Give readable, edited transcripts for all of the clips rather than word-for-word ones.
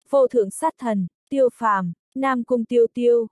Vô thượng sát thần, Tiêu Phàm, Nam Cung Tiêu Tiêu.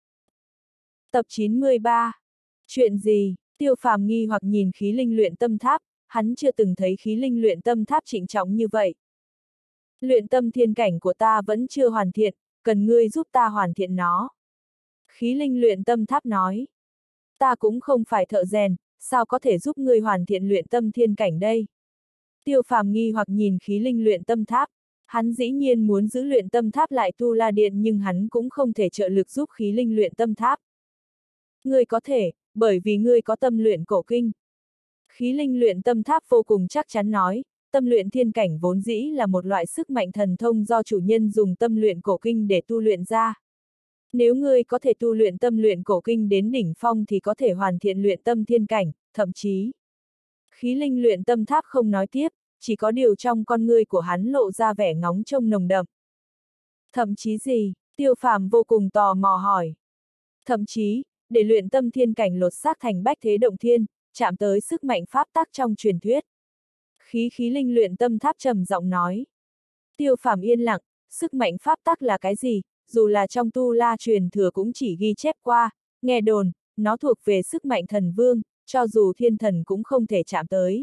Tập 93. Chuyện gì? Tiêu Phàm nghi hoặc nhìn khí linh luyện tâm tháp, hắn chưa từng thấy khí linh luyện tâm tháp trịnh trọng như vậy. Luyện tâm thiên cảnh của ta vẫn chưa hoàn thiện, cần ngươi giúp ta hoàn thiện nó. Khí linh luyện tâm tháp nói. Ta cũng không phải thợ rèn, sao có thể giúp ngươi hoàn thiện luyện tâm thiên cảnh đây? Tiêu Phàm nghi hoặc nhìn khí linh luyện tâm tháp, hắn dĩ nhiên muốn giữ luyện tâm tháp lại Tu La Điện nhưng hắn cũng không thể trợ lực giúp khí linh luyện tâm tháp. Ngươi có thể, bởi vì ngươi có tâm luyện cổ kinh. Khí linh luyện tâm tháp vô cùng chắc chắn nói, tâm luyện thiên cảnh vốn dĩ là một loại sức mạnh thần thông do chủ nhân dùng tâm luyện cổ kinh để tu luyện ra. Nếu ngươi có thể tu luyện tâm luyện cổ kinh đến đỉnh phong thì có thể hoàn thiện luyện tâm thiên cảnh, thậm chí. Khí linh luyện tâm tháp không nói tiếp, chỉ có điều trong con ngươi của hắn lộ ra vẻ ngóng trông nồng đậm. Thậm chí gì? Tiêu Phàm vô cùng tò mò hỏi. Thậm chí, để luyện tâm thiên cảnh lột xác thành bách thế động thiên, chạm tới sức mạnh pháp tắc trong truyền thuyết. Khí linh luyện tâm tháp trầm giọng nói. Tiêu Phàm yên lặng, sức mạnh pháp tắc là cái gì, dù là trong tu la truyền thừa cũng chỉ ghi chép qua, nghe đồn, nó thuộc về sức mạnh thần vương, cho dù thiên thần cũng không thể chạm tới.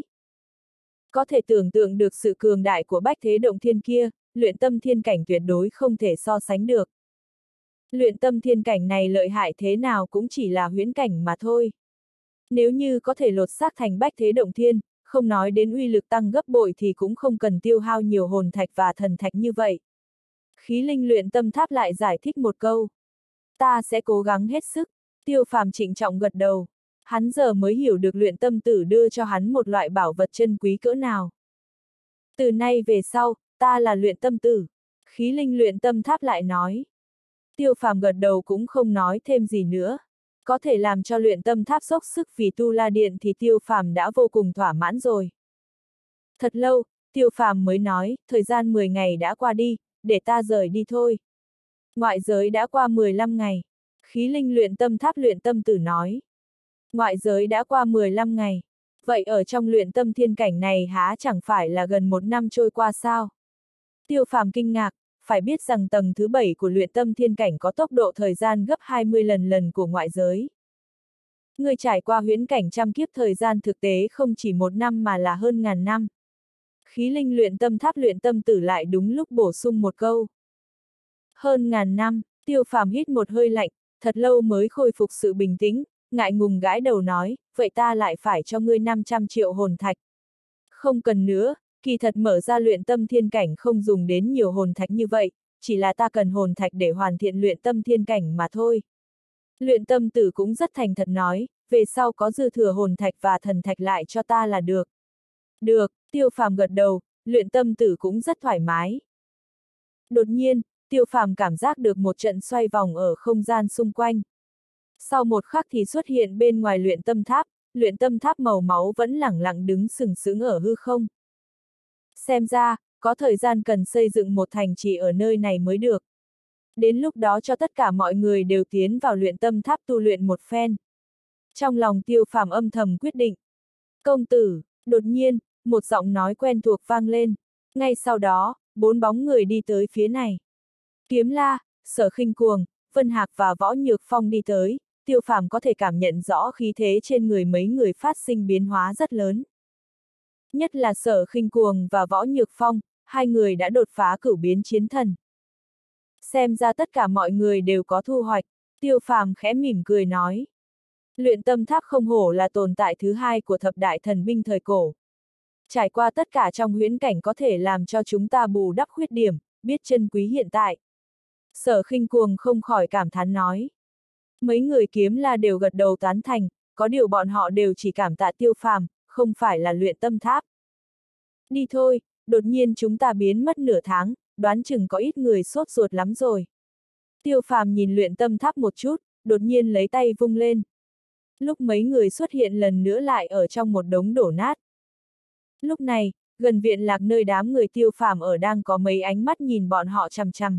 Có thể tưởng tượng được sự cường đại của bách thế động thiên kia, luyện tâm thiên cảnh tuyệt đối không thể so sánh được. Luyện tâm thiên cảnh này lợi hại thế nào cũng chỉ là huyễn cảnh mà thôi. Nếu như có thể lột xác thành bách thế động thiên, không nói đến uy lực tăng gấp bội thì cũng không cần tiêu hao nhiều hồn thạch và thần thạch như vậy. Khí linh luyện tâm tháp lại giải thích một câu. Ta sẽ cố gắng hết sức. Tiêu Phàm trịnh trọng gật đầu. Hắn giờ mới hiểu được luyện tâm tử đưa cho hắn một loại bảo vật chân quý cỡ nào. Từ nay về sau, ta là luyện tâm tử. Khí linh luyện tâm tháp lại nói. Tiêu Phàm gật đầu cũng không nói thêm gì nữa. Có thể làm cho luyện tâm tháp dốc sức vì Tu La Điện thì Tiêu Phàm đã vô cùng thỏa mãn rồi. Thật lâu, Tiêu Phàm mới nói, thời gian 10 ngày đã qua đi, để ta rời đi thôi. Ngoại giới đã qua 15 ngày. Khí linh luyện tâm tháp luyện tâm tử nói. Ngoại giới đã qua 15 ngày. Vậy ở trong luyện tâm thiên cảnh này há chẳng phải là gần 1 năm trôi qua sao? Tiêu Phàm kinh ngạc, phải biết rằng tầng thứ 7 của luyện tâm thiên cảnh có tốc độ thời gian gấp 20 lần của ngoại giới. Người trải qua huyễn cảnh trăm kiếp thời gian thực tế không chỉ 1 năm mà là hơn ngàn năm. Khí linh luyện tâm tháp luyện tâm tử lại đúng lúc bổ sung một câu. Hơn ngàn năm, Tiêu Phàm hít một hơi lạnh, thật lâu mới khôi phục sự bình tĩnh, ngại ngùng gãi đầu nói, vậy ta lại phải cho ngươi 500 triệu hồn thạch. Không cần nữa, kỳ thật mở ra luyện tâm thiên cảnh không dùng đến nhiều hồn thạch như vậy, chỉ là ta cần hồn thạch để hoàn thiện luyện tâm thiên cảnh mà thôi. Luyện tâm tử cũng rất thành thật nói, về sau có dư thừa hồn thạch và thần thạch lại cho ta là được. Được, Tiêu Phàm gật đầu, luyện tâm tử cũng rất thoải mái. Đột nhiên, Tiêu Phàm cảm giác được một trận xoay vòng ở không gian xung quanh. Sau một khắc thì xuất hiện bên ngoài luyện tâm tháp màu máu vẫn lẳng lặng đứng sừng sững ở hư không. Xem ra, có thời gian cần xây dựng một thành trì ở nơi này mới được. Đến lúc đó cho tất cả mọi người đều tiến vào luyện tâm tháp tu luyện một phen. Trong lòng Tiêu Phàm âm thầm quyết định. Công tử, đột nhiên, một giọng nói quen thuộc vang lên. Ngay sau đó, 4 bóng người đi tới phía này. Kiếm La, Sở Khinh Cuồng, Vân Hạc và Võ Nhược Phong đi tới, Tiêu Phàm có thể cảm nhận rõ khí thế trên người mấy người phát sinh biến hóa rất lớn. Nhất là Sở Khinh Cuồng và Võ Nhược Phong, hai người đã đột phá cửu biến chiến thần. Xem ra tất cả mọi người đều có thu hoạch, Tiêu Phàm khẽ mỉm cười nói. Luyện tâm tháp không hổ là tồn tại thứ hai của thập đại thần binh thời cổ. Trải qua tất cả trong huyễn cảnh có thể làm cho chúng ta bù đắp khuyết điểm, biết chân quý hiện tại. Sở Khinh Cuồng không khỏi cảm thán nói. Mấy người Kiếm La đều gật đầu tán thành, có điều bọn họ đều chỉ cảm tạ Tiêu Phàm, không phải là luyện tâm tháp. Đi thôi, đột nhiên chúng ta biến mất nửa tháng, đoán chừng có ít người sốt ruột lắm rồi. Tiêu Phàm nhìn luyện tâm tháp một chút, đột nhiên lấy tay vung lên. Lúc mấy người xuất hiện lần nữa lại ở trong một đống đổ nát. Lúc này, gần viện lạc nơi đám người Tiêu Phàm ở đang có mấy ánh mắt nhìn bọn họ chằm chằm.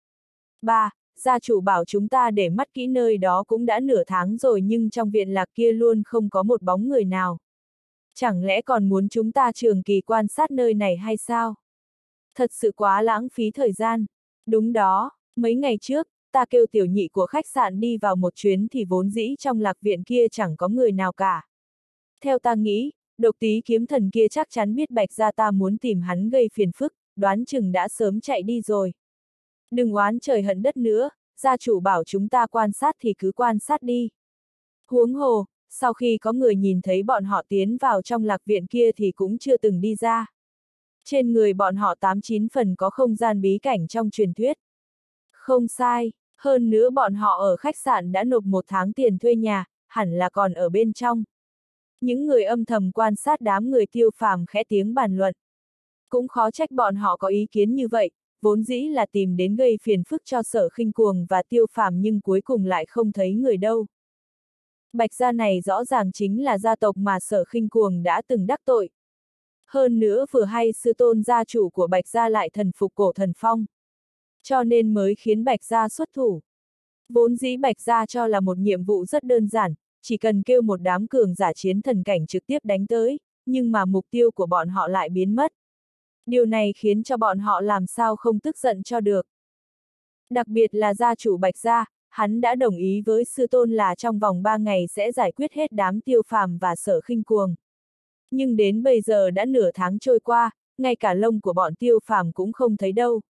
Gia chủ bảo chúng ta để mắt kỹ nơi đó cũng đã nửa tháng rồi nhưng trong viện lạc kia luôn không có một bóng người nào. Chẳng lẽ còn muốn chúng ta trường kỳ quan sát nơi này hay sao? Thật sự quá lãng phí thời gian. Đúng đó, mấy ngày trước, ta kêu tiểu nhị của khách sạn đi vào một chuyến thì vốn dĩ trong lạc viện kia chẳng có người nào cả. Theo ta nghĩ, độc tý kiếm thần kia chắc chắn biết Bạch gia ta muốn tìm hắn gây phiền phức, đoán chừng đã sớm chạy đi rồi. Đừng oán trời hận đất nữa, gia chủ bảo chúng ta quan sát thì cứ quan sát đi. Huống hồ, sau khi có người nhìn thấy bọn họ tiến vào trong lạc viện kia thì cũng chưa từng đi ra. Trên người bọn họ 89 phần có không gian bí cảnh trong truyền thuyết. Không sai, hơn nữa bọn họ ở khách sạn đã nộp 1 tháng tiền thuê nhà, hẳn là còn ở bên trong. Những người âm thầm quan sát đám người Tiêu Phàm khẽ tiếng bàn luận. Cũng khó trách bọn họ có ý kiến như vậy, vốn dĩ là tìm đến gây phiền phức cho Sở Khinh Cuồng và Tiêu Phàm nhưng cuối cùng lại không thấy người đâu. Bạch gia này rõ ràng chính là gia tộc mà Sở Khinh Cuồng đã từng đắc tội. Hơn nữa vừa hay sư tôn gia chủ của Bạch gia lại thần phục Cổ Thần Phong. Cho nên mới khiến Bạch gia xuất thủ. Vốn dĩ Bạch gia cho là một nhiệm vụ rất đơn giản, chỉ cần kêu một đám cường giả chiến thần cảnh trực tiếp đánh tới, nhưng mà mục tiêu của bọn họ lại biến mất. Điều này khiến cho bọn họ làm sao không tức giận cho được. Đặc biệt là gia chủ Bạch gia, hắn đã đồng ý với sư tôn là trong vòng 3 ngày sẽ giải quyết hết đám Tiêu Phàm và Sở Khinh Cuồng. Nhưng đến bây giờ đã nửa tháng trôi qua, ngay cả lông của bọn Tiêu Phàm cũng không thấy đâu.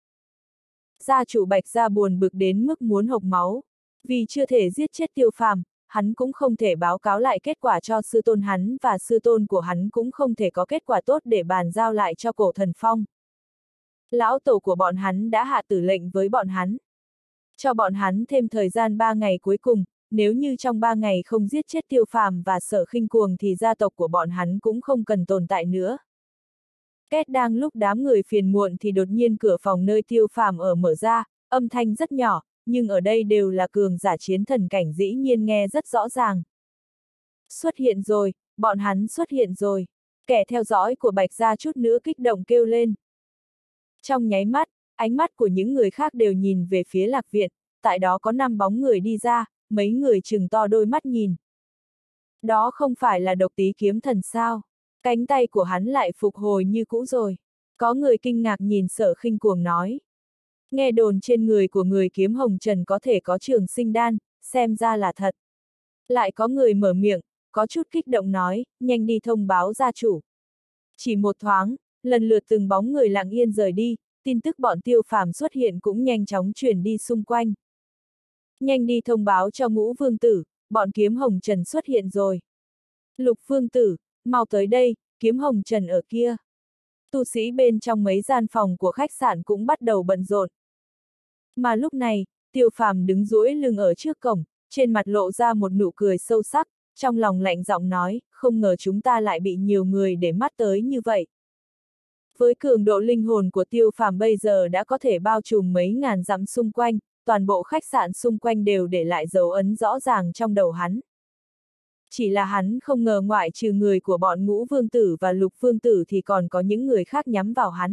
Gia chủ Bạch gia buồn bực đến mức muốn hộc máu. Vì chưa thể giết chết Tiêu Phàm, hắn cũng không thể báo cáo lại kết quả cho sư tôn hắn và sư tôn của hắn cũng không thể có kết quả tốt để bàn giao lại cho Cổ Thần Phong. Lão tổ của bọn hắn đã hạ tử lệnh với bọn hắn. Cho bọn hắn thêm thời gian 3 ngày cuối cùng, nếu như trong 3 ngày không giết chết Tiêu Phàm và Sở Khinh Cuồng thì gia tộc của bọn hắn cũng không cần tồn tại nữa. Kết đang lúc đám người phiền muộn thì đột nhiên cửa phòng nơi Tiêu Phàm ở mở ra, âm thanh rất nhỏ, nhưng ở đây đều là cường giả chiến thần cảnh dĩ nhiên nghe rất rõ ràng. Xuất hiện rồi, bọn hắn xuất hiện rồi. Kẻ theo dõi của Bạch gia chút nữa kích động kêu lên. Trong nháy mắt, ánh mắt của những người khác đều nhìn về phía lạc viện, tại đó có 5 bóng người đi ra, mấy người trừng to đôi mắt nhìn. Đó không phải là độc tý kiếm thần sao? Cánh tay của hắn lại phục hồi như cũ rồi. Có người kinh ngạc nhìn Sở Khinh Cuồng nói. Nghe đồn trên người của người kiếm hồng trần có thể có trường sinh đan, xem ra là thật. Lại có người mở miệng, có chút kích động nói, nhanh đi thông báo gia chủ. Chỉ một thoáng, lần lượt từng bóng người lặng yên rời đi, tin tức bọn Tiêu Phàm xuất hiện cũng nhanh chóng truyền đi xung quanh. Nhanh đi thông báo cho Ngũ Vương Tử, bọn kiếm hồng trần xuất hiện rồi. Lục Vương Tử, mau tới đây, kiếm hồng trần ở kia. Tu sĩ bên trong mấy gian phòng của khách sạn cũng bắt đầu bận rộn. Mà lúc này, Tiêu Phàm đứng duỗi lưng ở trước cổng, trên mặt lộ ra một nụ cười sâu sắc, trong lòng lạnh giọng nói, không ngờ chúng ta lại bị nhiều người để mắt tới như vậy. Với cường độ linh hồn của Tiêu Phàm bây giờ đã có thể bao trùm mấy ngàn dặm xung quanh, toàn bộ khách sạn xung quanh đều để lại dấu ấn rõ ràng trong đầu hắn. Chỉ là hắn không ngờ ngoại trừ người của bọn Ngũ Vương Tử và Lục Vương Tử thì còn có những người khác nhắm vào hắn.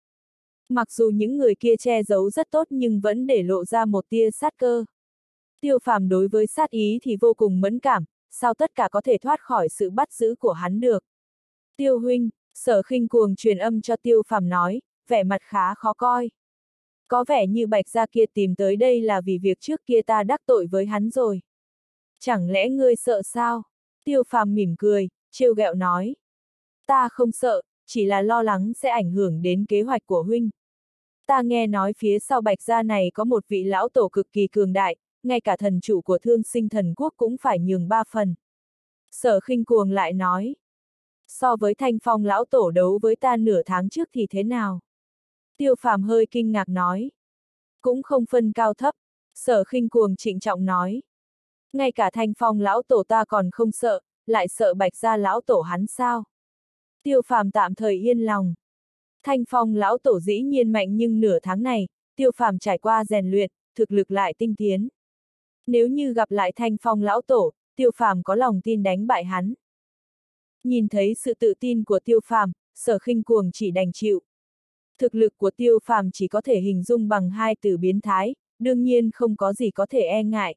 Mặc dù những người kia che giấu rất tốt nhưng vẫn để lộ ra một tia sát cơ. Tiêu Phàm đối với sát ý thì vô cùng mẫn cảm, sao tất cả có thể thoát khỏi sự bắt giữ của hắn được. Tiêu huynh, Sở Khinh Cuồng truyền âm cho Tiêu Phàm nói, vẻ mặt khá khó coi. Có vẻ như Bạch gia kia tìm tới đây là vì việc trước kia ta đắc tội với hắn rồi. Chẳng lẽ ngươi sợ sao? Tiêu Phàm mỉm cười, trêu ghẹo nói. Ta không sợ, chỉ là lo lắng sẽ ảnh hưởng đến kế hoạch của huynh. Ta nghe nói phía sau Bạch gia này có một vị lão tổ cực kỳ cường đại, ngay cả thần chủ của Thương Sinh Thần Quốc cũng phải nhường 3 phần. Sở Khinh Cuồng lại nói. So với Thanh Phong lão tổ đấu với ta nửa tháng trước thì thế nào? Tiêu Phàm hơi kinh ngạc nói. Cũng không phân cao thấp, Sở Khinh Cuồng trịnh trọng nói. Ngay cả Thanh Phong lão tổ ta còn không sợ, lại sợ Bạch gia lão tổ hắn sao? Tiêu Phàm tạm thời yên lòng. Thanh Phong lão tổ dĩ nhiên mạnh nhưng nửa tháng này, Tiêu Phàm trải qua rèn luyện, thực lực lại tinh tiến. Nếu như gặp lại Thanh Phong lão tổ, Tiêu Phàm có lòng tin đánh bại hắn. Nhìn thấy sự tự tin của Tiêu Phàm, Sở Khinh Cuồng chỉ đành chịu. Thực lực của Tiêu Phàm chỉ có thể hình dung bằng 2 từ biến thái, đương nhiên không có gì có thể e ngại.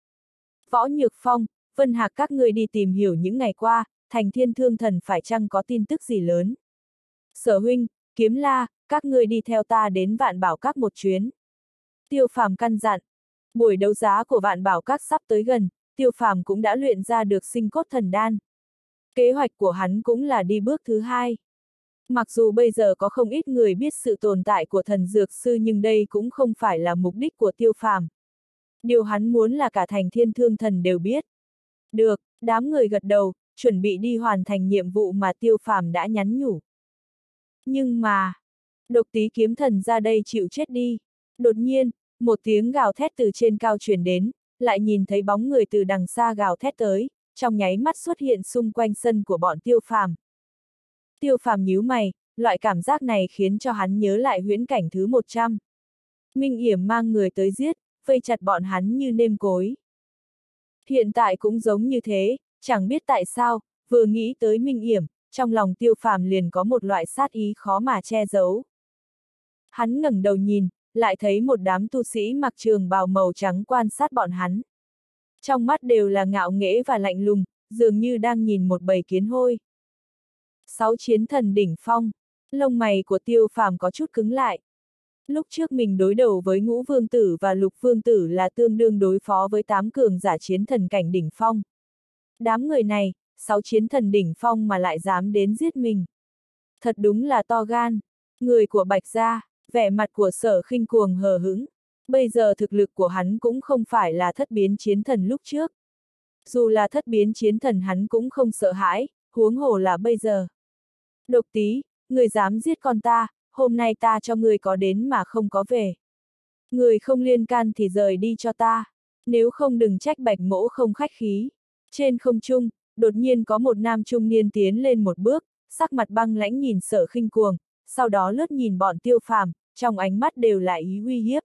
Võ Nhược Phong, Vân Hạc các người đi tìm hiểu những ngày qua, Thành Thiên Thương Thần phải chăng có tin tức gì lớn. Sở huynh, Kiếm La, các người đi theo ta đến Vạn Bảo Các một chuyến. Tiêu Phàm căn dặn. Buổi đấu giá của Vạn Bảo Các sắp tới gần, Tiêu Phàm cũng đã luyện ra được sinh cốt thần đan. Kế hoạch của hắn cũng là đi bước thứ hai. Mặc dù bây giờ có không ít người biết sự tồn tại của thần dược sư nhưng đây cũng không phải là mục đích của Tiêu Phàm. Điều hắn muốn là cả thành Thiên Thương Thần đều biết. Được, đám người gật đầu, chuẩn bị đi hoàn thành nhiệm vụ mà Tiêu Phàm đã nhắn nhủ. Nhưng mà, Độc Tý kiếm thần ra đây chịu chết đi. Đột nhiên, một tiếng gào thét từ trên cao truyền đến, lại nhìn thấy bóng người từ đằng xa gào thét tới, trong nháy mắt xuất hiện xung quanh sân của bọn Tiêu Phàm. Tiêu Phàm nhíu mày, loại cảm giác này khiến cho hắn nhớ lại huyễn cảnh thứ 100. Minh Yểm mang người tới giết, vây chặt bọn hắn như nêm cối. Hiện tại cũng giống như thế, chẳng biết tại sao, vừa nghĩ tới Minh Yểm, trong lòng Tiêu Phàm liền có một loại sát ý khó mà che giấu. Hắn ngẩng đầu nhìn, lại thấy một đám tu sĩ mặc trường bào màu trắng quan sát bọn hắn. Trong mắt đều là ngạo nghễ và lạnh lùng, dường như đang nhìn một bầy kiến hôi. 6 chiến thần đỉnh phong, lông mày của Tiêu Phàm có chút cứng lại. Lúc trước mình đối đầu với Ngũ Vương Tử và Lục Vương Tử là tương đương đối phó với 8 cường giả chiến thần cảnh đỉnh phong. Đám người này, 6 chiến thần đỉnh phong mà lại dám đến giết mình. Thật đúng là to gan. Người của Bạch Gia, vẻ mặt của Sở Khinh cuồng hờ hững. Bây giờ thực lực của hắn cũng không phải là thất biến chiến thần lúc trước. Dù là thất biến chiến thần hắn cũng không sợ hãi, huống hồ là bây giờ. Độc Tý, người dám giết con ta, hôm nay ta cho người có đến mà không có về. Người không liên can thì rời đi cho ta, nếu không đừng trách Bạch Mỗ không khách khí. Trên không trung, đột nhiên có một nam trung niên tiến lên một bước, sắc mặt băng lãnh nhìn Sở Khinh cuồng, sau đó lướt nhìn bọn Tiêu Phàm, trong ánh mắt đều là ý uy hiếp.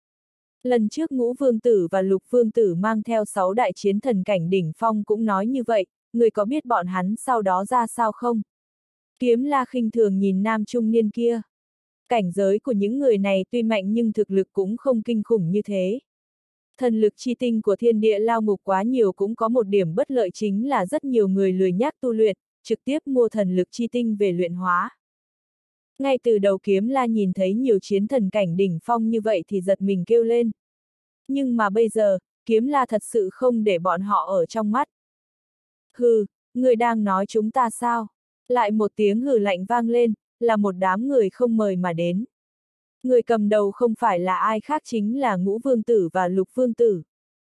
Lần trước Ngũ Vương Tử và Lục Vương Tử mang theo 6 đại chiến thần cảnh đỉnh phong cũng nói như vậy, người có biết bọn hắn sau đó ra sao không? Kiếm La khinh thường nhìn nam trung niên kia. Cảnh giới của những người này tuy mạnh nhưng thực lực cũng không kinh khủng như thế. Thần lực chi tinh của thiên địa lao ngục quá nhiều cũng có một điểm bất lợi chính là rất nhiều người lười nhác tu luyện, trực tiếp mua thần lực chi tinh về luyện hóa. Ngay từ đầu Kiếm La nhìn thấy nhiều chiến thần cảnh đỉnh phong như vậy thì giật mình kêu lên. Nhưng mà bây giờ, Kiếm La thật sự không để bọn họ ở trong mắt. Hừ, người đang nói chúng ta sao? Lại một tiếng hừ lạnh vang lên, là một đám người không mời mà đến. Người cầm đầu không phải là ai khác chính là Ngũ Vương Tử và Lục Vương Tử.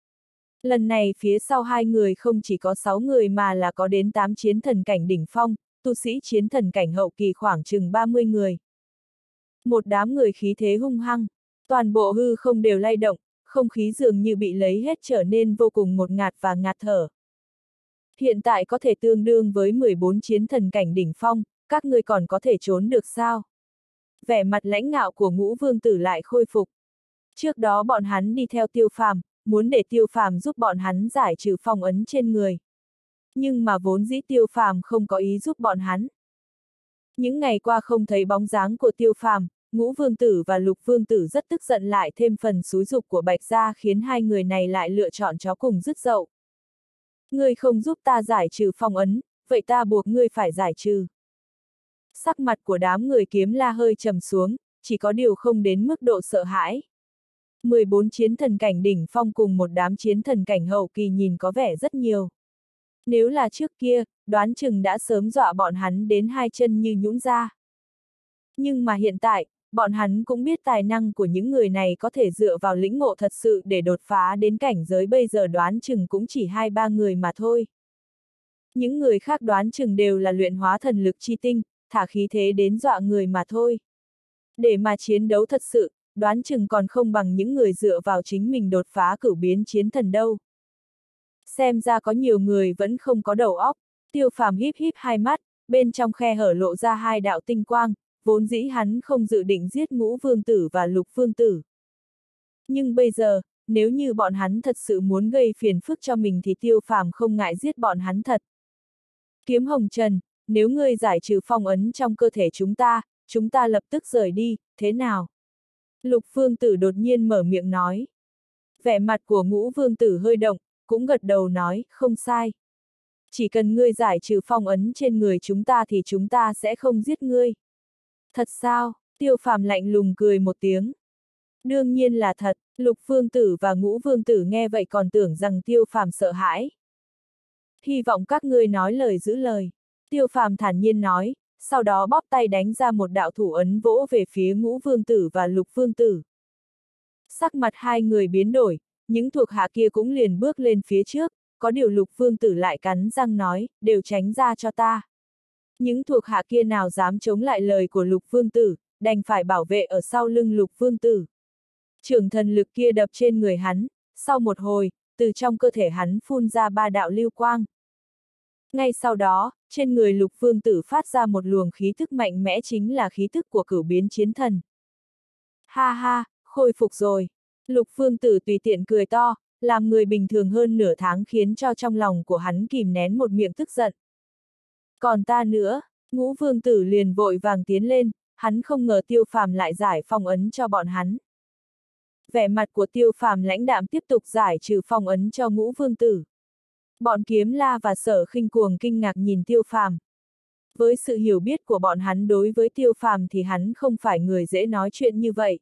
Lần này phía sau hai người không chỉ có 6 người mà là có đến 8 chiến thần cảnh đỉnh phong, tu sĩ chiến thần cảnh hậu kỳ khoảng chừng 30 người. Một đám người khí thế hung hăng, toàn bộ hư không đều lay động, không khí dường như bị lấy hết trở nên vô cùng ngột ngạt và ngạt thở. Hiện tại có thể tương đương với 14 chiến thần cảnh đỉnh phong, các ngươi còn có thể trốn được sao? Vẻ mặt lãnh ngạo của Ngũ Vương Tử lại khôi phục. Trước đó bọn hắn đi theo Tiêu Phàm, muốn để Tiêu Phàm giúp bọn hắn giải trừ phong ấn trên người. Nhưng mà vốn dĩ Tiêu Phàm không có ý giúp bọn hắn. Những ngày qua không thấy bóng dáng của Tiêu Phàm, Ngũ Vương Tử và Lục Vương Tử rất tức giận lại thêm phần xúi giục của Bạch Gia khiến hai người này lại lựa chọn chó cùng rứt dậu. Ngươi không giúp ta giải trừ phong ấn, vậy ta buộc ngươi phải giải trừ. Sắc mặt của đám người Kiếm La hơi trầm xuống, chỉ có điều không đến mức độ sợ hãi. 14 chiến thần cảnh đỉnh phong cùng một đám chiến thần cảnh hậu kỳ nhìn có vẻ rất nhiều. Nếu là trước kia, đoán chừng đã sớm dọa bọn hắn đến hai chân như nhũn ra. Nhưng mà hiện tại, bọn hắn cũng biết tài năng của những người này có thể dựa vào lĩnh ngộ thật sự để đột phá đến cảnh giới bây giờ đoán chừng cũng chỉ 2-3 người mà thôi. Những người khác đoán chừng đều là luyện hóa thần lực chi tinh, thả khí thế đến dọa người mà thôi. Để mà chiến đấu thật sự, đoán chừng còn không bằng những người dựa vào chính mình đột phá cửu biến chiến thần đâu. Xem ra có nhiều người vẫn không có đầu óc, Tiêu Phàm híp híp hai mắt, bên trong khe hở lộ ra hai đạo tinh quang, vốn dĩ hắn không dự định giết Ngũ Vương Tử và Lục Vương Tử. Nhưng bây giờ, nếu như bọn hắn thật sự muốn gây phiền phức cho mình thì Tiêu Phàm không ngại giết bọn hắn thật. Kiếm Hồng Trần, nếu ngươi giải trừ phong ấn trong cơ thể chúng ta lập tức rời đi, thế nào? Lục Vương Tử đột nhiên mở miệng nói. Vẻ mặt của Ngũ Vương Tử hơi động, cũng gật đầu nói, không sai. Chỉ cần ngươi giải trừ phong ấn trên người chúng ta thì chúng ta sẽ không giết ngươi. Thật sao? Tiêu Phàm lạnh lùng cười một tiếng. Đương nhiên là thật, Lục Vương Tử và Ngũ Vương Tử nghe vậy còn tưởng rằng Tiêu Phàm sợ hãi. Hy vọng các ngươi nói lời giữ lời. Tiêu Phàm thản nhiên nói, sau đó bóp tay đánh ra một đạo thủ ấn vỗ về phía Ngũ Vương Tử và Lục Vương Tử. Sắc mặt hai người biến đổi, những thuộc hạ kia cũng liền bước lên phía trước, có điều Lục Vương Tử lại cắn răng nói, đều tránh ra cho ta. Những thuộc hạ kia nào dám chống lại lời của Lục Vương Tử, đành phải bảo vệ ở sau lưng Lục Vương Tử. Trưởng thần lực kia đập trên người hắn, sau một hồi, từ trong cơ thể hắn phun ra 3 đạo lưu quang. Ngay sau đó, trên người Lục Vương Tử phát ra một luồng khí thức mạnh mẽ chính là khí thức của cửu biến chiến thần. Ha ha, khôi phục rồi. Lục Vương Tử tùy tiện cười to, làm người bình thường hơn nửa tháng khiến cho trong lòng của hắn kìm nén một miệng tức giận. Còn ta nữa, Ngũ Vương Tử liền vội vàng tiến lên, hắn không ngờ Tiêu Phàm lại giải phong ấn cho bọn hắn. Vẻ mặt của Tiêu Phàm lãnh đạm tiếp tục giải trừ phong ấn cho Ngũ Vương Tử. Bọn Kiếm La và Sở Khinh Cuồng kinh ngạc nhìn Tiêu Phàm. Với sự hiểu biết của bọn hắn đối với Tiêu Phàm thì hắn không phải người dễ nói chuyện như vậy.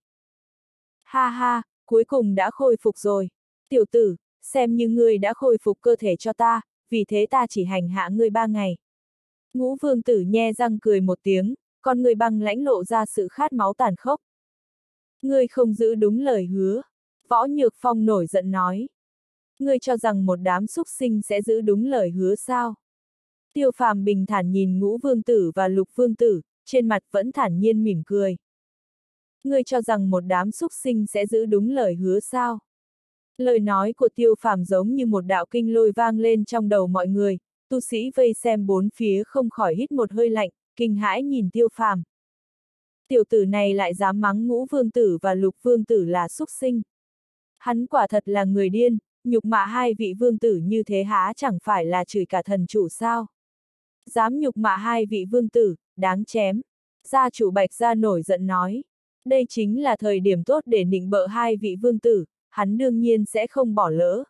Ha ha, cuối cùng đã khôi phục rồi. Tiểu tử, xem như ngươi đã khôi phục cơ thể cho ta, vì thế ta chỉ hành hạ ngươi 3 ngày. Ngũ Vương Tử nhe răng cười một tiếng, con người băng lãnh lộ ra sự khát máu tàn khốc. Ngươi không giữ đúng lời hứa. Võ Nhược Phong nổi giận nói. Ngươi cho rằng một đám súc sinh sẽ giữ đúng lời hứa sao? Tiêu Phàm bình thản nhìn Ngũ Vương Tử và Lục Vương Tử, trên mặt vẫn thản nhiên mỉm cười. Ngươi cho rằng một đám súc sinh sẽ giữ đúng lời hứa sao? Lời nói của Tiêu Phàm giống như một đạo kinh lôi vang lên trong đầu mọi người, tu sĩ vây xem bốn phía không khỏi hít một hơi lạnh, kinh hãi nhìn Tiêu Phàm. Tiểu tử này lại dám mắng Ngũ Vương Tử và Lục Vương Tử là súc sinh. Hắn quả thật là người điên, nhục mạ hai vị vương tử như thế há chẳng phải là chửi cả thần chủ sao? Dám nhục mạ hai vị vương tử, đáng chém. Gia chủ Bạch Gia nổi giận nói. Đây chính là thời điểm tốt để nịnh bợ hai vị vương tử, hắn đương nhiên sẽ không bỏ lỡ.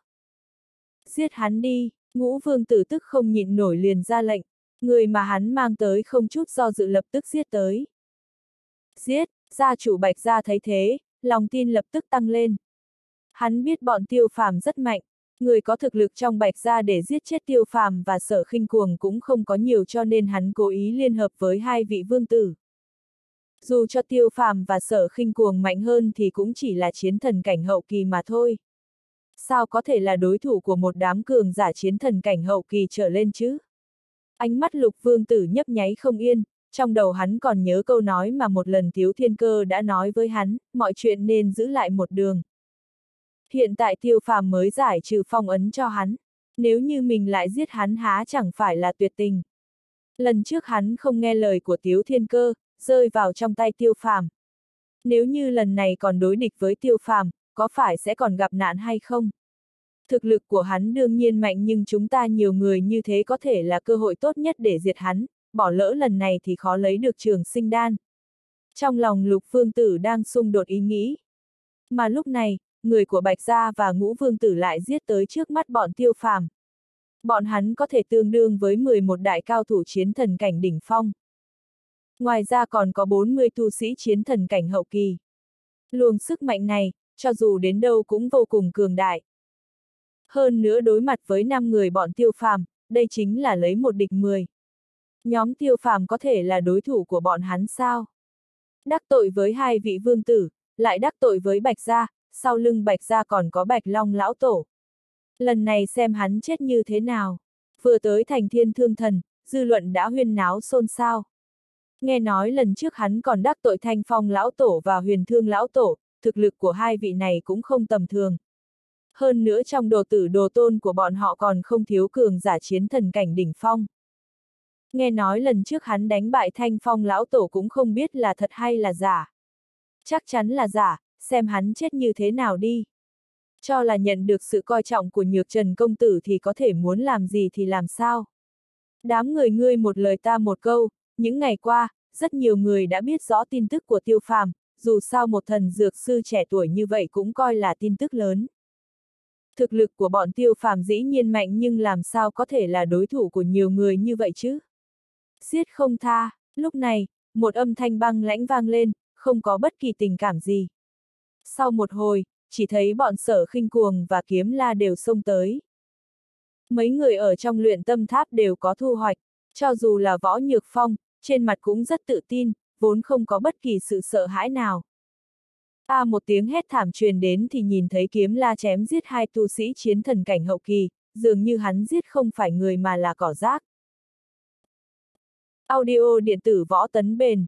Giết hắn đi, Ngũ Vương Tử tức không nhịn nổi liền ra lệnh, người mà hắn mang tới không chút do dự lập tức giết tới. Giết, gia chủ Bạch Gia thấy thế, lòng tin lập tức tăng lên. Hắn biết bọn Tiêu Phàm rất mạnh, người có thực lực trong Bạch Gia để giết chết Tiêu Phàm và Sở Khinh Cuồng cũng không có nhiều cho nên hắn cố ý liên hợp với hai vị vương tử. Dù cho Tiêu Phàm và Sở Khinh Cuồng mạnh hơn thì cũng chỉ là chiến thần cảnh hậu kỳ mà thôi. Sao có thể là đối thủ của một đám cường giả chiến thần cảnh hậu kỳ trở lên chứ? Ánh mắt Lục Vương Tử nhấp nháy không yên, trong đầu hắn còn nhớ câu nói mà một lần Tiếu Thiên Cơ đã nói với hắn, mọi chuyện nên giữ lại một đường. Hiện tại Tiêu Phàm mới giải trừ phong ấn cho hắn, nếu như mình lại giết hắn há chẳng phải là tuyệt tình. Lần trước hắn không nghe lời của Tiếu Thiên Cơ, rơi vào trong tay Tiêu Phàm. Nếu như lần này còn đối địch với Tiêu Phàm, có phải sẽ còn gặp nạn hay không? Thực lực của hắn đương nhiên mạnh nhưng chúng ta nhiều người như thế có thể là cơ hội tốt nhất để diệt hắn, bỏ lỡ lần này thì khó lấy được Trường Sinh Đan. Trong lòng Lục Vương Tử đang xung đột ý nghĩ. Mà lúc này, người của Bạch Gia và Ngũ Vương Tử lại giết tới trước mắt bọn Tiêu Phàm. Bọn hắn có thể tương đương với 11 đại cao thủ chiến thần cảnh đỉnh phong. Ngoài ra còn có 40 tu sĩ chiến thần cảnh hậu kỳ. Luồng sức mạnh này, cho dù đến đâu cũng vô cùng cường đại. Hơn nữa đối mặt với 5 người bọn Tiêu Phàm, đây chính là lấy một địch 10. Nhóm Tiêu Phàm có thể là đối thủ của bọn hắn sao? Đắc tội với hai vị vương tử, lại đắc tội với Bạch Gia, sau lưng Bạch Gia còn có Bạch Long lão tổ. Lần này xem hắn chết như thế nào. Vừa tới thành Thiên Thương Thần, dư luận đã huyên náo xôn xao. Nghe nói lần trước hắn còn đắc tội Thanh Phong lão tổ và Huyền Thương lão tổ, thực lực của hai vị này cũng không tầm thường. Hơn nữa trong đồ tử đồ tôn của bọn họ còn không thiếu cường giả chiến thần cảnh đỉnh phong. Nghe nói lần trước hắn đánh bại Thanh Phong lão tổ cũng không biết là thật hay là giả. Chắc chắn là giả, xem hắn chết như thế nào đi. Cho là nhận được sự coi trọng của Nhược Trần công tử thì có thể muốn làm gì thì làm sao. Đám người ngươi một lời ta một câu, những ngày qua, rất nhiều người đã biết rõ tin tức của Tiêu Phàm, dù sao một thần dược sư trẻ tuổi như vậy cũng coi là tin tức lớn. Thực lực của bọn Tiêu Phàm dĩ nhiên mạnh nhưng làm sao có thể là đối thủ của nhiều người như vậy chứ? Giết không tha, lúc này, một âm thanh băng lãnh vang lên, không có bất kỳ tình cảm gì. Sau một hồi, chỉ thấy bọn Sở Khinh Cuồng và Kiếm La đều xông tới. Mấy người ở trong luyện tâm tháp đều có thu hoạch, cho dù là Võ Nhược Phong, trên mặt cũng rất tự tin, vốn không có bất kỳ sự sợ hãi nào. Một tiếng hét thảm truyền đến thì nhìn thấy Kiếm La chém giết hai tu sĩ chiến thần cảnh hậu kỳ, dường như hắn giết không phải người mà là cỏ rác. Audio điện tử Võ Tấn Bền.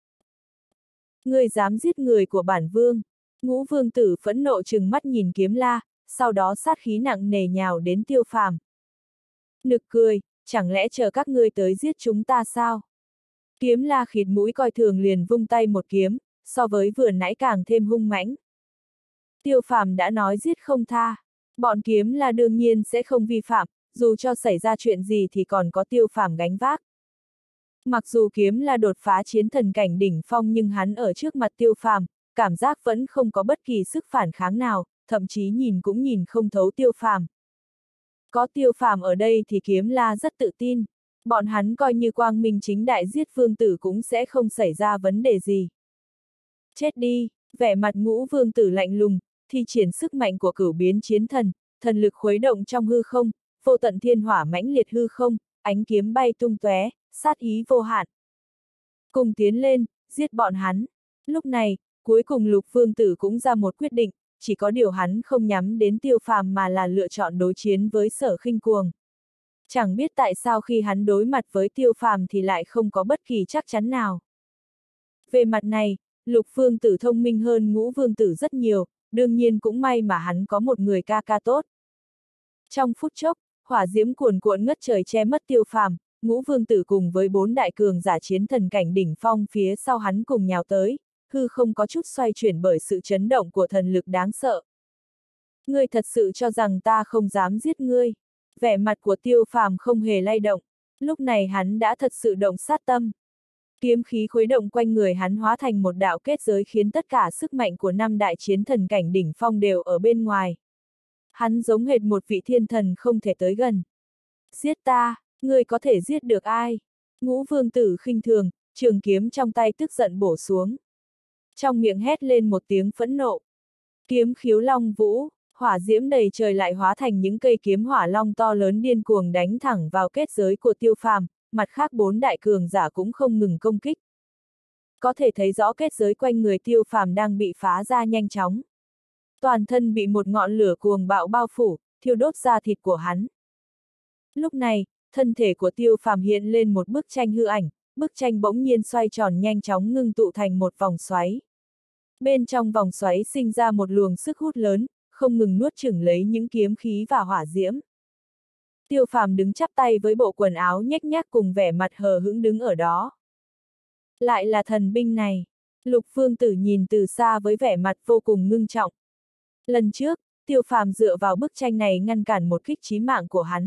Ngươi dám giết người của bản vương. Ngũ vương tử phẫn nộ trừng mắt nhìn Kiếm La, sau đó sát khí nặng nề nhào đến Tiêu Phàm. Nực cười, chẳng lẽ chờ các ngươi tới giết chúng ta sao? Kiếm La khịt mũi coi thường liền vung tay một kiếm, so với vừa nãy càng thêm hung mãnh. Tiêu Phàm đã nói giết không tha, bọn Kiếm La đương nhiên sẽ không vi phạm, dù cho xảy ra chuyện gì thì còn có Tiêu Phàm gánh vác. Mặc dù Kiếm La đột phá chiến thần cảnh đỉnh phong nhưng hắn ở trước mặt Tiêu Phàm, cảm giác vẫn không có bất kỳ sức phản kháng nào, thậm chí nhìn cũng nhìn không thấu Tiêu Phàm. Có Tiêu Phàm ở đây thì Kiếm La rất tự tin, bọn hắn coi như quang minh chính đại giết vương tử cũng sẽ không xảy ra vấn đề gì. Chết đi, vẻ mặt Ngũ vương tử lạnh lùng, thi triển sức mạnh của cửu biến chiến thần, thần lực khuấy động trong hư không, vô tận thiên hỏa mãnh liệt hư không, ánh kiếm bay tung tóe, sát ý vô hạn. Cùng tiến lên, giết bọn hắn. Lúc này, cuối cùng Lục vương tử cũng ra một quyết định, chỉ có điều hắn không nhắm đến Tiêu Phàm mà là lựa chọn đối chiến với Sở Khinh Cuồng. Chẳng biết tại sao khi hắn đối mặt với Tiêu Phàm thì lại không có bất kỳ chắc chắn nào. Về mặt này, Lục vương tử thông minh hơn Ngũ vương tử rất nhiều, đương nhiên cũng may mà hắn có một người ca ca tốt. Trong phút chốc, hỏa diễm cuồn cuộn ngất trời che mất Tiêu Phàm, Ngũ vương tử cùng với 4 đại cường giả chiến thần cảnh đỉnh phong phía sau hắn cùng nhào tới, hư không có chút xoay chuyển bởi sự chấn động của thần lực đáng sợ. Ngươi thật sự cho rằng ta không dám giết ngươi? Vẻ mặt của Tiêu Phàm không hề lay động, lúc này hắn đã thật sự động sát tâm. Kiếm khí khuấy động quanh người hắn hóa thành một đạo kết giới khiến tất cả sức mạnh của 5 đại chiến thần cảnh đỉnh phong đều ở bên ngoài. Hắn giống hệt một vị thiên thần không thể tới gần. Giết ta, ngươi có thể giết được ai? Ngũ vương tử khinh thường, trường kiếm trong tay tức giận bổ xuống. Trong miệng hét lên một tiếng phẫn nộ. Kiếm khiếu long vũ, hỏa diễm đầy trời lại hóa thành những cây kiếm hỏa long to lớn điên cuồng đánh thẳng vào kết giới của Tiêu Phàm, mặt khác 4 đại cường giả cũng không ngừng công kích. Có thể thấy rõ kết giới quanh người Tiêu Phàm đang bị phá ra nhanh chóng. Toàn thân bị một ngọn lửa cuồng bạo bao phủ, thiêu đốt da thịt của hắn. Lúc này, thân thể của Tiêu Phàm hiện lên một bức tranh hư ảnh, bức tranh bỗng nhiên xoay tròn nhanh chóng ngưng tụ thành một vòng xoáy. Bên trong vòng xoáy sinh ra một luồng sức hút lớn, không ngừng nuốt chửng lấy những kiếm khí và hỏa diễm. Tiêu Phàm đứng chắp tay với bộ quần áo nhếch nhác cùng vẻ mặt hờ hững đứng ở đó. Lại là thần binh này. Lục vương tử nhìn từ xa với vẻ mặt vô cùng ngưng trọng. Lần trước, Tiêu Phàm dựa vào bức tranh này ngăn cản một kích chí mạng của hắn.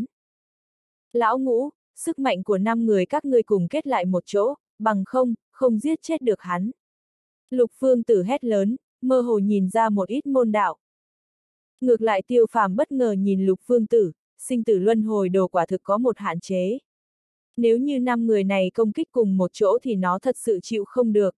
Lão Ngũ, sức mạnh của 5 người các ngươi cùng kết lại một chỗ, bằng không giết chết được hắn. Lục vương tử hét lớn, mơ hồ nhìn ra một ít môn đạo. Ngược lại Tiêu Phàm bất ngờ nhìn Lục vương tử, sinh tử luân hồi đồ quả thực có một hạn chế. Nếu như 5 người này công kích cùng một chỗ thì nó thật sự chịu không được.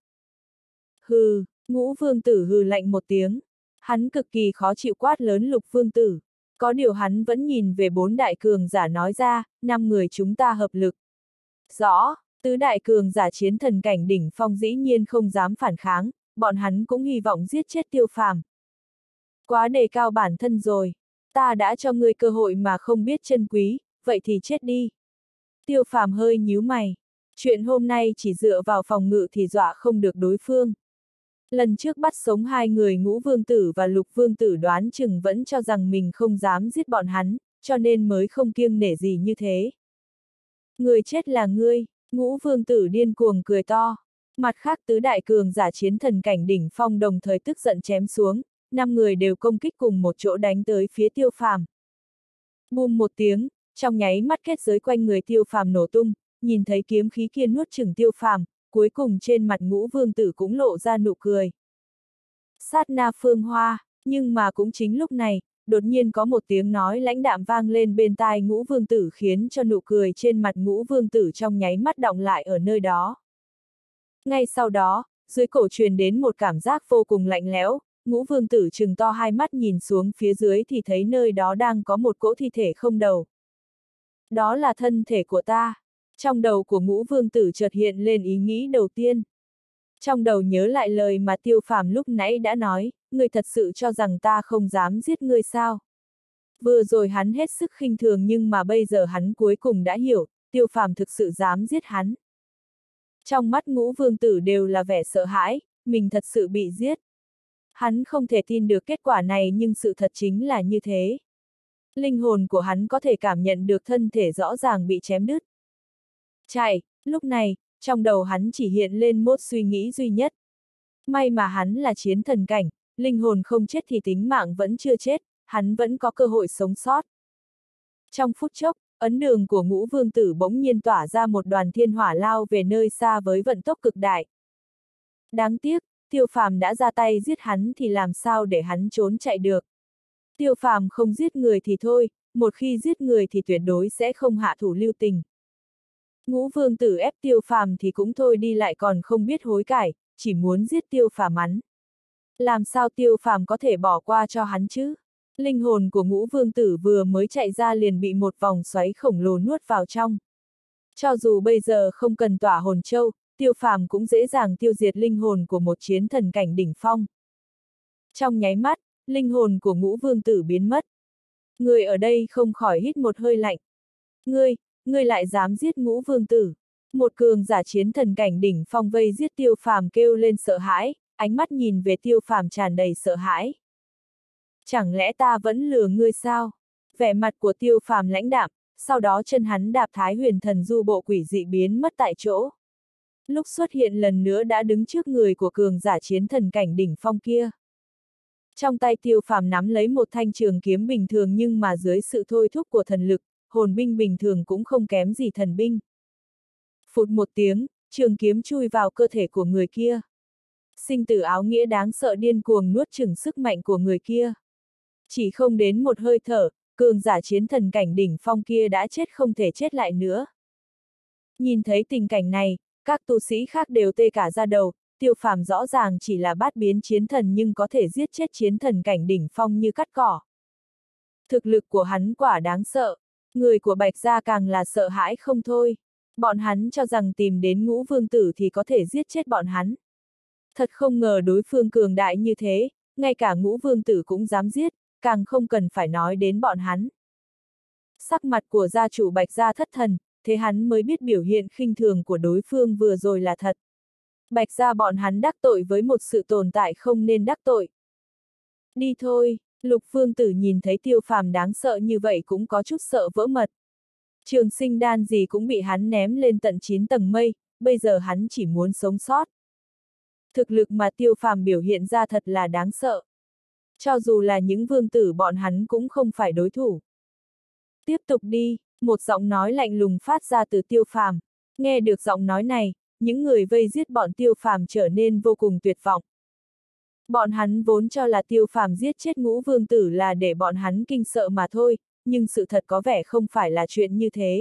Hừ, Ngũ vương tử hừ lạnh một tiếng. Hắn cực kỳ khó chịu quát lớn Lục vương tử. Có điều hắn vẫn nhìn về 4 đại cường giả nói ra, 5 người chúng ta hợp lực. Rõ, tứ đại cường giả chiến thần cảnh đỉnh phong dĩ nhiên không dám phản kháng, bọn hắn cũng hy vọng giết chết Tiêu Phàm. Quá đề cao bản thân rồi, ta đã cho ngươi cơ hội mà không biết trân quý, vậy thì chết đi. Tiêu Phàm hơi nhíu mày, chuyện hôm nay chỉ dựa vào phòng ngự thì dọa không được đối phương. Lần trước bắt sống 2 người Ngũ vương tử và Lục vương tử đoán chừng vẫn cho rằng mình không dám giết bọn hắn, cho nên mới không kiêng nể gì như thế. Người chết là ngươi, Ngũ vương tử điên cuồng cười to. Mặt khác tứ đại cường giả chiến thần cảnh đỉnh phong đồng thời tức giận chém xuống, 5 người đều công kích cùng một chỗ đánh tới phía Tiêu Phàm. Bùm một tiếng, trong nháy mắt kết giới quanh người Tiêu Phàm nổ tung, nhìn thấy kiếm khí kia nuốt chửng Tiêu Phàm, cuối cùng trên mặt Ngũ vương tử cũng lộ ra nụ cười. Sát na phương hoa, nhưng mà cũng chính lúc này, đột nhiên có một tiếng nói lãnh đạm vang lên bên tai Ngũ vương tử khiến cho nụ cười trên mặt Ngũ vương tử trong nháy mắt đọng lại ở nơi đó. Ngay sau đó, dưới cổ truyền đến một cảm giác vô cùng lạnh lẽo, Ngũ Vương Tử trừng to hai mắt nhìn xuống phía dưới thì thấy nơi đó đang có một cỗ thi thể không đầu. Đó là thân thể của ta. Trong đầu của Ngũ Vương Tử chợt hiện lên ý nghĩ đầu tiên. Trong đầu nhớ lại lời mà Tiêu Phàm lúc nãy đã nói, ngươi thật sự cho rằng ta không dám giết ngươi sao? Vừa rồi hắn hết sức khinh thường nhưng mà bây giờ hắn cuối cùng đã hiểu, Tiêu Phàm thực sự dám giết hắn. Trong mắt Ngũ Vương Tử đều là vẻ sợ hãi, mình thật sự bị giết. Hắn không thể tin được kết quả này nhưng sự thật chính là như thế. Linh hồn của hắn có thể cảm nhận được thân thể rõ ràng bị chém đứt. Chạy, lúc này, trong đầu hắn chỉ hiện lên một suy nghĩ duy nhất. May mà hắn là chiến thần cảnh, linh hồn không chết thì tính mạng vẫn chưa chết, hắn vẫn có cơ hội sống sót. Trong phút chốc, ấn đường của Ngũ Vương Tử bỗng nhiên tỏa ra một đoàn thiên hỏa lao về nơi xa với vận tốc cực đại. Đáng tiếc, Tiêu Phàm đã ra tay giết hắn thì làm sao để hắn trốn chạy được. Tiêu Phàm không giết người thì thôi, một khi giết người thì tuyệt đối sẽ không hạ thủ lưu tình. Ngũ Vương Tử ép Tiêu Phàm thì cũng thôi đi lại còn không biết hối cải, chỉ muốn giết Tiêu Phàm hắn. Làm sao Tiêu Phàm có thể bỏ qua cho hắn chứ? Linh hồn của Ngũ Vương Tử vừa mới chạy ra liền bị một vòng xoáy khổng lồ nuốt vào trong. Cho dù bây giờ không cần tỏa hồn châu, Tiêu Phàm cũng dễ dàng tiêu diệt linh hồn của một chiến thần cảnh đỉnh phong. Trong nháy mắt, linh hồn của Ngũ Vương Tử biến mất. Người ở đây không khỏi hít một hơi lạnh. Ngươi lại dám giết Ngũ Vương Tử. Một cường giả chiến thần cảnh đỉnh phong vây giết Tiêu Phàm kêu lên sợ hãi, ánh mắt nhìn về Tiêu Phàm tràn đầy sợ hãi. Chẳng lẽ ta vẫn lừa ngươi sao? Vẻ mặt của Tiêu Phàm lãnh đạm, sau đó chân hắn đạp Thái Huyền Thần Du bộ quỷ dị biến mất tại chỗ. Lúc xuất hiện lần nữa đã đứng trước người của cường giả chiến thần cảnh đỉnh phong kia. Trong tay Tiêu Phàm nắm lấy một thanh trường kiếm bình thường nhưng mà dưới sự thôi thúc của thần lực, hồn binh bình thường cũng không kém gì thần binh. Phụt một tiếng, trường kiếm chui vào cơ thể của người kia. Sinh tử áo nghĩa đáng sợ điên cuồng nuốt chửng sức mạnh của người kia. Chỉ không đến một hơi thở, cường giả chiến thần cảnh đỉnh phong kia đã chết không thể chết lại nữa. Nhìn thấy tình cảnh này, các tu sĩ khác đều tê cả da đầu, Tiêu Phàm rõ ràng chỉ là bát biến chiến thần nhưng có thể giết chết chiến thần cảnh đỉnh phong như cắt cỏ. Thực lực của hắn quả đáng sợ, người của Bạch Gia càng là sợ hãi không thôi. Bọn hắn cho rằng tìm đến Ngũ Vương Tử thì có thể giết chết bọn hắn. Thật không ngờ đối phương cường đại như thế, ngay cả Ngũ Vương Tử cũng dám giết, càng không cần phải nói đến bọn hắn. Sắc mặt của gia chủ Bạch Gia thất thần, thế hắn mới biết biểu hiện khinh thường của đối phương vừa rồi là thật. Bạch Gia bọn hắn đắc tội với một sự tồn tại không nên đắc tội. Đi thôi, Lục Vương Tử nhìn thấy Tiêu Phàm đáng sợ như vậy cũng có chút sợ vỡ mật. Trường sinh đan gì cũng bị hắn ném lên tận 9 tầng mây, bây giờ hắn chỉ muốn sống sót. Thực lực mà Tiêu Phàm biểu hiện ra thật là đáng sợ. Cho dù là những vương tử bọn hắn cũng không phải đối thủ. Tiếp tục đi, một giọng nói lạnh lùng phát ra từ Tiêu Phàm. Nghe được giọng nói này, những người vây giết bọn Tiêu Phàm trở nên vô cùng tuyệt vọng. Bọn hắn vốn cho là Tiêu Phàm giết chết Ngũ Vương Tử là để bọn hắn kinh sợ mà thôi, nhưng sự thật có vẻ không phải là chuyện như thế.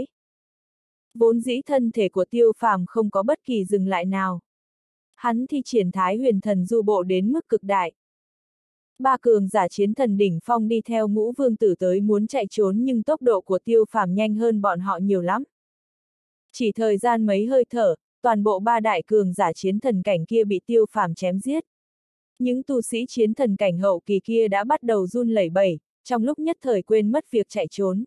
Vốn dĩ thân thể của Tiêu Phàm không có bất kỳ dừng lại nào. Hắn thi triển Thái Huyền Thần Du bộ đến mức cực đại. Ba cường giả chiến thần đỉnh phong đi theo Ngũ Vương Tử tới muốn chạy trốn nhưng tốc độ của Tiêu Phàm nhanh hơn bọn họ nhiều lắm. Chỉ thời gian mấy hơi thở, toàn bộ ba đại cường giả chiến thần cảnh kia bị Tiêu Phàm chém giết. Những tu sĩ chiến thần cảnh hậu kỳ kia đã bắt đầu run lẩy bẩy, trong lúc nhất thời quên mất việc chạy trốn.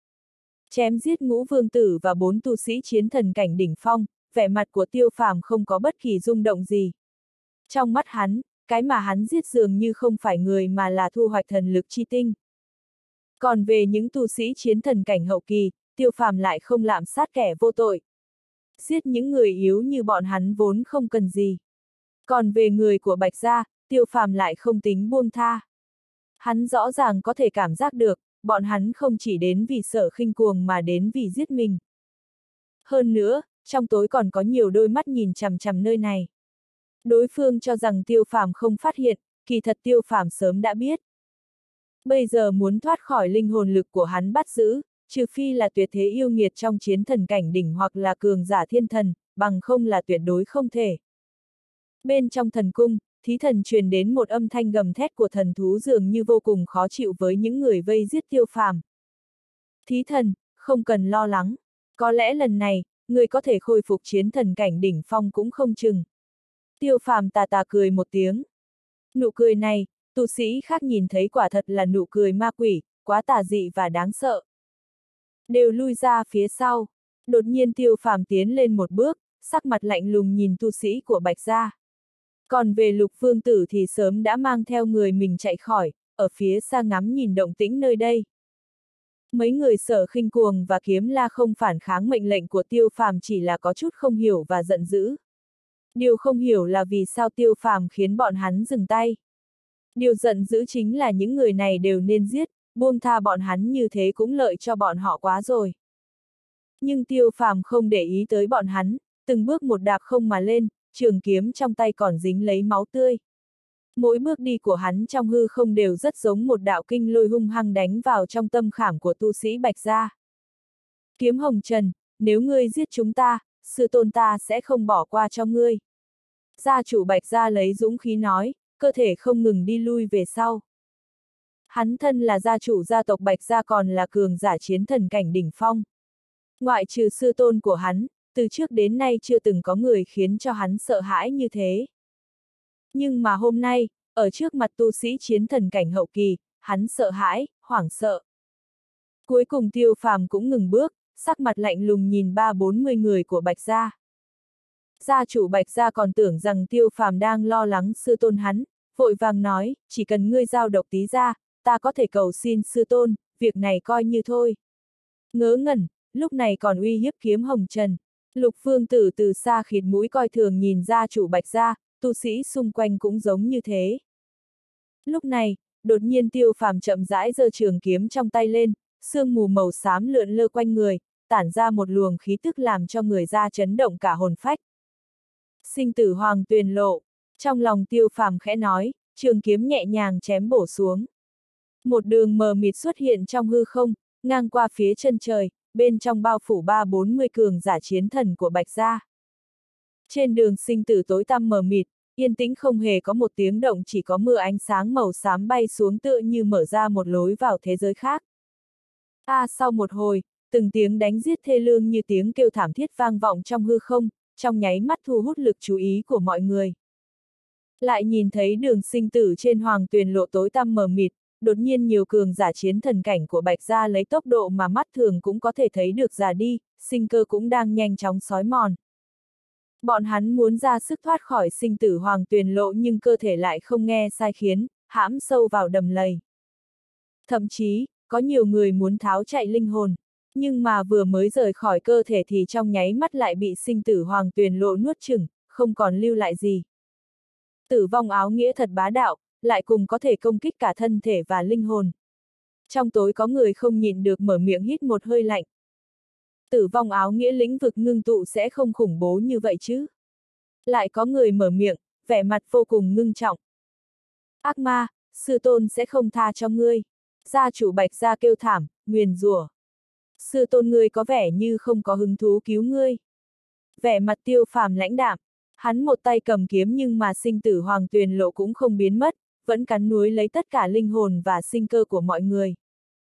Chém giết Ngũ Vương Tử và 4 tu sĩ chiến thần cảnh đỉnh phong, vẻ mặt của Tiêu Phàm không có bất kỳ rung động gì. Trong mắt hắn, cái mà hắn giết dường như không phải người mà là thu hoạch thần lực chi tinh. Còn về những tu sĩ chiến thần cảnh hậu kỳ, Tiêu Phàm lại không lạm sát kẻ vô tội. Giết những người yếu như bọn hắn vốn không cần gì. Còn về người của Bạch Gia, Tiêu Phàm lại không tính buông tha. Hắn rõ ràng có thể cảm giác được, bọn hắn không chỉ đến vì sợ khinh cuồng mà đến vì giết mình. Hơn nữa, trong tối còn có nhiều đôi mắt nhìn chằm chằm nơi này. Đối phương cho rằng Tiêu Phàm không phát hiện, kỳ thật Tiêu Phàm sớm đã biết. Bây giờ muốn thoát khỏi linh hồn lực của hắn bắt giữ, trừ phi là tuyệt thế yêu nghiệt trong chiến thần cảnh đỉnh hoặc là cường giả thiên thần, bằng không là tuyệt đối không thể. Bên trong thần cung, thí thần truyền đến một âm thanh gầm thét của thần thú dường như vô cùng khó chịu với những người vây giết Tiêu Phàm. Thí thần, không cần lo lắng, có lẽ lần này, người có thể khôi phục chiến thần cảnh đỉnh phong cũng không chừng. Tiêu Phàm tà tà cười một tiếng. Nụ cười này, tu sĩ khác nhìn thấy quả thật là nụ cười ma quỷ, quá tà dị và đáng sợ. Đều lui ra phía sau. Đột nhiên Tiêu Phàm tiến lên một bước, sắc mặt lạnh lùng nhìn tu sĩ của Bạch gia. Còn về Lục Vương Tử thì sớm đã mang theo người mình chạy khỏi, ở phía xa ngắm nhìn động tĩnh nơi đây. Mấy người Sở Khinh Cuồng và Kiếm La không phản kháng mệnh lệnh của Tiêu Phàm, chỉ là có chút không hiểu và giận dữ. Điều không hiểu là vì sao Tiêu Phàm khiến bọn hắn dừng tay. Điều giận dữ chính là những người này đều nên giết, buông tha bọn hắn như thế cũng lợi cho bọn họ quá rồi. Nhưng Tiêu Phàm không để ý tới bọn hắn, từng bước một đạp không mà lên, trường kiếm trong tay còn dính lấy máu tươi. Mỗi bước đi của hắn trong hư không đều rất giống một đạo kinh lôi hung hăng đánh vào trong tâm khảm của tu sĩ Bạch gia. Kiếm Hồng Trần, nếu ngươi giết chúng ta, sư tôn ta sẽ không bỏ qua cho ngươi. Gia chủ Bạch gia lấy dũng khí nói, cơ thể không ngừng đi lui về sau. Hắn thân là gia chủ gia tộc Bạch gia còn là cường giả chiến thần cảnh đỉnh phong. Ngoại trừ sư tôn của hắn, từ trước đến nay chưa từng có người khiến cho hắn sợ hãi như thế. Nhưng mà hôm nay, ở trước mặt tu sĩ chiến thần cảnh hậu kỳ, hắn sợ hãi, hoảng sợ. Cuối cùng Tiêu Phàm cũng ngừng bước, sắc mặt lạnh lùng nhìn 30-40 người của Bạch gia. Gia chủ Bạch gia còn tưởng rằng Tiêu Phàm đang lo lắng sư tôn hắn, vội vàng nói, chỉ cần ngươi giao độc tí ra, ta có thể cầu xin sư tôn, việc này coi như thôi. Ngớ ngẩn, lúc này còn uy hiếp Kiếm Hồng Trần. Lục Vương Tử từ xa khịt mũi coi thường nhìn gia chủ Bạch gia, tu sĩ xung quanh cũng giống như thế. Lúc này, đột nhiên Tiêu Phàm chậm rãi giơ trường kiếm trong tay lên, sương mù màu xám lượn lơ quanh người, tản ra một luồng khí tức làm cho người ra chấn động cả hồn phách. Sinh tử hoàng tuyền lộ, trong lòng Tiêu Phàm khẽ nói, trường kiếm nhẹ nhàng chém bổ xuống. Một đường mờ mịt xuất hiện trong hư không, ngang qua phía chân trời, bên trong bao phủ 30-40 cường giả chiến thần của Bạch gia. Trên đường sinh tử tối tăm mờ mịt, yên tĩnh không hề có một tiếng động, chỉ có mưa ánh sáng màu xám bay xuống tựa như mở ra một lối vào thế giới khác. Sau một hồi, từng tiếng đánh giết thê lương như tiếng kêu thảm thiết vang vọng trong hư không, trong nháy mắt thu hút lực chú ý của mọi người. Lại nhìn thấy đường sinh tử trên hoàng tuyền lộ tối tăm mờ mịt, đột nhiên nhiều cường giả chiến thần cảnh của Bạch gia lấy tốc độ mà mắt thường cũng có thể thấy được già đi, sinh cơ cũng đang nhanh chóng xói mòn. Bọn hắn muốn ra sức thoát khỏi sinh tử hoàng tuyền lộ nhưng cơ thể lại không nghe sai khiến, hãm sâu vào đầm lầy. Thậm chí, có nhiều người muốn tháo chạy linh hồn, nhưng mà vừa mới rời khỏi cơ thể thì trong nháy mắt lại bị sinh tử hoàng tuyền lộ nuốt chửng, không còn lưu lại gì. Tử vong áo nghĩa thật bá đạo, lại cùng có thể công kích cả thân thể và linh hồn. Trong tối có người không nhịn được mở miệng hít một hơi lạnh. Tử vong áo nghĩa lĩnh vực ngưng tụ sẽ không khủng bố như vậy chứ. Lại có người mở miệng, vẻ mặt vô cùng ngưng trọng. Ác ma, sư tôn sẽ không tha cho ngươi. Gia chủ Bạch gia kêu thảm, nguyền rủa. Sư tôn ngươi có vẻ như không có hứng thú cứu ngươi. Vẻ mặt Tiêu Phàm lãnh đạm, hắn một tay cầm kiếm nhưng mà sinh tử hoàng tuyền lộ cũng không biến mất, vẫn cắn nuốt lấy tất cả linh hồn và sinh cơ của mọi người.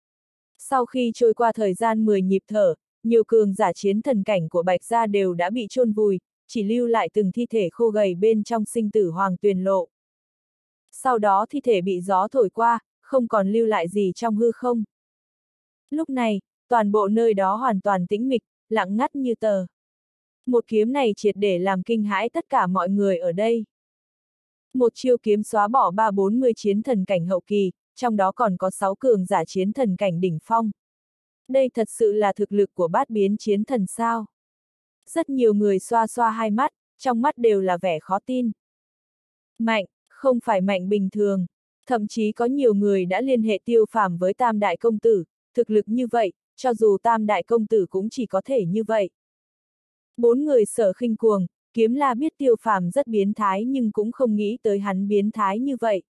Sau khi trôi qua thời gian 10 nhịp thở, nhiều cường giả chiến thần cảnh của Bạch gia đều đã bị chôn vùi, chỉ lưu lại từng thi thể khô gầy bên trong sinh tử hoàng tuyền lộ. Sau đó thi thể bị gió thổi qua, không còn lưu lại gì trong hư không. Lúc này, toàn bộ nơi đó hoàn toàn tĩnh mịch, lặng ngắt như tờ. Một kiếm này triệt để làm kinh hãi tất cả mọi người ở đây. Một chiêu kiếm xóa bỏ 30-40 chiến thần cảnh hậu kỳ, trong đó còn có 6 cường giả chiến thần cảnh đỉnh phong. Đây thật sự là thực lực của bát biến chiến thần sao? Rất nhiều người xoa xoa hai mắt, trong mắt đều là vẻ khó tin. Mạnh, không phải mạnh bình thường. Thậm chí có nhiều người đã liên hệ Tiêu Phàm với Tam Đại Công Tử, thực lực như vậy, cho dù Tam Đại Công Tử cũng chỉ có thể như vậy. 4 người Sở Khinh Cuồng, Kiếm La biết Tiêu Phàm rất biến thái nhưng cũng không nghĩ tới hắn biến thái như vậy.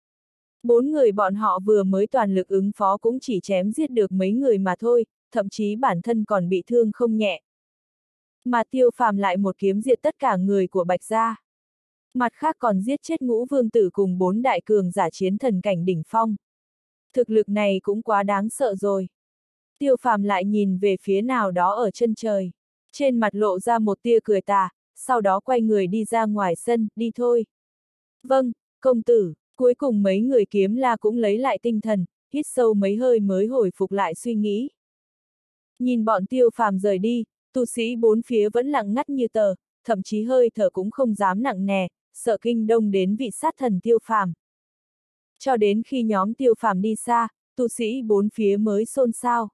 4 người bọn họ vừa mới toàn lực ứng phó cũng chỉ chém giết được mấy người mà thôi, thậm chí bản thân còn bị thương không nhẹ. Mà Tiêu Phàm lại một kiếm diệt tất cả người của Bạch gia. Mặt khác còn giết chết Ngũ Vương Tử cùng 4 đại cường giả chiến thần cảnh đỉnh phong. Thực lực này cũng quá đáng sợ rồi. Tiêu Phàm lại nhìn về phía nào đó ở chân trời. Trên mặt lộ ra một tia cười tà, sau đó quay người đi ra ngoài sân, đi thôi. Vâng, công tử, cuối cùng mấy người kiếm la cũng lấy lại tinh thần, hít sâu mấy hơi mới hồi phục lại suy nghĩ. Nhìn bọn Tiêu Phàm rời đi, tu sĩ bốn phía vẫn lặng ngắt như tờ, thậm chí hơi thở cũng không dám nặng nề, sợ kinh động đến vị sát thần Tiêu Phàm. Cho đến khi nhóm Tiêu Phàm đi xa, tu sĩ bốn phía mới xôn xao.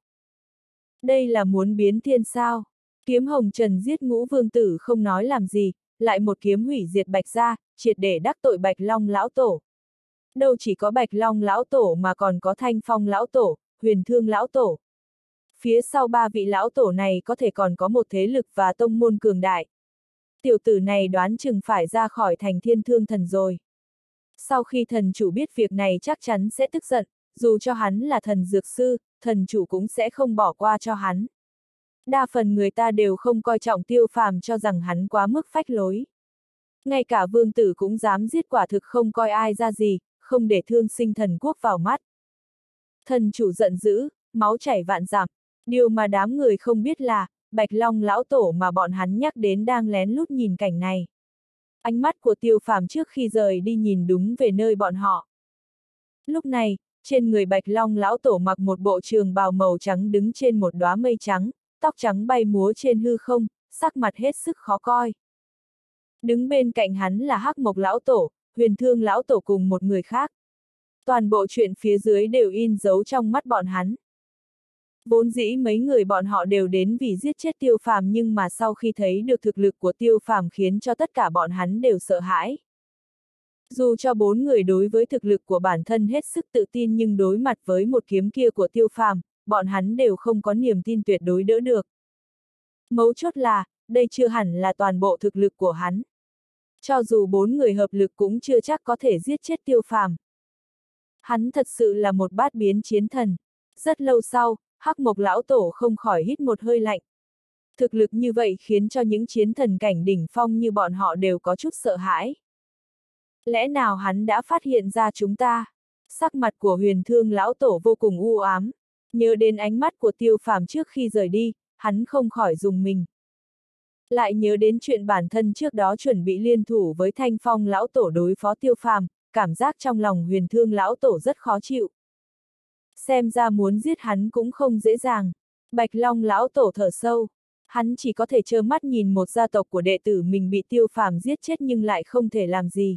Đây là muốn biến thiên sao? Kiếm hồng trần giết Ngũ Vương Tử không nói làm gì, lại một kiếm hủy diệt Bạch gia, triệt để đắc tội Bạch Long lão tổ. Đâu chỉ có Bạch Long lão tổ mà còn có Thanh Phong lão tổ, Huyền Thương lão tổ. Phía sau ba vị lão tổ này có thể còn có một thế lực và tông môn cường đại. Tiểu tử này đoán chừng phải ra khỏi thành Thiên Thương Thần rồi. Sau khi thần chủ biết việc này chắc chắn sẽ tức giận, dù cho hắn là thần dược sư, thần chủ cũng sẽ không bỏ qua cho hắn. Đa phần người ta đều không coi trọng Tiêu Phàm, cho rằng hắn quá mức phách lối. Ngay cả vương tử cũng dám giết, quả thực không coi ai ra gì, không để thương sinh thần quốc vào mắt. Thần chủ giận dữ, máu chảy vạn dặm. Điều mà đám người không biết là, Bạch Long lão tổ mà bọn hắn nhắc đến đang lén lút nhìn cảnh này. Ánh mắt của Tiêu Phàm trước khi rời đi nhìn đúng về nơi bọn họ. Lúc này, trên người Bạch Long lão tổ mặc một bộ trường bào màu trắng đứng trên một đóa mây trắng, tóc trắng bay múa trên hư không, sắc mặt hết sức khó coi. Đứng bên cạnh hắn là Hắc Mộc lão tổ, Huyền Thương lão tổ cùng một người khác. Toàn bộ chuyện phía dưới đều in dấu trong mắt bọn hắn. Vốn dĩ mấy người bọn họ đều đến vì giết chết Tiêu Phàm, nhưng mà sau khi thấy được thực lực của Tiêu Phàm khiến cho tất cả bọn hắn đều sợ hãi. Dù cho bốn người đối với thực lực của bản thân hết sức tự tin, nhưng đối mặt với một kiếm kia của Tiêu Phàm, bọn hắn đều không có niềm tin tuyệt đối đỡ được. Mấu chốt là, đây chưa hẳn là toàn bộ thực lực của hắn. Cho dù bốn người hợp lực cũng chưa chắc có thể giết chết Tiêu Phàm. Hắn thật sự là một bát biến chiến thần. Rất lâu sau, Hắc Mộc lão tổ không khỏi hít một hơi lạnh. Thực lực như vậy khiến cho những chiến thần cảnh đỉnh phong như bọn họ đều có chút sợ hãi. Lẽ nào hắn đã phát hiện ra chúng ta? Sắc mặt của Huyền Thương lão tổ vô cùng u ám. Nhớ đến ánh mắt của Tiêu Phàm trước khi rời đi, hắn không khỏi rùng mình. Lại nhớ đến chuyện bản thân trước đó chuẩn bị liên thủ với Thanh Phong lão tổ đối phó Tiêu Phàm, cảm giác trong lòng Huyền Thương lão tổ rất khó chịu. Xem ra muốn giết hắn cũng không dễ dàng. Bạch Long lão tổ thở sâu. Hắn chỉ có thể trơ mắt nhìn một gia tộc của đệ tử mình bị Tiêu Phàm giết chết nhưng lại không thể làm gì.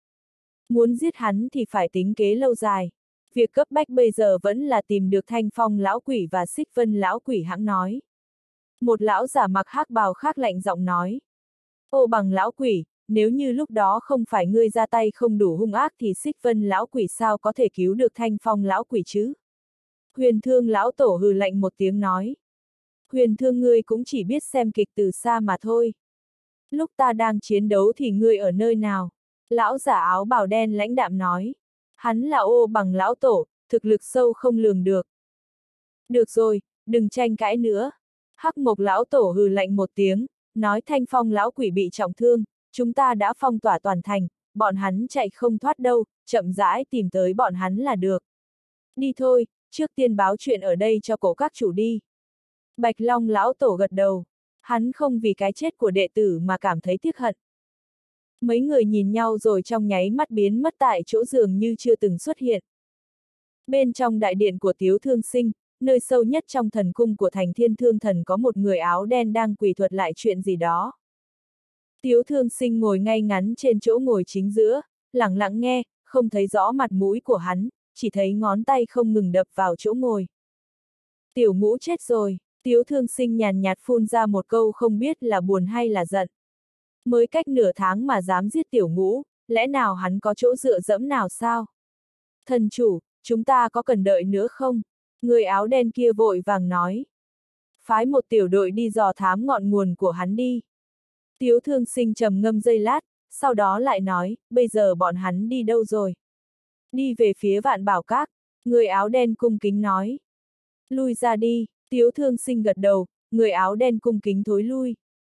Muốn giết hắn thì phải tính kế lâu dài. Việc cấp bách bây giờ vẫn là tìm được Thanh Phong lão quỷ và Xích Vân lão quỷ, hãng nói. Một lão giả mặc hắc bào khác lạnh giọng nói. Ô Bằng lão quỷ, nếu như lúc đó không phải ngươi ra tay không đủ hung ác thì Xích Vân lão quỷ sao có thể cứu được Thanh Phong lão quỷ chứ? Huyền Thương lão tổ hừ lạnh một tiếng nói. Huyền Thương, ngươi cũng chỉ biết xem kịch từ xa mà thôi. Lúc ta đang chiến đấu thì ngươi ở nơi nào? Lão giả áo bào đen lãnh đạm nói. Hắn là Ô Bằng lão tổ, thực lực sâu không lường được. Được rồi, đừng tranh cãi nữa. Hắc Mộc lão tổ hừ lạnh một tiếng, nói Thanh Phong lão quỷ bị trọng thương, chúng ta đã phong tỏa toàn thành, bọn hắn chạy không thoát đâu, chậm rãi tìm tới bọn hắn là được. Đi thôi, trước tiên báo chuyện ở đây cho cổ các chủ đi. Bạch Long lão tổ gật đầu, hắn không vì cái chết của đệ tử mà cảm thấy tiếc hận. Mấy người nhìn nhau rồi trong nháy mắt biến mất tại chỗ, dường như chưa từng xuất hiện. Bên trong đại điện của Tiếu Thương Sinh, nơi sâu nhất trong thần cung của thành Thiên Thương Thần, có một người áo đen đang quỳ thuật lại chuyện gì đó. Tiếu Thương Sinh ngồi ngay ngắn trên chỗ ngồi chính giữa, lẳng lặng nghe, không thấy rõ mặt mũi của hắn, chỉ thấy ngón tay không ngừng đập vào chỗ ngồi. Tiểu Ngũ chết rồi, Tiếu Thương Sinh nhàn nhạt phun ra một câu, không biết là buồn hay là giận. Mới cách nửa tháng mà dám giết Tiểu Ngũ, lẽ nào hắn có chỗ dựa dẫm nào sao? Thần chủ, chúng ta có cần đợi nữa không? Người áo đen kia vội vàng nói. Phái một tiểu đội đi dò thám ngọn nguồn của hắn đi. Tiếu Thương Sinh trầm ngâm giây lát, sau đó lại nói, bây giờ bọn hắn đi đâu rồi? Đi về phía Vạn Bảo Các, người áo đen cung kính nói. Lui ra đi, Tiếu Thương Sinh gật đầu, người áo đen cung kính thối lui.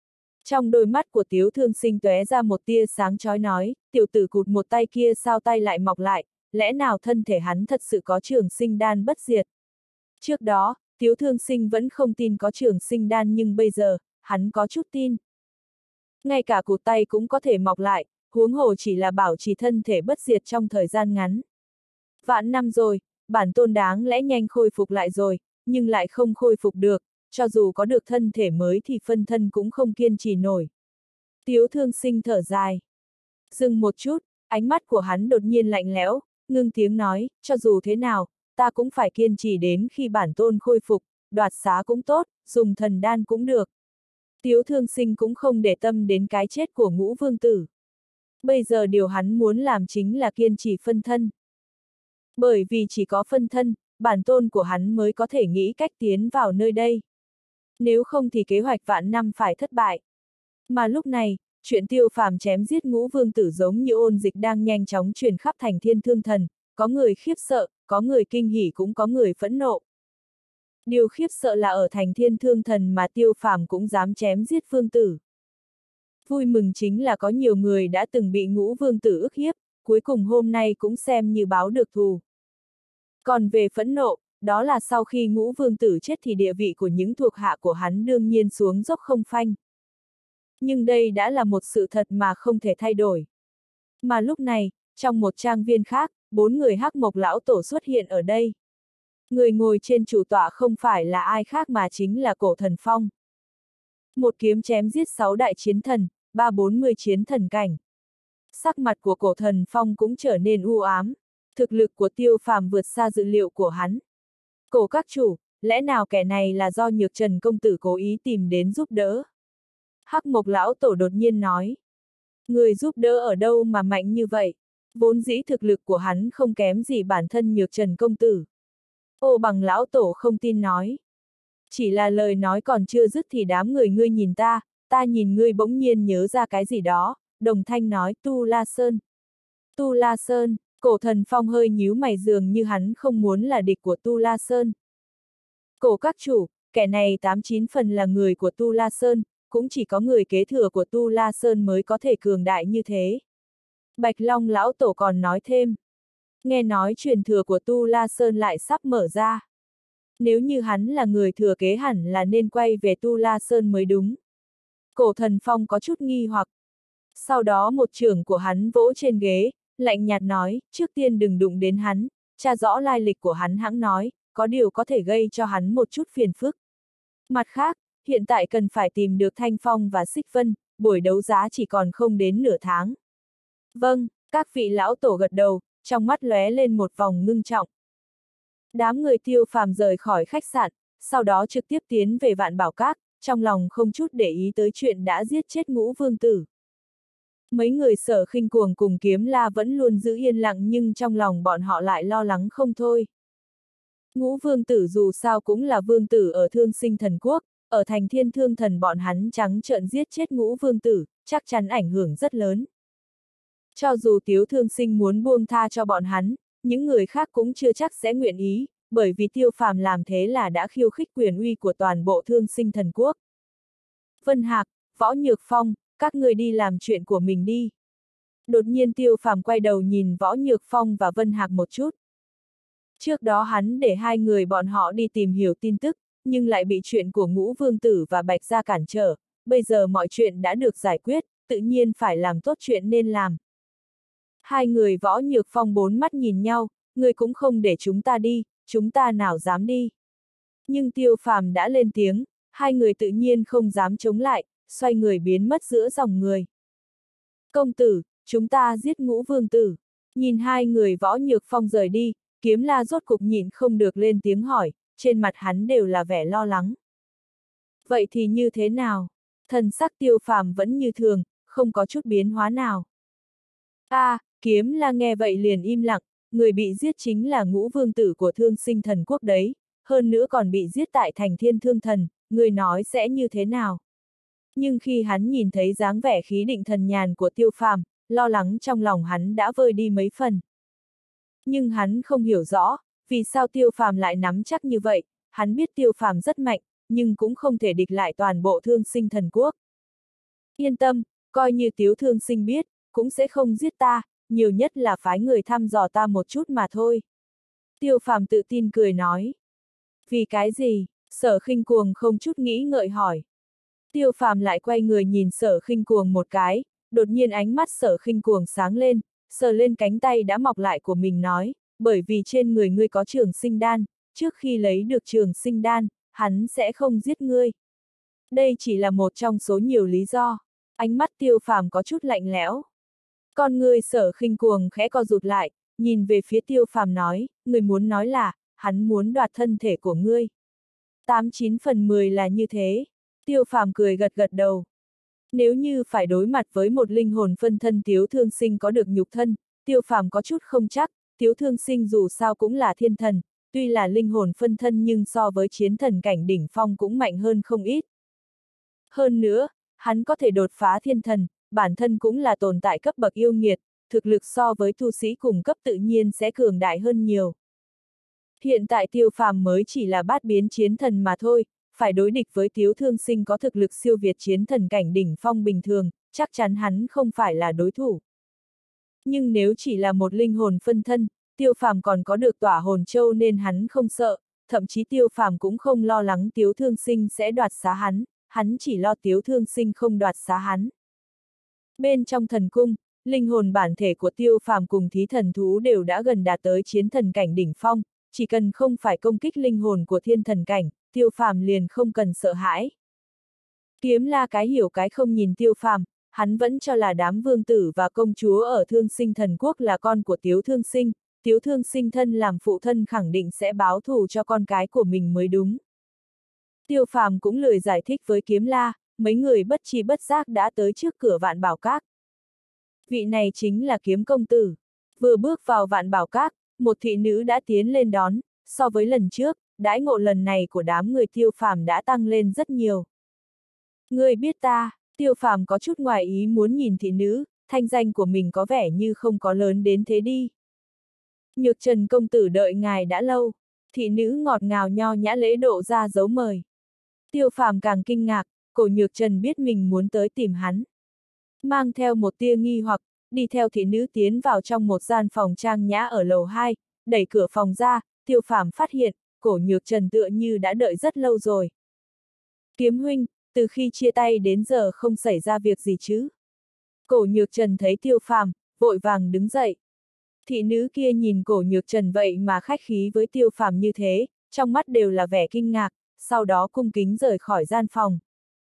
Trong đôi mắt của Tiếu Thương Sinh tóe ra một tia sáng chói nói, tiểu tử cụt một tay kia sao tay lại mọc lại, lẽ nào thân thể hắn thật sự có trường sinh đan bất diệt. Trước đó, Tiếu Thương Sinh vẫn không tin có trường sinh đan nhưng bây giờ, hắn có chút tin. Ngay cả cụt tay cũng có thể mọc lại, huống hồ chỉ là bảo trì thân thể bất diệt trong thời gian ngắn. Vạn năm rồi, bản tôn đáng lẽ nhanh khôi phục lại rồi, nhưng lại không khôi phục được, cho dù có được thân thể mới thì phân thân cũng không kiên trì nổi. Tiếu Thương Sinh thở dài. Dừng một chút, ánh mắt của hắn đột nhiên lạnh lẽo, ngưng tiếng nói, cho dù thế nào, ta cũng phải kiên trì đến khi bản tôn khôi phục, đoạt xá cũng tốt, dùng thần đan cũng được. Tiếu Thương Sinh cũng không để tâm đến cái chết của Ngũ Vương Tử. Bây giờ điều hắn muốn làm chính là kiên trì phân thân. Bởi vì chỉ có phân thân, bản tôn của hắn mới có thể nghĩ cách tiến vào nơi đây. Nếu không thì kế hoạch vạn năm phải thất bại. Mà lúc này, chuyện Tiêu Phàm chém giết Ngũ Vương Tử giống như ôn dịch đang nhanh chóng truyền khắp thành Thiên Thương Thần, có người khiếp sợ, có người kinh hỉ cũng có người phẫn nộ. Điều khiếp sợ là ở thành Thiên Thương Thần mà Tiêu Phàm cũng dám chém giết Vương Tử. Vui mừng chính là có nhiều người đã từng bị Ngũ Vương Tử ức hiếp, cuối cùng hôm nay cũng xem như báo được thù. Còn về phẫn nộ, đó là sau khi Ngũ Vương Tử chết thì địa vị của những thuộc hạ của hắn đương nhiên xuống dốc không phanh. Nhưng đây đã là một sự thật mà không thể thay đổi. Mà lúc này, trong một trang viên khác, 4 người Hắc Mộc Lão Tổ xuất hiện ở đây. Người ngồi trên chủ tọa không phải là ai khác mà chính là Cổ Thần Phong. Một kiếm chém giết 6 đại chiến thần, 340 chiến thần cảnh. Sắc mặt của Cổ Thần Phong cũng trở nên u ám. Thực lực của Tiêu Phàm vượt xa dự liệu của hắn. Cổ các chủ, lẽ nào kẻ này là do Nhược Trần công tử cố ý tìm đến giúp đỡ? Hắc Mộc Lão Tổ đột nhiên nói. Người giúp đỡ ở đâu mà mạnh như vậy? Vốn dĩ thực lực của hắn không kém gì bản thân Nhược Trần công tử. Ô Bằng Lão Tổ không tin nói. Chỉ là lời nói còn chưa dứt thì đám người ngươi nhìn ta nhìn ngươi bỗng nhiên nhớ ra cái gì đó, đồng thanh nói Tu La Sơn. Tu La Sơn, Cổ Thần Phong hơi nhíu mày dường như hắn không muốn là địch của Tu La Sơn. Cổ các chủ, kẻ này 89 phần là người của Tu La Sơn, cũng chỉ có người kế thừa của Tu La Sơn mới có thể cường đại như thế. Bạch Long Lão Tổ còn nói thêm. Nghe nói truyền thừa của Tu La Sơn lại sắp mở ra. Nếu như hắn là người thừa kế hẳn là nên quay về Tu La Sơn mới đúng. Cổ Thần Phong có chút nghi hoặc. Sau đó một trưởng của hắn vỗ trên ghế, lạnh nhạt nói, trước tiên đừng đụng đến hắn, tra rõ lai lịch của hắn hãng nói, có điều có thể gây cho hắn một chút phiền phức. Mặt khác, hiện tại cần phải tìm được Thanh Phong và Xích Vân, buổi đấu giá chỉ còn không đến nửa tháng. Vâng, các vị lão tổ gật đầu, trong mắt lóe lên một vòng ngưng trọng. Đám người Tiêu Phàm rời khỏi khách sạn, sau đó trực tiếp tiến về Vạn Bảo Các, trong lòng không chút để ý tới chuyện đã giết chết Ngũ Vương Tử. Mấy người Sở Khinh Cuồng cùng Kiếm La vẫn luôn giữ yên lặng nhưng trong lòng bọn họ lại lo lắng không thôi. Ngũ Vương Tử dù sao cũng là vương tử ở Thương Sinh Thần Quốc, ở thành Thiên Thương Thần bọn hắn trắng trợn giết chết Ngũ Vương Tử, chắc chắn ảnh hưởng rất lớn. Cho dù Tiếu Thương Sinh muốn buông tha cho bọn hắn, những người khác cũng chưa chắc sẽ nguyện ý, bởi vì Tiêu Phàm làm thế là đã khiêu khích quyền uy của toàn bộ Thương Sinh Thần Quốc. Vân Hạc, Võ Nhược Phong, các người đi làm chuyện của mình đi. Đột nhiên Tiêu Phàm quay đầu nhìn Võ Nhược Phong và Vân Hạc một chút. Trước đó hắn để hai người bọn họ đi tìm hiểu tin tức, nhưng lại bị chuyện của Ngũ Vương Tử và Bạch Gia cản trở, bây giờ mọi chuyện đã được giải quyết, tự nhiên phải làm tốt chuyện nên làm. Hai người Võ Nhược Phong bốn mắt nhìn nhau, người cũng không để chúng ta đi, chúng ta nào dám đi. Nhưng Tiêu Phàm đã lên tiếng, hai người tự nhiên không dám chống lại, xoay người biến mất giữa dòng người. Công tử, chúng ta giết Ngũ Vương Tử. Nhìn hai người Võ Nhược Phong rời đi, Kiếm La rốt cục nhịn không được lên tiếng hỏi, trên mặt hắn đều là vẻ lo lắng. Vậy thì như thế nào? Thần sắc Tiêu Phàm vẫn như thường, không có chút biến hóa nào. Kiếm La nghe vậy liền im lặng, người bị giết chính là Ngũ Vương Tử của Thương Sinh Thần Quốc đấy, hơn nữa còn bị giết tại thành Thiên Thương Thần, người nói sẽ như thế nào? Nhưng khi hắn nhìn thấy dáng vẻ khí định thần nhàn của Tiêu Phàm, lo lắng trong lòng hắn đã vơi đi mấy phần. Nhưng hắn không hiểu rõ, vì sao Tiêu Phàm lại nắm chắc như vậy, hắn biết Tiêu Phàm rất mạnh, nhưng cũng không thể địch lại toàn bộ Thương Sinh Thần Quốc. Yên tâm, coi như Tiếu Thương Sinh biết, cũng sẽ không giết ta, nhiều nhất là phái người thăm dò ta một chút mà thôi. Tiêu Phàm tự tin cười nói. Vì cái gì? Sở Khinh Cuồng không chút nghĩ ngợi hỏi. Tiêu Phàm lại quay người nhìn Sở Khinh Cuồng một cái, đột nhiên ánh mắt Sở Khinh Cuồng sáng lên, sờ lên cánh tay đã mọc lại của mình nói, bởi vì trên người ngươi có trường sinh đan, trước khi lấy được trường sinh đan, hắn sẽ không giết ngươi. Đây chỉ là một trong số nhiều lý do. Ánh mắt Tiêu Phàm có chút lạnh lẽo. Con người Sở Khinh Cuồng khẽ co rụt lại, nhìn về phía Tiêu Phàm nói, người muốn nói là, hắn muốn đoạt thân thể của ngươi. 89/10 là như thế. Tiêu Phàm cười gật gật đầu. Nếu như phải đối mặt với một linh hồn phân thân Tiếu Thương Sinh có được nhục thân, Tiêu Phàm có chút không chắc, Tiếu Thương Sinh dù sao cũng là thiên thần, tuy là linh hồn phân thân nhưng so với chiến thần cảnh đỉnh phong cũng mạnh hơn không ít. Hơn nữa, hắn có thể đột phá thiên thần, bản thân cũng là tồn tại cấp bậc yêu nghiệt, thực lực so với tu sĩ cùng cấp tự nhiên sẽ cường đại hơn nhiều. Hiện tại Tiêu Phàm mới chỉ là bát biến chiến thần mà thôi, phải đối địch với Tiếu Thương Sinh có thực lực siêu việt chiến thần cảnh đỉnh phong bình thường, chắc chắn hắn không phải là đối thủ. Nhưng nếu chỉ là một linh hồn phân thân, Tiêu Phàm còn có được Tỏa Hồn Châu nên hắn không sợ, thậm chí Tiêu Phàm cũng không lo lắng Tiếu Thương Sinh sẽ đoạt xá hắn chỉ lo Tiếu Thương Sinh không đoạt xá hắn. Bên trong thần cung, linh hồn bản thể của Tiêu Phàm cùng thí thần thú đều đã gần đạt tới chiến thần cảnh đỉnh phong, chỉ cần không phải công kích linh hồn của thiên thần cảnh, Tiêu Phàm liền không cần sợ hãi. Kiếm La cái hiểu cái không nhìn Tiêu Phàm, hắn vẫn cho là đám vương tử và công chúa ở Thương Sinh Thần Quốc là con của Tiếu Thương Sinh thân làm phụ thân khẳng định sẽ báo thù cho con cái của mình mới đúng. Tiêu Phàm cũng lười giải thích với Kiếm La, mấy người bất tri bất giác đã tới trước cửa Vạn Bảo Các. Vị này chính là Kiếm công tử. Vừa bước vào Vạn Bảo Các, một thị nữ đã tiến lên đón, so với lần trước, đãi ngộ lần này của đám người Tiêu Phàm đã tăng lên rất nhiều. Ngươi biết ta? Tiêu Phàm có chút ngoài ý muốn nhìn thị nữ, thanh danh của mình có vẻ như không có lớn đến thế đi. Nhược Trần công tử đợi ngài đã lâu, thị nữ ngọt ngào nho nhã lễ độ ra dấu mời. Tiêu Phàm càng kinh ngạc, cổ Nhược Trần biết mình muốn tới tìm hắn. Mang theo một tia nghi hoặc, đi theo thị nữ tiến vào trong một gian phòng trang nhã ở lầu 2, đẩy cửa phòng ra, Tiêu Phàm phát hiện, cổ Nhược Trần tựa như đã đợi rất lâu rồi. Kiếm huynh, từ khi chia tay đến giờ không xảy ra việc gì chứ? Cổ Nhược Trần thấy Tiêu Phàm, vội vàng đứng dậy. Thị nữ kia nhìn cổ Nhược Trần vậy mà khách khí với Tiêu Phàm như thế, trong mắt đều là vẻ kinh ngạc, sau đó cung kính rời khỏi gian phòng.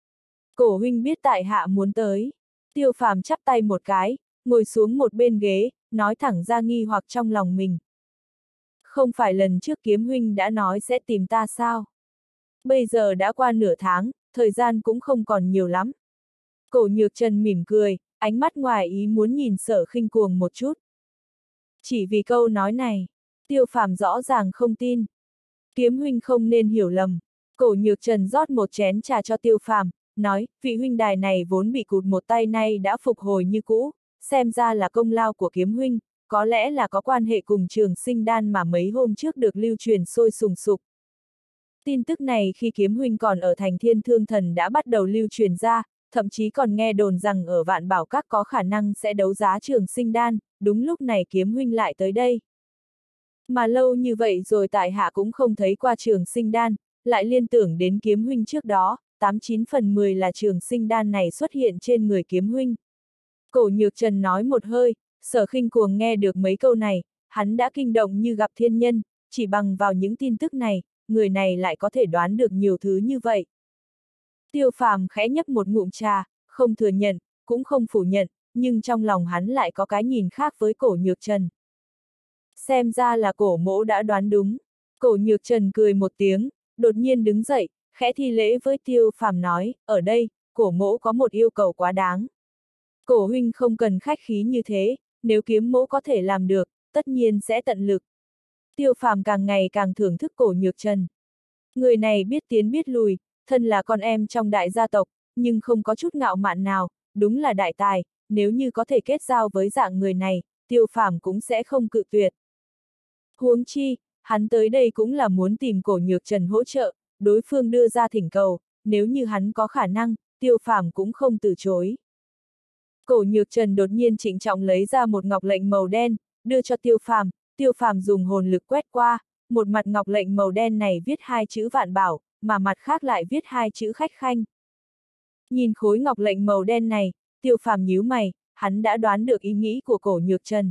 Cổ huynh biết tại hạ muốn tới. Tiêu Phàm chắp tay một cái, ngồi xuống một bên ghế, nói thẳng ra nghi hoặc trong lòng mình. Không phải lần trước Kiếm huynh đã nói sẽ tìm ta sao? Bây giờ đã qua nửa tháng, thời gian cũng không còn nhiều lắm. Cổ Nhược Trần mỉm cười, ánh mắt ngoài ý muốn nhìn Sở Khinh Cuồng một chút. Chỉ vì câu nói này, Tiêu Phàm rõ ràng không tin. Kiếm huynh không nên hiểu lầm. Cổ Nhược Trần rót một chén trà cho Tiêu Phàm, nói, vị huynh đài này vốn bị cụt một tay nay đã phục hồi như cũ, xem ra là công lao của Kiếm huynh, có lẽ là có quan hệ cùng trường sinh đan mà mấy hôm trước được lưu truyền sôi sùng sục. Tin tức này khi Kiếm huynh còn ở thành Thiên Thương Thần đã bắt đầu lưu truyền ra, thậm chí còn nghe đồn rằng ở Vạn Bảo Các có khả năng sẽ đấu giá trường sinh đan, đúng lúc này Kiếm huynh lại tới đây. Mà lâu như vậy rồi tại hạ cũng không thấy qua trường sinh đan, lại liên tưởng đến Kiếm huynh trước đó, 89/10 là trường sinh đan này xuất hiện trên người Kiếm huynh. Cổ Nhược Trần nói một hơi, Sở Khinh Cuồng nghe được mấy câu này, hắn đã kinh động như gặp thiên nhân, chỉ bằng vào những tin tức này, người này lại có thể đoán được nhiều thứ như vậy. Tiêu Phàm khẽ nhấp một ngụm trà, không thừa nhận, cũng không phủ nhận, nhưng trong lòng hắn lại có cái nhìn khác với cổ Nhược Trần. Xem ra là cổ mỗ đã đoán đúng. Cổ Nhược Trần cười một tiếng, đột nhiên đứng dậy, khẽ thi lễ với Tiêu Phàm nói, ở đây, cổ mỗ có một yêu cầu quá đáng. Cổ huynh không cần khách khí như thế, nếu Kiếm mỗ có thể làm được, tất nhiên sẽ tận lực. Tiêu Phàm càng ngày càng thưởng thức cổ Nhược Trần. Người này biết tiến biết lùi, thân là con em trong đại gia tộc, nhưng không có chút ngạo mạn nào, đúng là đại tài, nếu như có thể kết giao với dạng người này, Tiêu Phàm cũng sẽ không cự tuyệt. Huống chi, hắn tới đây cũng là muốn tìm cổ Nhược Trần hỗ trợ, đối phương đưa ra thỉnh cầu, nếu như hắn có khả năng, Tiêu Phàm cũng không từ chối. Cổ Nhược Trần đột nhiên trịnh trọng lấy ra một ngọc lệnh màu đen, đưa cho Tiêu Phàm dùng hồn lực quét qua, một mặt ngọc lệnh màu đen này viết hai chữ Vạn Bảo, mà mặt khác lại viết hai chữ Khách Khanh. Nhìn khối ngọc lệnh màu đen này, Tiêu Phàm nhíu mày, hắn đã đoán được ý nghĩ của Cổ Nhược Trần.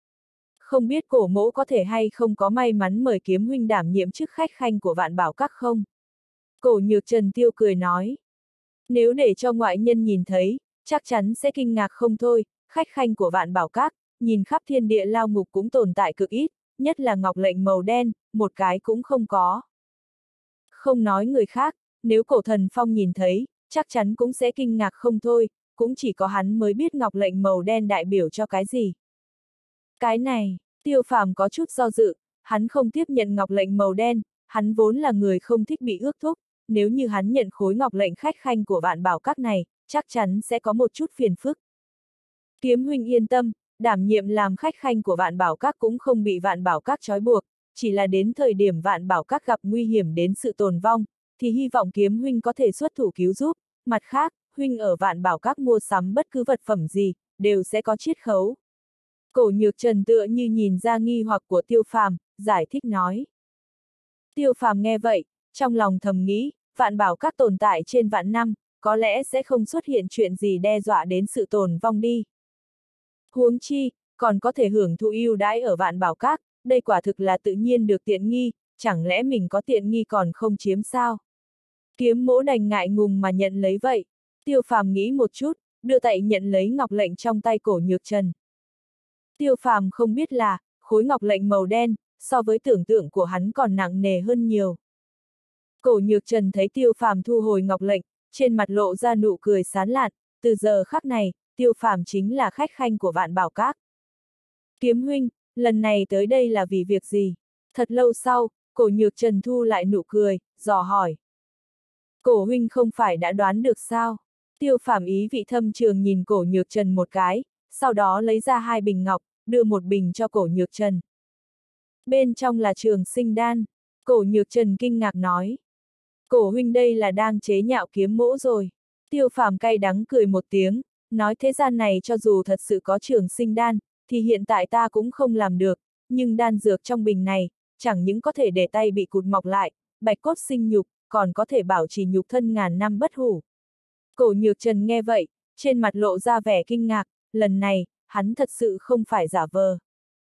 Không biết Cổ mỗ có thể hay không có may mắn mời Kiếm huynh đảm nhiệm chức Khách Khanh của Vạn Bảo Các không? Cổ Nhược Trần tiêu cười nói. Nếu để cho ngoại nhân nhìn thấy, chắc chắn sẽ kinh ngạc không thôi, Khách Khanh của Vạn Bảo Các, nhìn khắp thiên địa lao ngục cũng tồn tại cực ít, nhất là ngọc lệnh màu đen, một cái cũng không có. Không nói người khác, nếu Cổ Thần Phong nhìn thấy, chắc chắn cũng sẽ kinh ngạc không thôi, cũng chỉ có hắn mới biết ngọc lệnh màu đen đại biểu cho cái gì. Cái này, Tiêu Phàm có chút do dự, hắn không tiếp nhận ngọc lệnh màu đen, hắn vốn là người không thích bị ước thúc, nếu như hắn nhận khối ngọc lệnh Khách Khanh của Vạn Bảo Các này, chắc chắn sẽ có một chút phiền phức. Kiếm huynh yên tâm, đảm nhiệm làm Khách Khanh của Vạn Bảo Các cũng không bị Vạn Bảo Các trói buộc, chỉ là đến thời điểm Vạn Bảo Các gặp nguy hiểm đến sự tồn vong, thì hy vọng Kiếm huynh có thể xuất thủ cứu giúp, mặt khác, huynh ở Vạn Bảo Các mua sắm bất cứ vật phẩm gì, đều sẽ có chiết khấu. Cổ Nhược Trần tựa như nhìn ra nghi hoặc của Tiêu Phàm, giải thích nói. Tiêu Phàm nghe vậy, trong lòng thầm nghĩ, Vạn Bảo Các tồn tại trên vạn năm, có lẽ sẽ không xuất hiện chuyện gì đe dọa đến sự tồn vong đi. Huống chi, còn có thể hưởng thụ ưu đãi ở Vạn Bảo Các, đây quả thực là tự nhiên được tiện nghi, chẳng lẽ mình có tiện nghi còn không chiếm sao? Kiếm mỗ đành ngại ngùng mà nhận lấy vậy. Tiêu Phàm nghĩ một chút, đưa tay nhận lấy ngọc lệnh trong tay Cổ Nhược Trần. Tiêu Phàm không biết là, khối ngọc lệnh màu đen, so với tưởng tượng của hắn còn nặng nề hơn nhiều. Cổ Nhược Trần thấy Tiêu Phàm thu hồi ngọc lệnh, trên mặt lộ ra nụ cười sán lạn, từ giờ khắc này, Tiêu Phàm chính là Khách Khanh của Vạn Bảo Các. Kiếm huynh, lần này tới đây là vì việc gì? Thật lâu sau, Cổ Nhược Trần thu lại nụ cười, dò hỏi. Cổ huynh không phải đã đoán được sao? Tiêu Phàm ý vị thâm trường nhìn Cổ Nhược Trần một cái, sau đó lấy ra hai bình ngọc, đưa một bình cho Cổ Nhược Trần. Bên trong là Trường Sinh Đan. Cổ Nhược Trần kinh ngạc nói. Cổ huynh đây là đang chế nhạo kiếm mỗ rồi. Tiêu Phàm cay đắng cười một tiếng, nói thế gian này cho dù thật sự có Trường Sinh Đan, thì hiện tại ta cũng không làm được, nhưng đan dược trong bình này, chẳng những có thể để tay bị cụt mọc lại, bạch cốt sinh nhục, còn có thể bảo trì nhục thân ngàn năm bất hủ. Cổ Nhược Trần nghe vậy, trên mặt lộ ra vẻ kinh ngạc, lần này, hắn thật sự không phải giả vờ.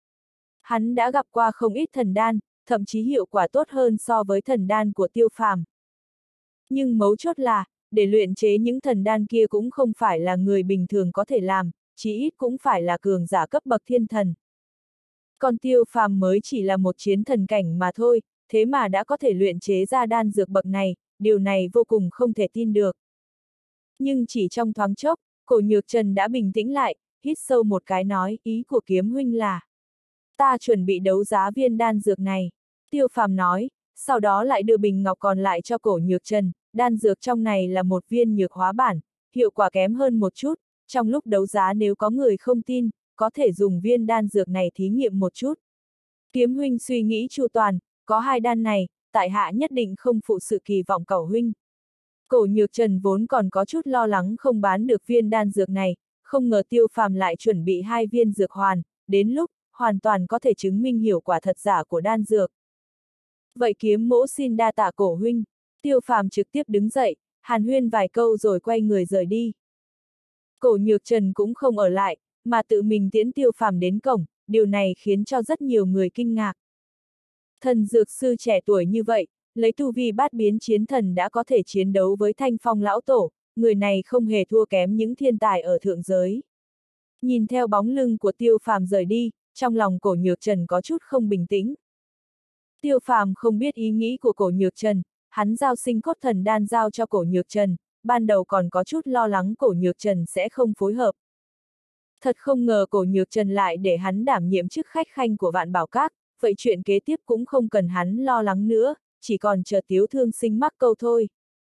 Hắn đã gặp qua không ít thần đan, thậm chí hiệu quả tốt hơn so với thần đan của Tiêu Phàm. Nhưng mấu chốt là, để luyện chế những thần đan kia cũng không phải là người bình thường có thể làm, chí ít cũng phải là cường giả cấp bậc thiên thần. Còn Tiêu Phàm mới chỉ là một chiến thần cảnh mà thôi, thế mà đã có thể luyện chế ra đan dược bậc này, điều này vô cùng không thể tin được. Nhưng chỉ trong thoáng chốc, Cổ Nhược Trần đã bình tĩnh lại, hít sâu một cái nói, ý của kiếm huynh là. Ta chuẩn bị đấu giá viên đan dược này. Tiêu Phàm nói, sau đó lại đưa bình ngọc còn lại cho Cổ Nhược Trần, đan dược trong này là một viên nhược hóa bản, hiệu quả kém hơn một chút, trong lúc đấu giá nếu có người không tin, có thể dùng viên đan dược này thí nghiệm một chút. Kiếm huynh suy nghĩ chu toàn, có hai đan này, tại hạ nhất định không phụ sự kỳ vọng cẩu huynh. Cổ Nhược Trần vốn còn có chút lo lắng không bán được viên đan dược này, không ngờ Tiêu Phàm lại chuẩn bị hai viên dược hoàn, đến lúc, hoàn toàn có thể chứng minh hiệu quả thật giả của đan dược. Vậy kiếm mỗ xin đa tạ cổ huynh. Tiêu Phàm trực tiếp đứng dậy, hàn huyên vài câu rồi quay người rời đi. Cổ Nhược Trần cũng không ở lại, mà tự mình tiễn Tiêu Phàm đến cổng, điều này khiến cho rất nhiều người kinh ngạc. Thần dược sư trẻ tuổi như vậy, lấy tu vi bát biến chiến thần đã có thể chiến đấu với Thanh Phong lão tổ, người này không hề thua kém những thiên tài ở thượng giới. Nhìn theo bóng lưng của Tiêu Phàm rời đi, trong lòng Cổ Nhược Trần có chút không bình tĩnh. Tiêu Phàm không biết ý nghĩ của Cổ Nhược Trần, hắn giao sinh cốt thần đan giao cho Cổ Nhược Trần, ban đầu còn có chút lo lắng Cổ Nhược Trần sẽ không phối hợp. Thật không ngờ Cổ Nhược Trần lại để hắn đảm nhiệm chức khách khanh của Vạn Bảo Các, vậy chuyện kế tiếp cũng không cần hắn lo lắng nữa, chỉ còn chờ Tiếu Thương Sinh mắc câu thôi.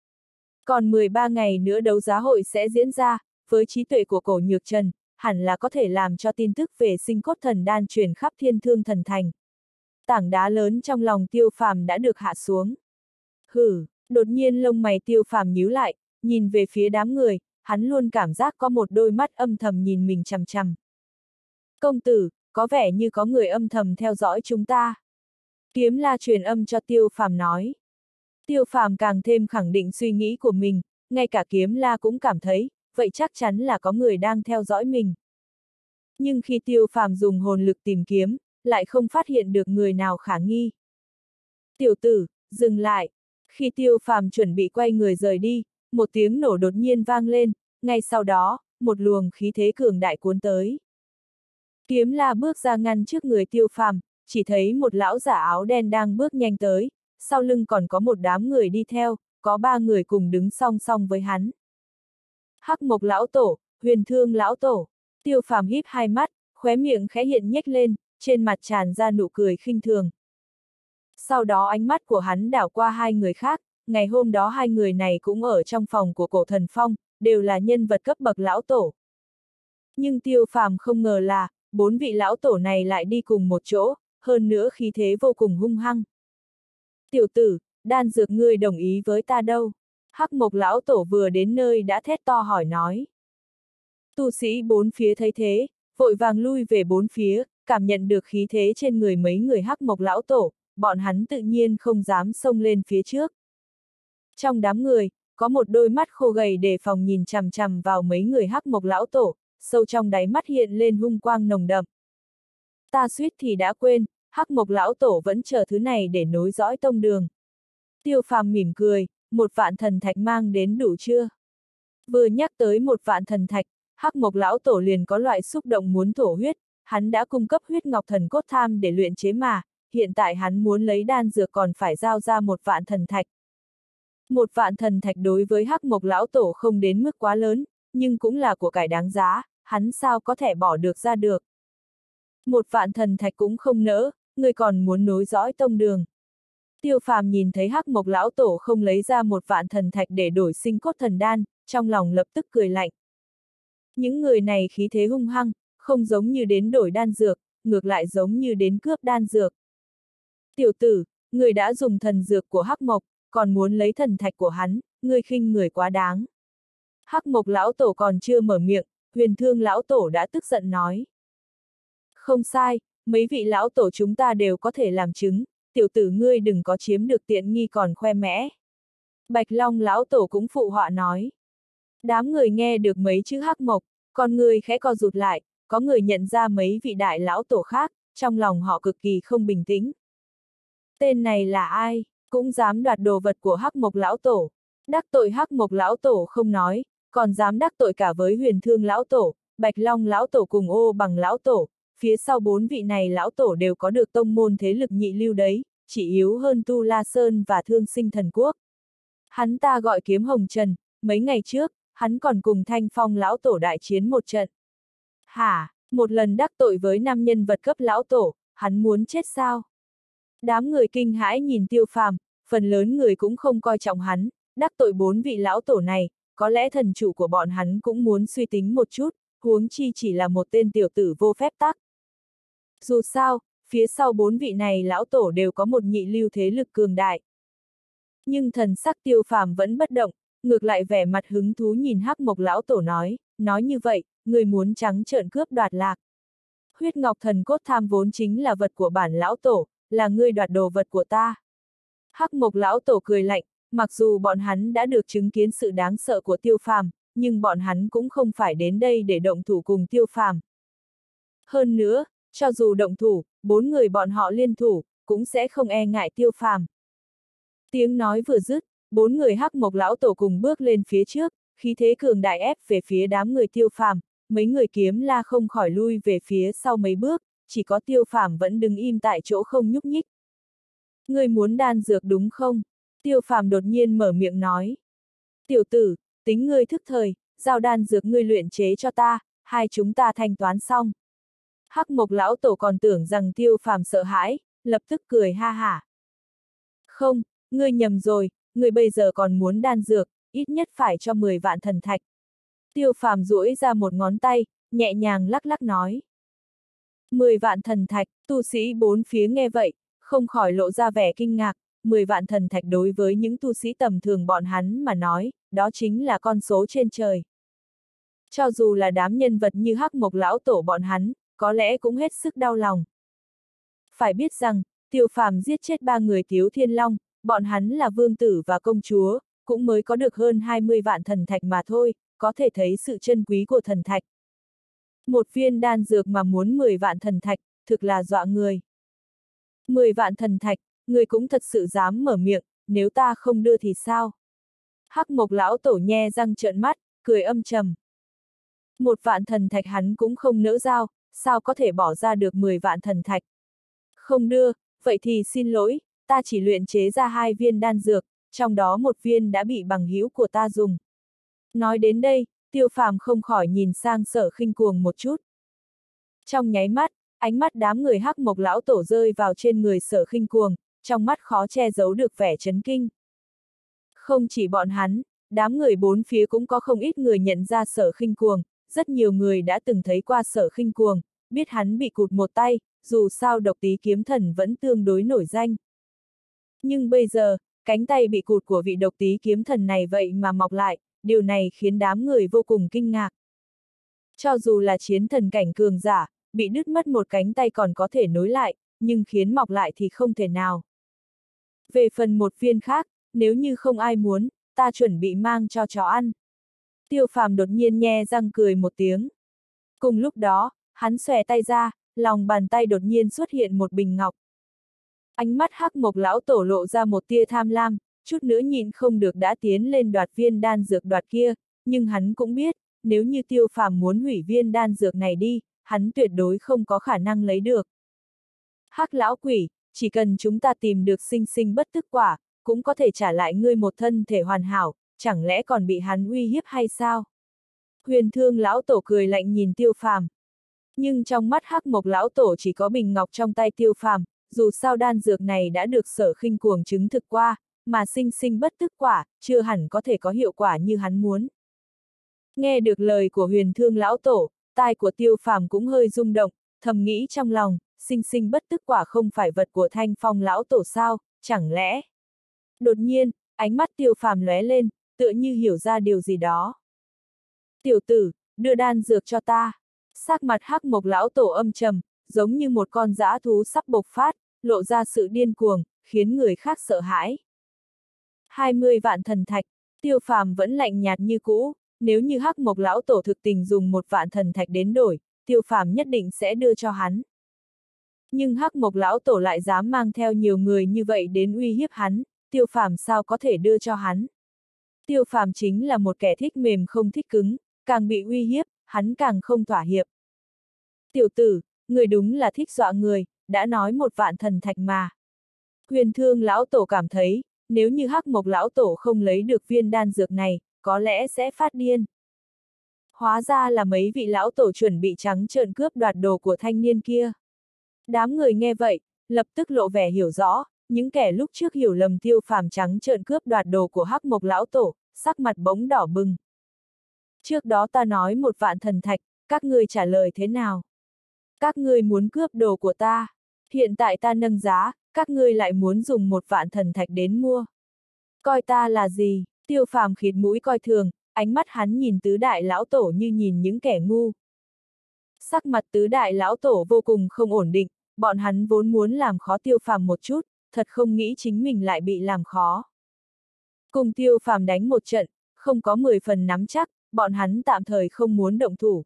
Còn 13 ngày nữa đấu giá hội sẽ diễn ra, với trí tuệ của Cổ Nhược Trần, hẳn là có thể làm cho tin tức về sinh cốt thần đan truyền khắp Thiên Thương Thần Thành. Tảng đá lớn trong lòng Tiêu Phàm đã được hạ xuống. Hử, đột nhiên lông mày Tiêu Phàm nhíu lại, nhìn về phía đám người, hắn luôn cảm giác có một đôi mắt âm thầm nhìn mình chằm chằm. Công tử, có vẻ như có người âm thầm theo dõi chúng ta. Kiếm La truyền âm cho Tiêu Phàm nói. Tiêu Phàm càng thêm khẳng định suy nghĩ của mình, ngay cả Kiếm La cũng cảm thấy, vậy chắc chắn là có người đang theo dõi mình. Nhưng khi Tiêu Phàm dùng hồn lực tìm kiếm, lại không phát hiện được người nào khả nghi. Tiểu tử, dừng lại. Khi Tiêu Phàm chuẩn bị quay người rời đi, một tiếng nổ đột nhiên vang lên, ngay sau đó, một luồng khí thế cường đại cuốn tới. Kiếm La bước ra ngăn trước người Tiêu Phàm, chỉ thấy một lão giả áo đen đang bước nhanh tới, sau lưng còn có một đám người đi theo, có 3 người cùng đứng song song với hắn. Hắc Mộc lão tổ, Huyền Thương lão tổ. Tiêu Phàm híp hai mắt, khóe miệng khẽ hiện nhếch lên, trên mặt tràn ra nụ cười khinh thường. Sau đó ánh mắt của hắn đảo qua 2 người khác, ngày hôm đó 2 người này cũng ở trong phòng của Cổ Thần Phong, đều là nhân vật cấp bậc lão tổ. Nhưng Tiêu Phàm không ngờ là, 4 vị lão tổ này lại đi cùng một chỗ, hơn nữa khí thế vô cùng hung hăng. Tiểu tử, đan dược ngươi đồng ý với ta đâu? Hắc Mộc lão tổ vừa đến nơi đã thét to hỏi nói. Tu sĩ 4 phía thấy thế, vội vàng lui về 4 phía, cảm nhận được khí thế trên người mấy người Hắc Mộc lão tổ, bọn hắn tự nhiên không dám xông lên phía trước. Trong đám người, có một đôi mắt khô gầy đề phòng nhìn chằm chằm vào mấy người Hắc Mộc lão tổ, sâu trong đáy mắt hiện lên hung quang nồng đậm. Ta suýt thì đã quên, Hắc Mộc lão tổ vẫn chờ thứ này để nối dõi tông đường. Tiêu Phàm mỉm cười, 1 vạn thần thạch mang đến đủ chưa? Vừa nhắc tới 1 vạn thần thạch, Hắc Mộc lão tổ liền có loại xúc động muốn thổ huyết, hắn đã cung cấp huyết ngọc thần cốt tham để luyện chế mà, hiện tại hắn muốn lấy đan dược còn phải giao ra 1 vạn thần thạch. 1 vạn thần thạch đối với Hắc Mộc lão tổ không đến mức quá lớn, nhưng cũng là của cải đáng giá, hắn sao có thể bỏ được ra được. 1 vạn thần thạch cũng không nỡ, người còn muốn nối dõi tông đường. Tiêu Phàm nhìn thấy Hắc Mộc lão tổ không lấy ra 1 vạn thần thạch để đổi sinh cốt thần đan, trong lòng lập tức cười lạnh. Những người này khí thế hung hăng, không giống như đến đổi đan dược, ngược lại giống như đến cướp đan dược. Tiểu tử, người đã dùng thần dược của Hắc Mộc, còn muốn lấy thần thạch của hắn, ngươi khinh người quá đáng. Hắc Mộc lão tổ còn chưa mở miệng, Huyền Thương lão tổ đã tức giận nói. Không sai, mấy vị lão tổ chúng ta đều có thể làm chứng, tiểu tử ngươi đừng có chiếm được tiện nghi còn khoe mẽ. Bạch Long lão tổ cũng phụ họa nói. Đám người nghe được mấy chữ Hắc Mộc, con người khẽ co rụt lại, có người nhận ra mấy vị đại lão tổ khác, trong lòng họ cực kỳ không bình tĩnh. Tên này là ai, cũng dám đoạt đồ vật của Hắc Mộc lão tổ. Đắc tội Hắc Mộc lão tổ không nói, còn dám đắc tội cả với Huyền Thương lão tổ, Bạch Long lão tổ cùng Ô Bằng lão tổ, phía sau 4 vị này lão tổ đều có được tông môn thế lực nhị lưu đấy, chỉ yếu hơn Tu La Sơn và Thương Sinh Thần Quốc. Hắn ta gọi Kiếm Hồng Trần, mấy ngày trước, hắn còn cùng Thanh Phong lão tổ đại chiến một trận. Hả, một lần đắc tội với 5 nhân vật cấp lão tổ, hắn muốn chết sao? Đám người kinh hãi nhìn Tiêu Phàm, phần lớn người cũng không coi trọng hắn, đắc tội 4 vị lão tổ này, có lẽ thần chủ của bọn hắn cũng muốn suy tính một chút, huống chi chỉ là một tên tiểu tử vô phép tắc. Dù sao, phía sau 4 vị này lão tổ đều có một nhị lưu thế lực cường đại. Nhưng thần sắc Tiêu Phàm vẫn bất động, ngược lại vẻ mặt hứng thú nhìn Hắc Mộc lão tổ nói như vậy, người muốn trắng trợn cướp đoạt lạc. Huyết ngọc thần cốt tham vốn chính là vật của bản lão tổ, là ngươi đoạt đồ vật của ta. Hắc Mộc lão tổ cười lạnh, mặc dù bọn hắn đã được chứng kiến sự đáng sợ của Tiêu Phàm, nhưng bọn hắn cũng không phải đến đây để động thủ cùng Tiêu Phàm. Hơn nữa, cho dù động thủ, 4 người bọn họ liên thủ, cũng sẽ không e ngại Tiêu Phàm. Tiếng nói vừa dứt, 4 người Hắc Mộc lão tổ cùng bước lên phía trước, khí thế cường đại ép về phía đám người Tiêu Phàm, mấy người Kiếm La không khỏi lui về phía sau mấy bước, chỉ có Tiêu Phàm vẫn đứng im tại chỗ không nhúc nhích. Ngươi muốn đan dược đúng không? Tiêu Phàm đột nhiên mở miệng nói. Tiểu tử, tính ngươi thức thời, giao đan dược ngươi luyện chế cho ta, hai chúng ta thanh toán xong. Hắc Mộc lão tổ còn tưởng rằng Tiêu Phàm sợ hãi, lập tức cười ha hả. Không, ngươi nhầm rồi, ngươi bây giờ còn muốn đan dược, ít nhất phải cho 10 vạn thần thạch. Tiêu Phàm duỗi ra một ngón tay, nhẹ nhàng lắc lắc nói. 10 vạn thần thạch, tu sĩ 4 phía nghe vậy, không khỏi lộ ra vẻ kinh ngạc, 10 vạn thần thạch đối với những tu sĩ tầm thường bọn hắn mà nói, đó chính là con số trên trời. Cho dù là đám nhân vật như Hắc Mộc lão tổ bọn hắn, có lẽ cũng hết sức đau lòng. Phải biết rằng, Tiêu Phàm giết chết 3 người Tiếu Thiên Long, bọn hắn là vương tử và công chúa, cũng mới có được hơn 20 vạn thần thạch mà thôi, có thể thấy sự chân quý của thần thạch. Một viên đan dược mà muốn 10 vạn thần thạch, thực là dọa người. 10 vạn thần thạch, người cũng thật sự dám mở miệng, nếu ta không đưa thì sao? Hắc Mộc lão tổ nhe răng trợn mắt, cười âm trầm. 1 vạn thần thạch hắn cũng không nỡ giao, sao có thể bỏ ra được 10 vạn thần thạch? Không đưa, vậy thì xin lỗi, ta chỉ luyện chế ra 2 viên đan dược, trong đó 1 viên đã bị bằng hữu của ta dùng. Nói đến đây, Tiêu Phàm không khỏi nhìn sang Sở Khinh Cuồng một chút. Trong nháy mắt, ánh mắt đám người Hắc Mộc lão tổ rơi vào trên người Sở Khinh Cuồng, trong mắt khó che giấu được vẻ chấn kinh. Không chỉ bọn hắn, đám người bốn phía cũng có không ít người nhận ra Sở Khinh Cuồng, rất nhiều người đã từng thấy qua Sở Khinh Cuồng, biết hắn bị cụt một tay, dù sao Độc Tý Kiếm Thần vẫn tương đối nổi danh. Nhưng bây giờ, cánh tay bị cụt của vị Độc Tý Kiếm Thần này vậy mà mọc lại, điều này khiến đám người vô cùng kinh ngạc. Cho dù là chiến thần cảnh cường giả, bị đứt mất một cánh tay còn có thể nối lại, nhưng khiến mọc lại thì không thể nào. Về phần một viên khác, nếu như không ai muốn, ta chuẩn bị mang cho chó ăn. Tiêu Phàm đột nhiên nhe răng cười một tiếng. Cùng lúc đó, hắn xòe tay ra, lòng bàn tay đột nhiên xuất hiện một bình ngọc. Ánh mắt Hắc Mộc lão tổ lộ ra một tia tham lam, chút nữa nhịn không được đã tiến lên đoạt viên đan dược đoạt kia, nhưng hắn cũng biết, nếu như Tiêu Phàm muốn hủy viên đan dược này đi, hắn tuyệt đối không có khả năng lấy được. Hắc lão quỷ, chỉ cần chúng ta tìm được sinh sinh bất tức quả, cũng có thể trả lại ngươi một thân thể hoàn hảo, chẳng lẽ còn bị hắn uy hiếp hay sao? Huyền Thương lão tổ cười lạnh nhìn Tiêu Phàm. Nhưng trong mắt Hắc Mộc lão tổ chỉ có bình ngọc trong tay Tiêu Phàm, dù sao đan dược này đã được Sở Khinh Cuồng chứng thực qua, mà sinh sinh bất tức quả, chưa hẳn có thể có hiệu quả như hắn muốn. Nghe được lời của Huyền Thương lão tổ, tai của Tiêu Phàm cũng hơi rung động, thầm nghĩ trong lòng, sinh sinh bất tức quả không phải vật của Thanh Phong lão tổ sao, chẳng lẽ? Đột nhiên, ánh mắt Tiêu Phàm lóe lên, tựa như hiểu ra điều gì đó. Tiểu tử, đưa đan dược cho ta. Sắc mặt Hắc Mộc lão tổ âm trầm, giống như một con dã thú sắp bộc phát, lộ ra sự điên cuồng, khiến người khác sợ hãi. 20 vạn thần thạch, Tiêu Phàm vẫn lạnh nhạt như cũ, nếu như Hắc Mộc lão tổ thực tình dùng 1 vạn thần thạch đến đổi, Tiêu Phàm nhất định sẽ đưa cho hắn. Nhưng Hắc Mộc lão tổ lại dám mang theo nhiều người như vậy đến uy hiếp hắn, Tiêu Phàm sao có thể đưa cho hắn. Tiêu Phàm chính là một kẻ thích mềm không thích cứng, càng bị uy hiếp, hắn càng không thỏa hiệp. Tiểu tử, người đúng là thích dọa người, đã nói 1 vạn thần thạch mà. Huyền Thương lão tổ cảm thấy, nếu như Hắc Mộc lão tổ không lấy được viên đan dược này, có lẽ sẽ phát điên. Hóa ra là mấy vị lão tổ chuẩn bị trắng trợn cướp đoạt đồ của thanh niên kia. Đám người nghe vậy, lập tức lộ vẻ hiểu rõ, những kẻ lúc trước hiểu lầm Tiêu Phàm trắng trợn cướp đoạt đồ của Hắc Mộc lão tổ, sắc mặt bỗng đỏ bừng. Trước đó ta nói 1 vạn thần thạch, các ngươi trả lời thế nào? Các ngươi muốn cướp đồ của ta. Hiện tại ta nâng giá, các ngươi lại muốn dùng 1 vạn thần thạch đến mua. Coi ta là gì? Tiêu Phàm khịt mũi coi thường, ánh mắt hắn nhìn tứ đại lão tổ như nhìn những kẻ ngu. Sắc mặt tứ đại lão tổ vô cùng không ổn định, bọn hắn vốn muốn làm khó Tiêu Phàm một chút, thật không nghĩ chính mình lại bị làm khó. Cùng Tiêu Phàm đánh một trận, không có 10 phần nắm chắc, bọn hắn tạm thời không muốn động thủ.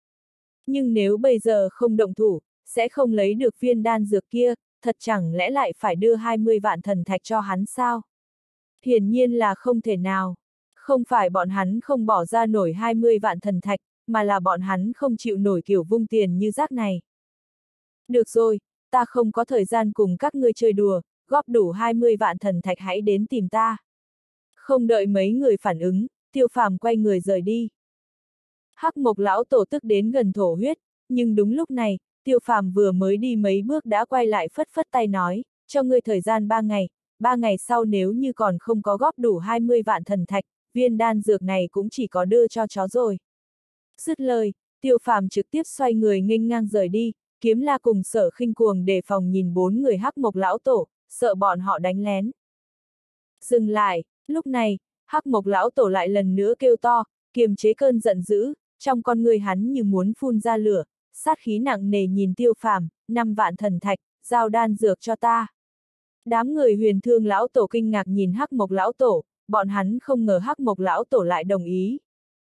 Nhưng nếu bây giờ không động thủ, sẽ không lấy được viên đan dược kia, thật chẳng lẽ lại phải đưa 20 vạn thần thạch cho hắn sao? Hiển nhiên là không thể nào. Không phải bọn hắn không bỏ ra nổi 20 vạn thần thạch, mà là bọn hắn không chịu nổi kiểu vung tiền như rác này. Được rồi, ta không có thời gian cùng các ngươi chơi đùa, góp đủ 20 vạn thần thạch hãy đến tìm ta. Không đợi mấy người phản ứng, Tiêu Phàm quay người rời đi. Hắc Mộc lão tổ tức đến gần thổ huyết, nhưng đúng lúc này, Tiêu Phàm vừa mới đi mấy bước đã quay lại phất phất tay nói, cho ngươi thời gian 3 ngày, 3 ngày sau nếu như còn không có góp đủ 20 vạn thần thạch, viên đan dược này cũng chỉ có đưa cho chó rồi. Dứt lời, Tiêu Phàm trực tiếp xoay người nghênh ngang rời đi, Kiếm La cùng Sở Khinh Cuồng đề phòng nhìn 4 người Hắc Mộc lão tổ, sợ bọn họ đánh lén. Dừng lại, lúc này, Hắc Mộc lão tổ lại lần nữa kêu to, kiềm chế cơn giận dữ, trong con người hắn như muốn phun ra lửa, sát khí nặng nề nhìn Tiêu Phàm, 5 vạn thần thạch, giao đan dược cho ta. Đám người Huyền Thương lão tổ kinh ngạc nhìn Hắc Mộc lão tổ, bọn hắn không ngờ Hắc Mộc lão tổ lại đồng ý.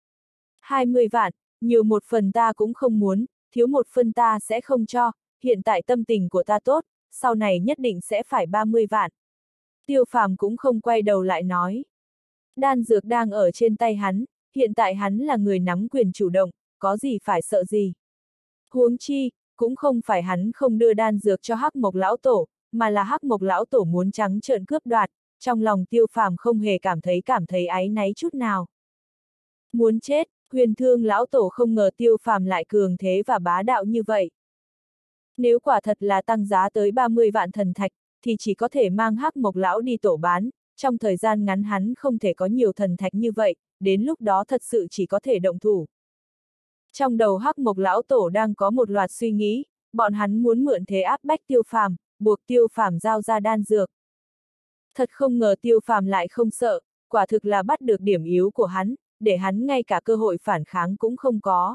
20 vạn, nhiều một phần ta cũng không muốn, thiếu một phần ta sẽ không cho, hiện tại tâm tình của ta tốt, sau này nhất định sẽ phải 30 vạn. Tiêu Phàm cũng không quay đầu lại nói. Đan dược đang ở trên tay hắn, hiện tại hắn là người nắm quyền chủ động, có gì phải sợ gì. Huống chi, cũng không phải hắn không đưa đan dược cho Hắc Mộc lão tổ, mà là Hắc Mộc lão tổ muốn trắng trợn cướp đoạt, trong lòng Tiêu Phàm không hề cảm thấy áy náy chút nào. Muốn chết, Huyền Thương lão tổ không ngờ Tiêu Phàm lại cường thế và bá đạo như vậy. Nếu quả thật là tăng giá tới 30 vạn thần thạch, thì chỉ có thể mang Hắc Mộc lão đi tổ bán, trong thời gian ngắn hắn không thể có nhiều thần thạch như vậy, đến lúc đó thật sự chỉ có thể động thủ. Trong đầu Hắc Mộc lão tổ đang có một loạt suy nghĩ, bọn hắn muốn mượn thế áp bách Tiêu Phàm, buộc Tiêu Phàm giao ra đan dược. Thật không ngờ Tiêu Phàm lại không sợ, quả thực là bắt được điểm yếu của hắn, để hắn ngay cả cơ hội phản kháng cũng không có.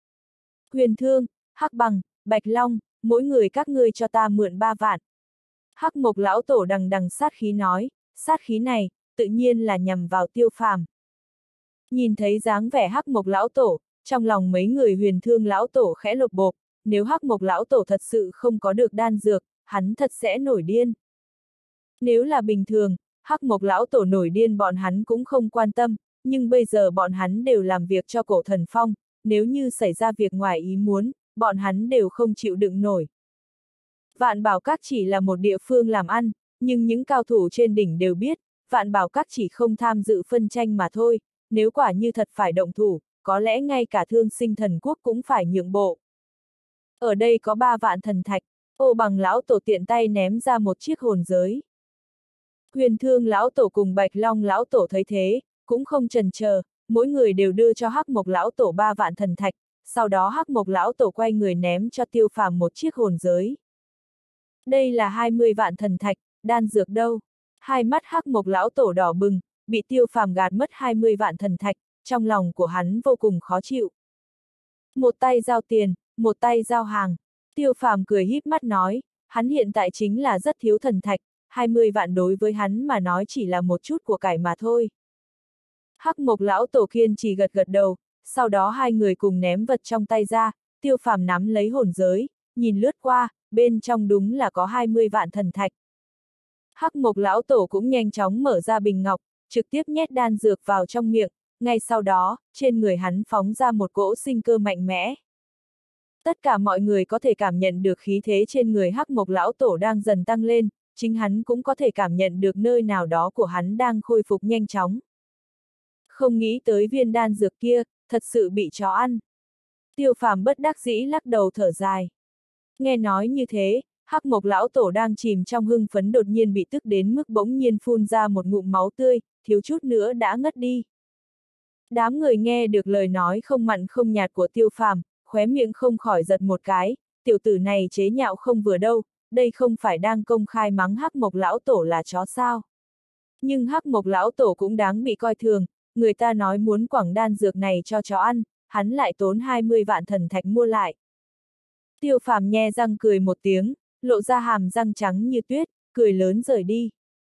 Huyền Thương, Hắc Bằng, Bạch Long, mỗi người các ngươi cho ta mượn 3 vạn. Hắc Mộc lão tổ đằng đằng sát khí nói, sát khí này, tự nhiên là nhằm vào Tiêu Phàm. Nhìn thấy dáng vẻ Hắc Mộc lão tổ, trong lòng mấy người Huyền Thương lão tổ khẽ lột bột, nếu Hắc Mộc lão tổ thật sự không có được đan dược, hắn thật sẽ nổi điên. Nếu là bình thường, Hắc Mộc lão tổ nổi điên bọn hắn cũng không quan tâm, nhưng bây giờ bọn hắn đều làm việc cho Cổ Thần Phong, nếu như xảy ra việc ngoài ý muốn, bọn hắn đều không chịu đựng nổi. Vạn Bảo Các chỉ là một địa phương làm ăn, nhưng những cao thủ trên đỉnh đều biết, Vạn Bảo Các chỉ không tham dự phân tranh mà thôi, nếu quả như thật phải động thủ, có lẽ ngay cả Thương Sinh Thần Quốc cũng phải nhượng bộ. Ở đây có 3 vạn thần thạch, Ô Bằng lão tổ tiện tay ném ra một chiếc hồn giới. Huyền Thương lão tổ cùng Bạch Long lão tổ thấy thế, cũng không chần chờ, mỗi người đều đưa cho Hắc Mộc lão tổ 3 vạn thần thạch, sau đó Hắc Mộc lão tổ quay người ném cho Tiêu Phàm một chiếc hồn giới. Đây là 20 vạn thần thạch, đan dược đâu? Hai mắt Hắc Mộc lão tổ đỏ bừng, bị Tiêu Phàm gạt mất 20 vạn thần thạch, trong lòng của hắn vô cùng khó chịu. Một tay giao tiền, một tay giao hàng. Tiêu Phàm cười híp mắt nói, hắn hiện tại chính là rất thiếu thần thạch, 20 vạn đối với hắn mà nói chỉ là một chút của cải mà thôi. Hắc Mộc lão tổ kiên trì gật gật đầu, sau đó hai người cùng ném vật trong tay ra, Tiêu Phàm nắm lấy hồn giới, nhìn lướt qua, bên trong đúng là có 20 vạn thần thạch. Hắc Mộc lão tổ cũng nhanh chóng mở ra bình ngọc, trực tiếp nhét đan dược vào trong miệng, ngay sau đó, trên người hắn phóng ra một cỗ sinh cơ mạnh mẽ. Tất cả mọi người có thể cảm nhận được khí thế trên người Hắc Mộc lão tổ đang dần tăng lên, chính hắn cũng có thể cảm nhận được nơi nào đó của hắn đang khôi phục nhanh chóng. Không nghĩ tới viên đan dược kia, thật sự bị chó ăn. Tiêu Phàm bất đắc dĩ lắc đầu thở dài. Nghe nói như thế, Hắc Mộc lão tổ đang chìm trong hưng phấn đột nhiên bị tức đến mức bỗng nhiên phun ra một ngụm máu tươi, thiếu chút nữa đã ngất đi. Đám người nghe được lời nói không mặn không nhạt của Tiêu Phàm, khóe miệng không khỏi giật một cái, tiểu tử này chế nhạo không vừa đâu, đây không phải đang công khai mắng Hắc Mộc lão tổ là chó sao. Nhưng Hắc Mộc lão tổ cũng đáng bị coi thường, người ta nói muốn quẳng đan dược này cho chó ăn, hắn lại tốn 20 vạn thần thạch mua lại. Tiêu Phàm nhe răng cười một tiếng, lộ ra hàm răng trắng như tuyết, cười lớn rời đi.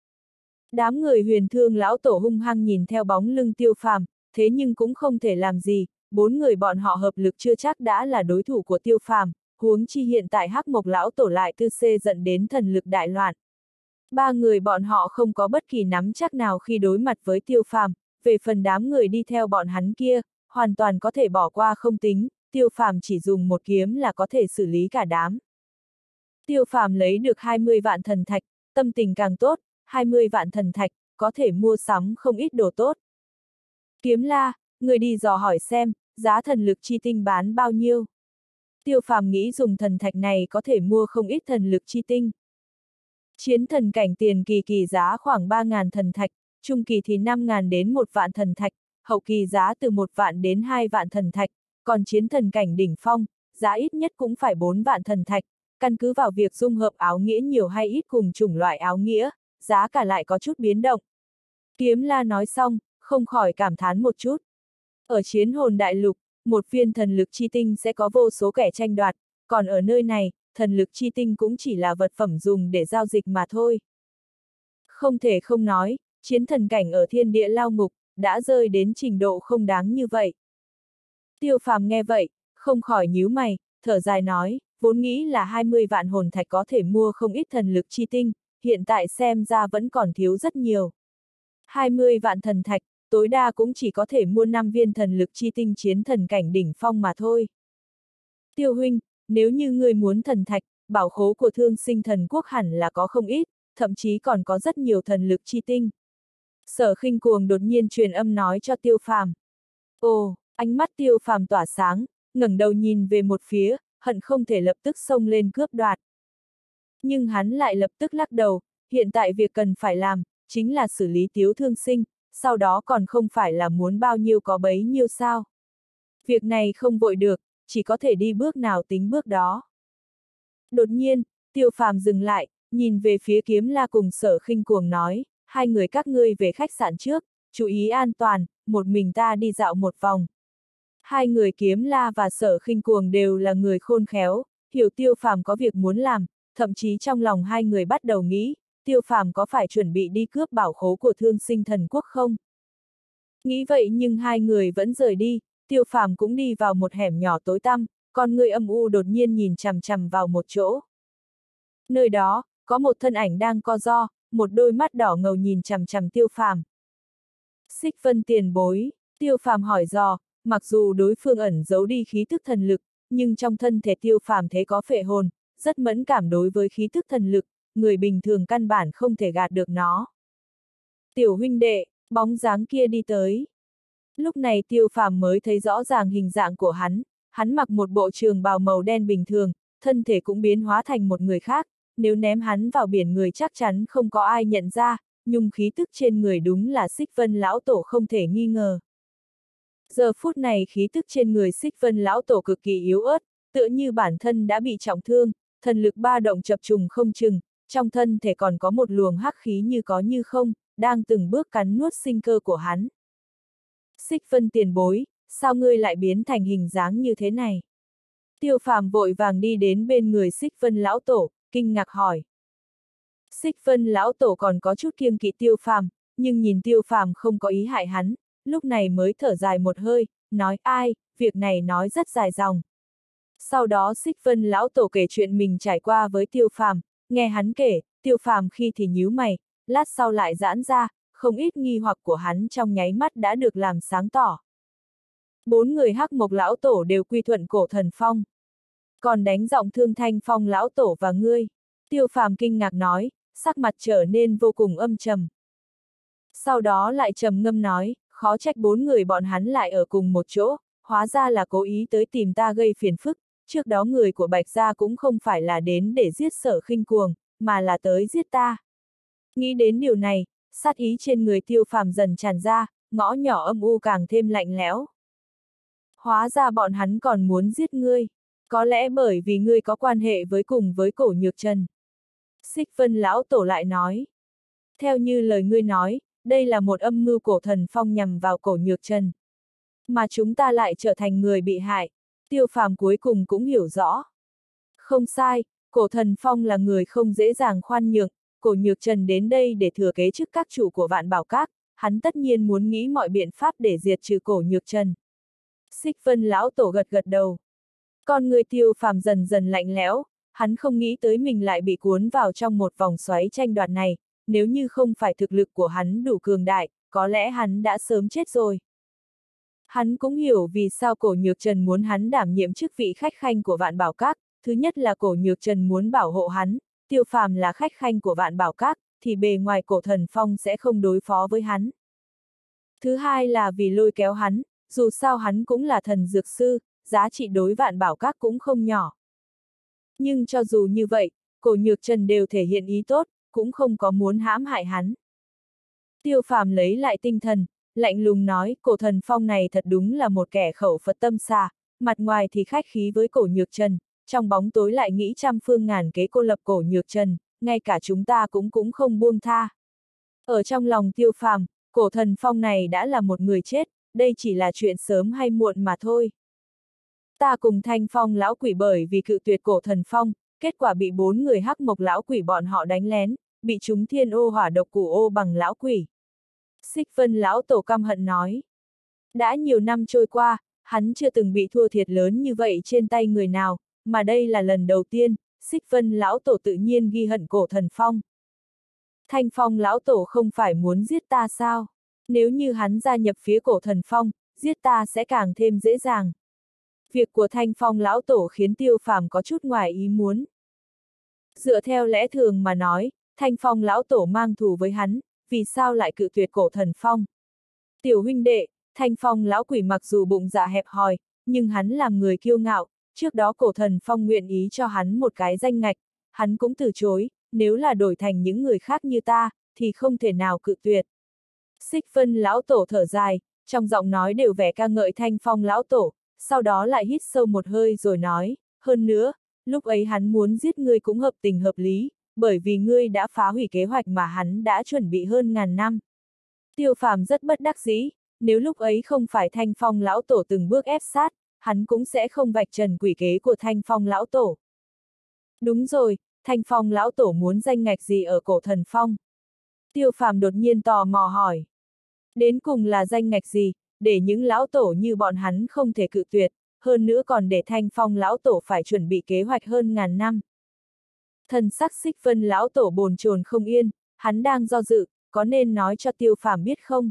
Đám người Huyền Thương lão tổ hung hăng nhìn theo bóng lưng Tiêu Phàm, thế nhưng cũng không thể làm gì, 4 người bọn họ hợp lực chưa chắc đã là đối thủ của Tiêu Phàm, huống chi hiện tại Hắc Mộc lão tổ lại tư xê dẫn đến thần lực đại loạn. 3 người bọn họ không có bất kỳ nắm chắc nào khi đối mặt với Tiêu Phàm, về phần đám người đi theo bọn hắn kia, hoàn toàn có thể bỏ qua không tính, Tiêu Phàm chỉ dùng một kiếm là có thể xử lý cả đám. Tiêu Phàm lấy được 20 vạn thần thạch, tâm tình càng tốt, 20 vạn thần thạch, có thể mua sắm không ít đồ tốt. Kiếm La, người đi dò hỏi xem, giá thần lực chi tinh bán bao nhiêu. Tiêu Phàm nghĩ dùng thần thạch này có thể mua không ít thần lực chi tinh. Chiến thần cảnh tiền kỳ kỳ giá khoảng 3.000 thần thạch, trung kỳ thì 5.000 đến 1 vạn thần thạch, hậu kỳ giá từ 1 vạn đến 2 vạn thần thạch, còn chiến thần cảnh đỉnh phong, giá ít nhất cũng phải 4 vạn thần thạch, căn cứ vào việc dung hợp áo nghĩa nhiều hay ít cùng chủng loại áo nghĩa, giá cả lại có chút biến động. Kiếm La nói xong, không khỏi cảm thán một chút. Ở Chiến Hồn Đại Lục, một viên thần lực chi tinh sẽ có vô số kẻ tranh đoạt, còn ở nơi này, thần lực chi tinh cũng chỉ là vật phẩm dùng để giao dịch mà thôi. Không thể không nói, chiến thần cảnh ở thiên địa lao ngục, đã rơi đến trình độ không đáng như vậy. Tiêu Phàm nghe vậy, không khỏi nhíu mày, thở dài nói, vốn nghĩ là 20 vạn hồn thạch có thể mua không ít thần lực chi tinh, hiện tại xem ra vẫn còn thiếu rất nhiều. 20 vạn thần thạch, tối đa cũng chỉ có thể mua 5 viên thần lực chi tinh chiến thần cảnh đỉnh phong mà thôi. Tiêu huynh, nếu như ngươi muốn thần thạch, bảo khố của Thương Sinh Thần Quốc hẳn là có không ít, thậm chí còn có rất nhiều thần lực chi tinh. Sở Khinh Cuồng đột nhiên truyền âm nói cho Tiêu Phàm. Ồ, ánh mắt Tiêu Phàm tỏa sáng, ngẩng đầu nhìn về một phía, hận không thể lập tức xông lên cướp đoạt. Nhưng hắn lại lập tức lắc đầu, hiện tại việc cần phải làm, chính là xử lý Tiếu Thương Sinh, sau đó còn không phải là muốn bao nhiêu có bấy nhiêu sao. Việc này không vội được, chỉ có thể đi bước nào tính bước đó. Đột nhiên, Tiêu Phàm dừng lại, nhìn về phía Kiếm La cùng Sở Khinh Cuồng nói, hai người các ngươi về khách sạn trước, chú ý an toàn, một mình ta đi dạo một vòng. Hai người Kiếm La và Sở Khinh Cuồng đều là người khôn khéo, hiểu Tiêu Phàm có việc muốn làm, thậm chí trong lòng hai người bắt đầu nghĩ, Tiêu Phàm có phải chuẩn bị đi cướp bảo khố của Thương Sinh Thần Quốc không? Nghĩ vậy nhưng hai người vẫn rời đi, Tiêu Phàm cũng đi vào một hẻm nhỏ tối tăm, con người âm u đột nhiên nhìn chằm chằm vào một chỗ. Nơi đó, có một thân ảnh đang co ro, một đôi mắt đỏ ngầu nhìn chằm chằm Tiêu Phàm. Xích Vân tiền bối, Tiêu Phàm hỏi dò, mặc dù đối phương ẩn giấu đi khí tức thần lực, nhưng trong thân thể Tiêu Phàm thế có phệ hồn, rất mẫn cảm đối với khí tức thần lực, người bình thường căn bản không thể gạt được nó. Tiểu huynh đệ, bóng dáng kia đi tới. Lúc này Tiêu Phàm mới thấy rõ ràng hình dạng của hắn mặc một bộ trường bào màu đen bình thường, thân thể cũng biến hóa thành một người khác, nếu ném hắn vào biển người chắc chắn không có ai nhận ra, nhưng khí tức trên người đúng là Xích Vân lão tổ không thể nghi ngờ. Giờ phút này khí tức trên người Xích Vân lão tổ cực kỳ yếu ớt, tựa như bản thân đã bị trọng thương, thần lực ba động chập trùng không chừng, trong thân thể còn có một luồng hắc khí như có như không, đang từng bước cắn nuốt sinh cơ của hắn. Xích Vân tiền bối, sao ngươi lại biến thành hình dáng như thế này? Tiêu Phàm vội vàng đi đến bên người Xích Vân lão tổ, kinh ngạc hỏi. Xích Vân lão tổ còn có chút kiêng kỵ Tiêu Phàm, nhưng nhìn Tiêu Phàm không có ý hại hắn, lúc này mới thở dài một hơi, nói ai, việc này nói rất dài dòng. Sau đó Xích Vân lão tổ kể chuyện mình trải qua với Tiêu Phàm, nghe hắn kể, Tiêu Phàm khi thì nhíu mày, lát sau lại giãn ra, không ít nghi hoặc của hắn trong nháy mắt đã được làm sáng tỏ. Bốn người Hắc Mộc lão tổ đều quy thuận Cổ Thần Phong. Còn đánh giọng Thương Thanh Phong lão tổ và ngươi. Tiêu Phàm kinh ngạc nói, sắc mặt trở nên vô cùng âm trầm. Sau đó lại trầm ngâm nói, khó trách bốn người bọn hắn lại ở cùng một chỗ, hóa ra là cố ý tới tìm ta gây phiền phức, trước đó người của Bạch Gia cũng không phải là đến để giết Sở Khinh Cuồng, mà là tới giết ta. Nghĩ đến điều này, sát ý trên người Tiêu Phàm dần tràn ra, ngõ nhỏ âm u càng thêm lạnh lẽo. Hóa ra bọn hắn còn muốn giết ngươi, có lẽ bởi vì ngươi có quan hệ với cùng với Cổ Nhược Trần. Xích Vân lão tổ lại nói. Theo như lời ngươi nói, đây là một âm mưu Cổ Thần Phong nhằm vào Cổ Nhược Trần. Mà chúng ta lại trở thành người bị hại, Tiêu Phàm cuối cùng cũng hiểu rõ. Không sai, Cổ Thần Phong là người không dễ dàng khoan nhượng, Cổ Nhược Trần đến đây để thừa kế chức các chủ của Vạn Bảo Các, hắn tất nhiên muốn nghĩ mọi biện pháp để diệt trừ Cổ Nhược Trần. Xích Vân lão tổ gật gật đầu. Con người Tiêu Phàm dần dần lạnh lẽo, hắn không nghĩ tới mình lại bị cuốn vào trong một vòng xoáy tranh đoạt này, nếu như không phải thực lực của hắn đủ cường đại, có lẽ hắn đã sớm chết rồi. Hắn cũng hiểu vì sao Cổ Nhược Trần muốn hắn đảm nhiệm chức vị khách khanh của Vạn Bảo Các, thứ nhất là Cổ Nhược Trần muốn bảo hộ hắn, Tiêu Phàm là khách khanh của Vạn Bảo Các, thì bề ngoài Cổ Thần Phong sẽ không đối phó với hắn. Thứ hai là vì lôi kéo hắn, dù sao hắn cũng là thần dược sư, giá trị đối Vạn Bảo Các cũng không nhỏ. Nhưng cho dù như vậy, Cổ Nhược Trần đều thể hiện ý tốt, cũng không có muốn hãm hại hắn. Tiêu Phàm lấy lại tinh thần, lạnh lùng nói, Cổ Thần Phong này thật đúng là một kẻ khẩu Phật tâm xà, mặt ngoài thì khách khí với Cổ Nhược Trần, trong bóng tối lại nghĩ trăm phương ngàn kế cô lập Cổ Nhược Trần, ngay cả chúng ta cũng không buông tha. Ở trong lòng Tiêu Phàm, Cổ Thần Phong này đã là một người chết, đây chỉ là chuyện sớm hay muộn mà thôi. Ta cùng Thanh Phong lão quỷ bởi vì cự tuyệt Cổ Thần Phong, kết quả bị 4 người Hắc Mộc lão quỷ bọn họ đánh lén, bị chúng thiên ô hỏa độc củ ô bằng lão quỷ. Xích Vân lão tổ căm hận nói. Đã nhiều năm trôi qua, hắn chưa từng bị thua thiệt lớn như vậy trên tay người nào, mà đây là lần đầu tiên, Xích Vân lão tổ tự nhiên ghi hận Cổ Thần Phong. Thanh Phong lão tổ không phải muốn giết ta sao? Nếu như hắn gia nhập phía Cổ Thần Phong, giết ta sẽ càng thêm dễ dàng. Việc của Thanh Phong lão tổ khiến Tiêu Phàm có chút ngoài ý muốn. Dựa theo lẽ thường mà nói, Thanh Phong lão tổ mang thù với hắn, vì sao lại cự tuyệt Cổ Thần Phong? Tiểu huynh đệ, Thanh Phong lão quỷ mặc dù bụng dạ hẹp hòi, nhưng hắn làm người kiêu ngạo, trước đó Cổ Thần Phong nguyện ý cho hắn một cái danh ngạch, hắn cũng từ chối, nếu là đổi thành những người khác như ta, thì không thể nào cự tuyệt. Xích Vân lão tổ thở dài, trong giọng nói đều vẻ ca ngợi Thanh Phong lão tổ, sau đó lại hít sâu một hơi rồi nói, hơn nữa, lúc ấy hắn muốn giết ngươi cũng hợp tình hợp lý, bởi vì ngươi đã phá hủy kế hoạch mà hắn đã chuẩn bị hơn ngàn năm. Tiêu Phàm rất bất đắc dĩ, nếu lúc ấy không phải Thanh Phong lão tổ từng bước ép sát, hắn cũng sẽ không vạch trần quỷ kế của Thanh Phong lão tổ. Đúng rồi, Thanh Phong lão tổ muốn danh ngạch gì ở Cổ Thần Phong? Tiêu Phàm đột nhiên tò mò hỏi. Đến cùng là danh ngạch gì, để những lão tổ như bọn hắn không thể cự tuyệt, hơn nữa còn để Thanh Phong lão tổ phải chuẩn bị kế hoạch hơn ngàn năm. Thần sắc Xích Vân lão tổ bồn chồn không yên, hắn đang do dự, có nên nói cho Tiêu Phàm biết không?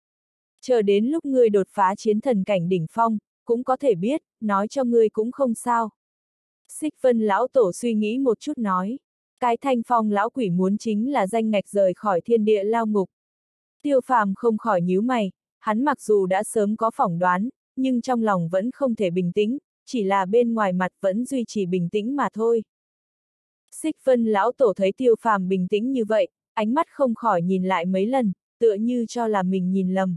Chờ đến lúc ngươi đột phá chiến thần cảnh đỉnh phong, cũng có thể biết, nói cho ngươi cũng không sao. Xích Vân lão tổ suy nghĩ một chút nói, cái Thanh Phong lão quỷ muốn chính là danh ngạch rời khỏi thiên địa lao ngục. Tiêu Phàm không khỏi nhíu mày, hắn mặc dù đã sớm có phỏng đoán, nhưng trong lòng vẫn không thể bình tĩnh, chỉ là bên ngoài mặt vẫn duy trì bình tĩnh mà thôi. Xích Vân lão tổ thấy Tiêu Phàm bình tĩnh như vậy, ánh mắt không khỏi nhìn lại mấy lần, tựa như cho là mình nhìn lầm.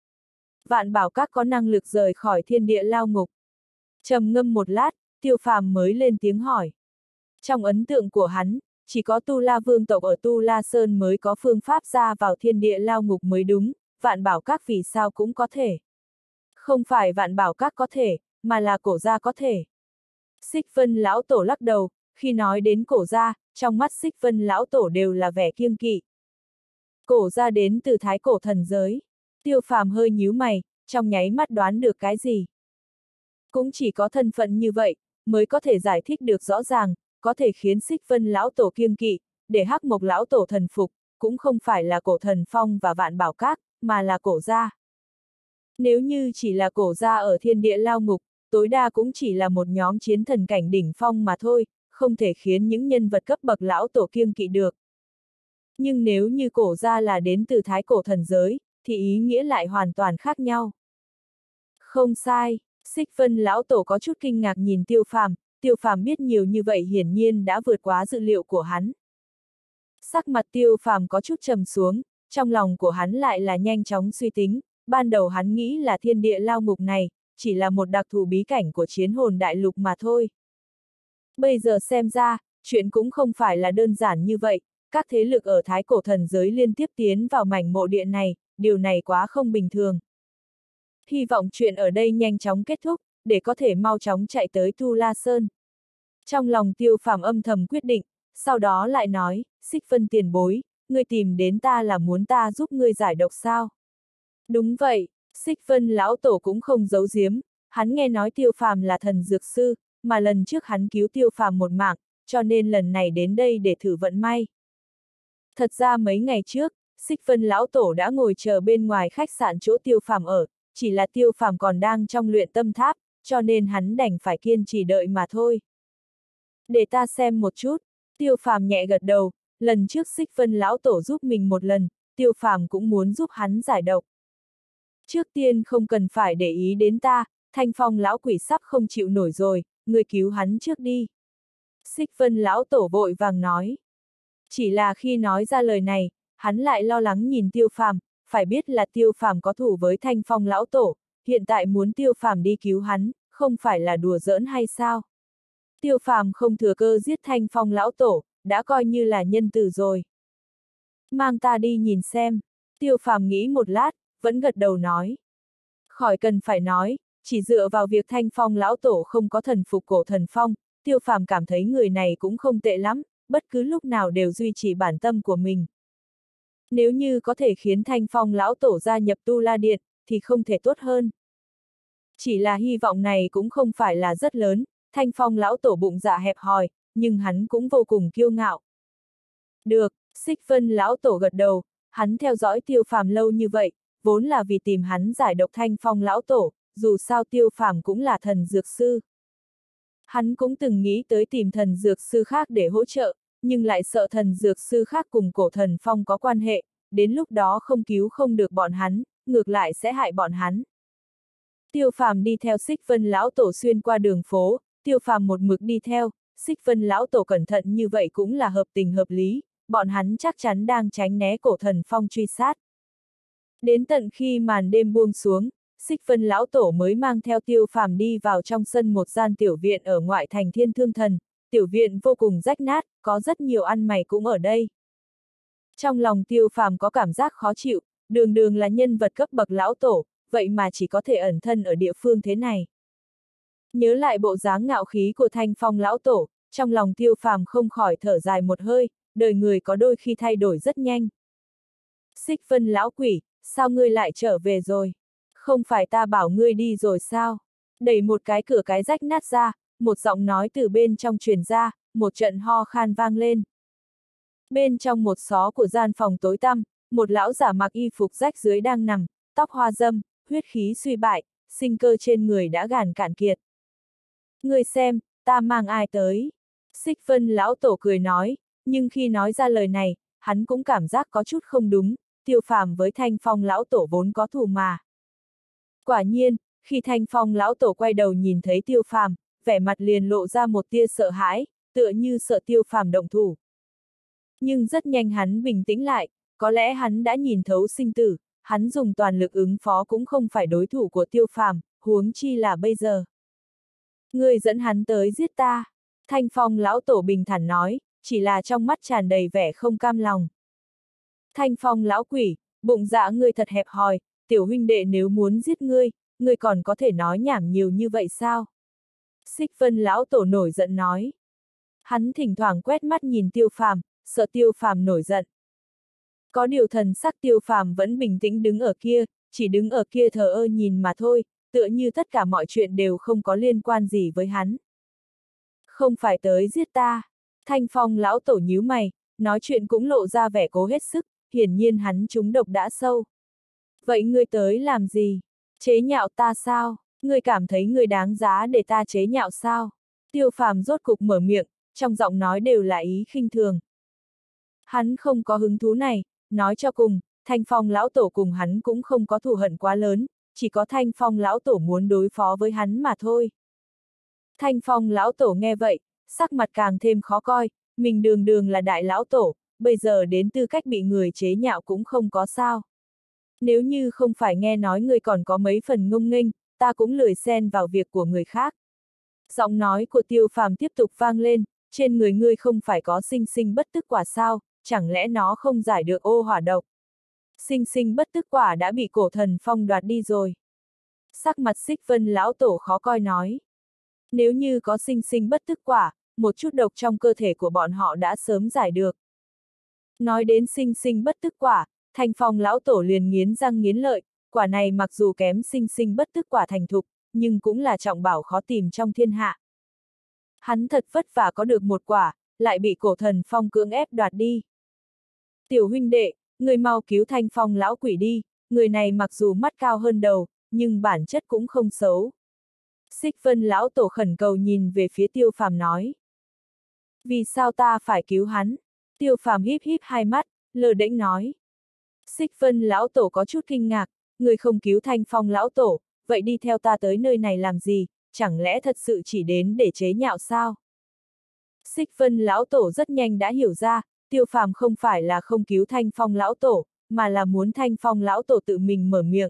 Vạn Bảo Các có năng lực rời khỏi thiên địa lao ngục. Trầm ngâm một lát, Tiêu Phàm mới lên tiếng hỏi. Trong ấn tượng của hắn, chỉ có Tu La Vương tộc ở Tu La Sơn mới có phương pháp ra vào thiên địa lao ngục mới đúng, Vạn Bảo Các vì sao cũng có thể. Không phải Vạn Bảo Các có thể, mà là Cổ gia có thể. Xích Vân lão tổ lắc đầu, khi nói đến Cổ gia, trong mắt Xích Vân lão tổ đều là vẻ kiêng kỵ. Cổ gia đến từ thái cổ thần giới. Tiêu Phàm hơi nhíu mày, trong nháy mắt đoán được cái gì. Cũng chỉ có thân phận như vậy, mới có thể giải thích được rõ ràng, có thể khiến Xích Vân lão tổ kiêng kỵ, để Hắc Mộc lão tổ thần phục, cũng không phải là Cổ Thần Phong và Vạn Bảo Các, mà là Cổ gia. Nếu như chỉ là Cổ gia ở thiên địa lao ngục, tối đa cũng chỉ là một nhóm chiến thần cảnh đỉnh phong mà thôi, không thể khiến những nhân vật cấp bậc lão tổ kiêng kỵ được. Nhưng nếu như Cổ gia là đến từ thái cổ thần giới, thì ý nghĩa lại hoàn toàn khác nhau. Không sai, Xích Vân lão tổ có chút kinh ngạc nhìn Tiêu Phàm, Tiêu Phàm biết nhiều như vậy hiển nhiên đã vượt quá dự liệu của hắn. Sắc mặt Tiêu Phàm có chút trầm xuống, trong lòng của hắn lại là nhanh chóng suy tính, ban đầu hắn nghĩ là thiên địa lao ngục này, chỉ là một đặc thù bí cảnh của chiến hồn đại lục mà thôi. Bây giờ xem ra, chuyện cũng không phải là đơn giản như vậy, các thế lực ở thái cổ thần giới liên tiếp tiến vào mảnh mộ địa này, điều này quá không bình thường. Hy vọng chuyện ở đây nhanh chóng kết thúc, để có thể mau chóng chạy tới Tu La Sơn. Trong lòng Tiêu Phàm âm thầm quyết định, sau đó lại nói, Xích Vân tiền bối, ngươi tìm đến ta là muốn ta giúp ngươi giải độc sao? Đúng vậy, Xích Vân lão tổ cũng không giấu giếm, hắn nghe nói Tiêu Phàm là thần dược sư, mà lần trước hắn cứu Tiêu Phàm một mạng, cho nên lần này đến đây để thử vận may. Thật ra mấy ngày trước, Xích Vân lão tổ đã ngồi chờ bên ngoài khách sạn chỗ Tiêu Phàm ở, chỉ là Tiêu Phàm còn đang trong luyện tâm tháp, cho nên hắn đành phải kiên trì đợi mà thôi. Để ta xem một chút, Tiêu Phàm nhẹ gật đầu, lần trước Xích Vân lão tổ giúp mình một lần, Tiêu Phàm cũng muốn giúp hắn giải độc. Trước tiên không cần phải để ý đến ta, Thanh Phong lão quỷ sắp không chịu nổi rồi, người cứu hắn trước đi. Xích Vân lão tổ vội vàng nói. Chỉ là khi nói ra lời này, hắn lại lo lắng nhìn Tiêu Phàm, phải biết là Tiêu Phàm có thủ với Thanh Phong lão tổ, hiện tại muốn Tiêu Phàm đi cứu hắn, không phải là đùa giỡn hay sao? Tiêu Phàm không thừa cơ giết Thanh Phong lão tổ, đã coi như là nhân từ rồi. Mang ta đi nhìn xem. Tiêu Phàm nghĩ một lát, vẫn gật đầu nói. Khỏi cần phải nói, chỉ dựa vào việc Thanh Phong lão tổ không có thần phục cổ thần phong, Tiêu Phàm cảm thấy người này cũng không tệ lắm, bất cứ lúc nào đều duy trì bản tâm của mình. Nếu như có thể khiến Thanh Phong lão tổ gia nhập Tu La Điện, thì không thể tốt hơn. Chỉ là hy vọng này cũng không phải là rất lớn, Thanh Phong lão tổ bụng dạ hẹp hòi, nhưng hắn cũng vô cùng kiêu ngạo. Được, Xích Vân lão tổ gật đầu, hắn theo dõi Tiêu Phàm lâu như vậy, vốn là vì tìm hắn giải độc Thanh Phong lão tổ, dù sao Tiêu Phàm cũng là thần dược sư. Hắn cũng từng nghĩ tới tìm thần dược sư khác để hỗ trợ, nhưng lại sợ thần dược sư khác cùng cổ thần phong có quan hệ, đến lúc đó không cứu không được bọn hắn, ngược lại sẽ hại bọn hắn. Tiêu Phàm đi theo Xích Vân lão tổ xuyên qua đường phố, Tiêu Phàm một mực đi theo, Xích Vân lão tổ cẩn thận như vậy cũng là hợp tình hợp lý, bọn hắn chắc chắn đang tránh né cổ thần phong truy sát. Đến tận khi màn đêm buông xuống, Xích Vân lão tổ mới mang theo Tiêu Phàm đi vào trong sân một gian tiểu viện ở ngoại thành Thiên Thương Thần, tiểu viện vô cùng rách nát, có rất nhiều ăn mày cũng ở đây. Trong lòng Tiêu Phàm có cảm giác khó chịu, đường đường là nhân vật cấp bậc lão tổ, vậy mà chỉ có thể ẩn thân ở địa phương thế này. Nhớ lại bộ dáng ngạo khí của Thanh Phong lão tổ, trong lòng Tiêu Phàm không khỏi thở dài một hơi, đời người có đôi khi thay đổi rất nhanh. Xích Vân lão quỷ, sao ngươi lại trở về rồi? Không phải ta bảo ngươi đi rồi sao? Đẩy một cái cửa cái rách nát ra, một giọng nói từ bên trong truyền ra, một trận ho khan vang lên. Bên trong một xó của gian phòng tối tăm, một lão giả mặc y phục rách dưới đang nằm, tóc hoa râm, huyết khí suy bại, sinh cơ trên người đã gàn cạn kiệt. Ngươi xem, ta mang ai tới? Xích Vân lão tổ cười nói, nhưng khi nói ra lời này, hắn cũng cảm giác có chút không đúng, Tiêu Phàm với Thanh Phong lão tổ vốn có thù mà. Quả nhiên, khi Thanh Phong lão tổ quay đầu nhìn thấy Tiêu Phàm, vẻ mặt liền lộ ra một tia sợ hãi, tựa như sợ Tiêu Phàm động thủ. Nhưng rất nhanh hắn bình tĩnh lại, có lẽ hắn đã nhìn thấu sinh tử, hắn dùng toàn lực ứng phó cũng không phải đối thủ của Tiêu Phàm, huống chi là bây giờ. Ngươi dẫn hắn tới giết ta, Thanh Phong lão tổ bình thản nói, chỉ là trong mắt tràn đầy vẻ không cam lòng. Thanh Phong lão quỷ, bụng dạ ngươi thật hẹp hòi, tiểu huynh đệ nếu muốn giết ngươi, ngươi còn có thể nói nhảm nhiều như vậy sao? Xích Vân lão tổ nổi giận nói. Hắn thỉnh thoảng quét mắt nhìn Tiêu Phàm, sợ Tiêu Phàm nổi giận. Có điều thần sắc Tiêu Phàm vẫn bình tĩnh đứng ở kia, chỉ đứng ở kia thờ ơ nhìn mà thôi, tựa như tất cả mọi chuyện đều không có liên quan gì với hắn. Không phải tới giết ta. Thanh Phong lão tổ nhíu mày, nói chuyện cũng lộ ra vẻ cố hết sức, hiển nhiên hắn trúng độc đã sâu. Vậy ngươi tới làm gì? Chế nhạo ta sao? Ngươi cảm thấy ngươi đáng giá để ta chế nhạo sao? Tiêu Phàm rốt cục mở miệng, trong giọng nói đều là ý khinh thường. Hắn không có hứng thú này, nói cho cùng, Thanh Phong lão tổ cùng hắn cũng không có thù hận quá lớn, chỉ có Thanh Phong lão tổ muốn đối phó với hắn mà thôi. Thanh Phong lão tổ nghe vậy, sắc mặt càng thêm khó coi, mình đường đường là đại lão tổ, bây giờ đến tư cách bị người chế nhạo cũng không có sao. Nếu như không phải nghe nói ngươi còn có mấy phần ngông nghênh, ta cũng lười xen vào việc của người khác. Giọng nói của Tiêu Phàm tiếp tục vang lên, trên người ngươi không phải có sinh sinh bất tức quả sao, chẳng lẽ nó không giải được ô hỏa độc? Sinh sinh bất tức quả đã bị cổ thần phong đoạt đi rồi. Sắc mặt Xích Vân lão tổ khó coi nói. Nếu như có sinh sinh bất tức quả, một chút độc trong cơ thể của bọn họ đã sớm giải được. Nói đến sinh sinh bất tức quả, Thanh Phong lão tổ liền nghiến răng nghiến lợi, quả này mặc dù kém sinh sinh bất tức quả thành thục, nhưng cũng là trọng bảo khó tìm trong thiên hạ. Hắn thật vất vả có được một quả, lại bị cổ thần phong cưỡng ép đoạt đi. Tiểu huynh đệ, người mau cứu Thanh Phong lão quỷ đi, người này mặc dù mắt cao hơn đầu, nhưng bản chất cũng không xấu. Xích Vân lão tổ khẩn cầu nhìn về phía Tiêu Phàm nói. Vì sao ta phải cứu hắn? Tiêu Phàm híp híp hai mắt, lơ đễnh nói. Xích Vân lão tổ có chút kinh ngạc, người không cứu Thanh Phong lão tổ, vậy đi theo ta tới nơi này làm gì, chẳng lẽ thật sự chỉ đến để chế nhạo sao? Xích Vân lão tổ rất nhanh đã hiểu ra, Tiêu Phàm không phải là không cứu Thanh Phong lão tổ, mà là muốn Thanh Phong lão tổ tự mình mở miệng.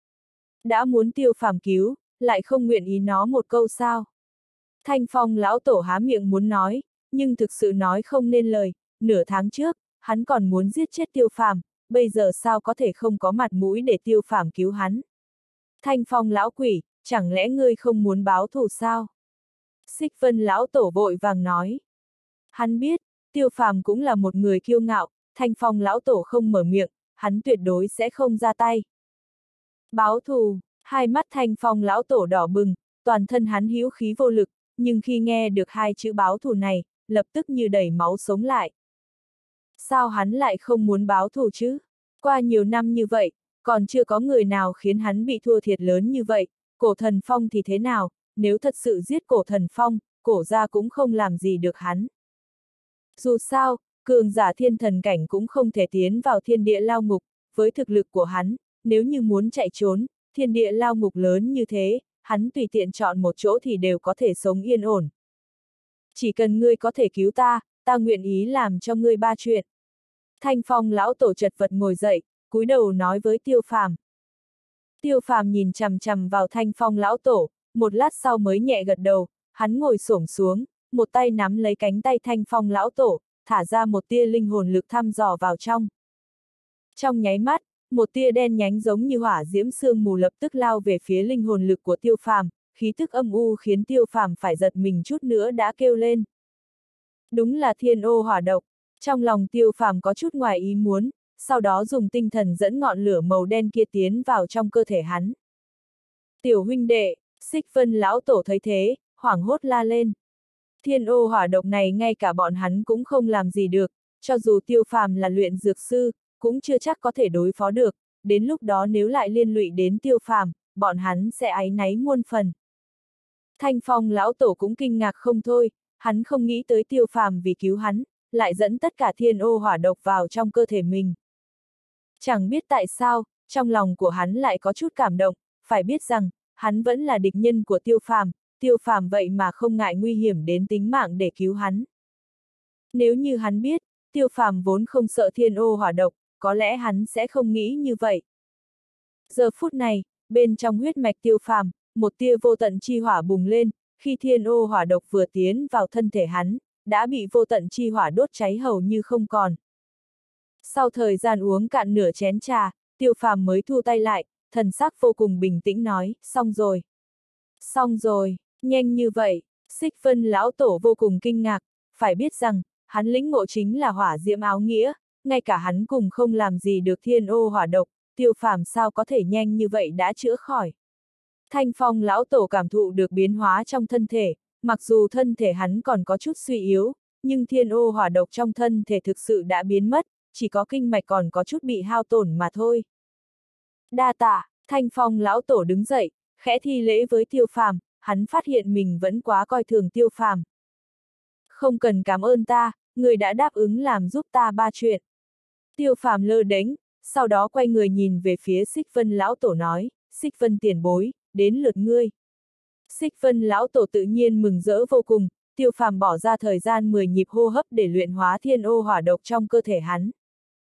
Đã muốn Tiêu Phàm cứu, lại không nguyện ý nó một câu sao? Thanh Phong lão tổ há miệng muốn nói, nhưng thực sự nói không nên lời, nửa tháng trước, hắn còn muốn giết chết Tiêu Phàm, bây giờ sao có thể không có mặt mũi để Tiêu Phàm cứu hắn. Thanh Phong lão quỷ, chẳng lẽ ngươi không muốn báo thù sao? Xích Vân lão tổ vội vàng nói. Hắn biết, Tiêu Phàm cũng là một người kiêu ngạo, Thanh Phong lão tổ không mở miệng, hắn tuyệt đối sẽ không ra tay. Báo thù, hai mắt Thanh Phong lão tổ đỏ bừng, toàn thân hắn hữu khí vô lực, nhưng khi nghe được hai chữ báo thù này, lập tức như đẩy máu sống lại. Sao hắn lại không muốn báo thù chứ? Qua nhiều năm như vậy, còn chưa có người nào khiến hắn bị thua thiệt lớn như vậy, Cổ Thần Phong thì thế nào, nếu thật sự giết Cổ Thần Phong, Cổ gia cũng không làm gì được hắn. Dù sao, cường giả thiên thần cảnh cũng không thể tiến vào thiên địa lao ngục, với thực lực của hắn, nếu như muốn chạy trốn, thiên địa lao ngục lớn như thế, hắn tùy tiện chọn một chỗ thì đều có thể sống yên ổn. Chỉ cần ngươi có thể cứu ta, ta nguyện ý làm cho ngươi ba chuyện. Thanh Phong lão tổ chật vật ngồi dậy, cúi đầu nói với Tiêu Phàm. Tiêu Phàm nhìn chằm chằm vào Thanh Phong lão tổ, một lát sau mới nhẹ gật đầu, hắn ngồi xổm xuống, một tay nắm lấy cánh tay Thanh Phong lão tổ, thả ra một tia linh hồn lực thăm dò vào trong. Trong nháy mắt, một tia đen nhánh giống như hỏa diễm sương mù lập tức lao về phía linh hồn lực của Tiêu Phàm, khí tức âm u khiến Tiêu Phàm phải giật mình chút nữa đã kêu lên. Đúng là thiên ô hỏa độc. Trong lòng Tiêu Phàm có chút ngoài ý muốn, sau đó dùng tinh thần dẫn ngọn lửa màu đen kia tiến vào trong cơ thể hắn. Tiểu huynh đệ, Xích Vân lão tổ thấy thế, hoảng hốt la lên. Thiên ô hỏa độc này ngay cả bọn hắn cũng không làm gì được, cho dù Tiêu Phàm là luyện dược sư, cũng chưa chắc có thể đối phó được, đến lúc đó nếu lại liên lụy đến Tiêu Phàm, bọn hắn sẽ áy náy muôn phần. Thanh Phong lão tổ cũng kinh ngạc không thôi, hắn không nghĩ tới Tiêu Phàm vì cứu hắn, lại dẫn tất cả thiên ô hỏa độc vào trong cơ thể mình. Chẳng biết tại sao, trong lòng của hắn lại có chút cảm động, phải biết rằng, hắn vẫn là địch nhân của Tiêu Phàm vậy mà không ngại nguy hiểm đến tính mạng để cứu hắn. Nếu như hắn biết, Tiêu Phàm vốn không sợ thiên ô hỏa độc, có lẽ hắn sẽ không nghĩ như vậy. Giờ phút này, bên trong huyết mạch Tiêu Phàm, một tia vô tận chi hỏa bùng lên, khi thiên ô hỏa độc vừa tiến vào thân thể hắn, đã bị vô tận chi hỏa đốt cháy hầu như không còn. Sau thời gian uống cạn nửa chén trà, Tiêu Phàm mới thu tay lại, thần sắc vô cùng bình tĩnh nói, xong rồi. Xong rồi, nhanh như vậy, Xích Vân lão tổ vô cùng kinh ngạc, phải biết rằng, hắn lĩnh ngộ chính là hỏa diễm áo nghĩa, ngay cả hắn cùng không làm gì được thiên ô hỏa độc, Tiêu Phàm sao có thể nhanh như vậy đã chữa khỏi. Thanh Phong lão tổ cảm thụ được biến hóa trong thân thể, mặc dù thân thể hắn còn có chút suy yếu, nhưng thiên ô hỏa độc trong thân thể thực sự đã biến mất, chỉ có kinh mạch còn có chút bị hao tổn mà thôi. Đa tạ, Thanh Phong lão tổ đứng dậy, khẽ thi lễ với Tiêu Phàm, hắn phát hiện mình vẫn quá coi thường Tiêu Phàm. Không cần cảm ơn ta, người đã đáp ứng làm giúp ta ba chuyện. Tiêu Phàm lơ đễnh, sau đó quay người nhìn về phía Xích Vân lão tổ nói, Xích Vân tiền bối, đến lượt ngươi. Xích Vân lão tổ tự nhiên mừng rỡ vô cùng, Tiêu Phàm bỏ ra thời gian 10 nhịp hô hấp để luyện hóa thiên ô hỏa độc trong cơ thể hắn.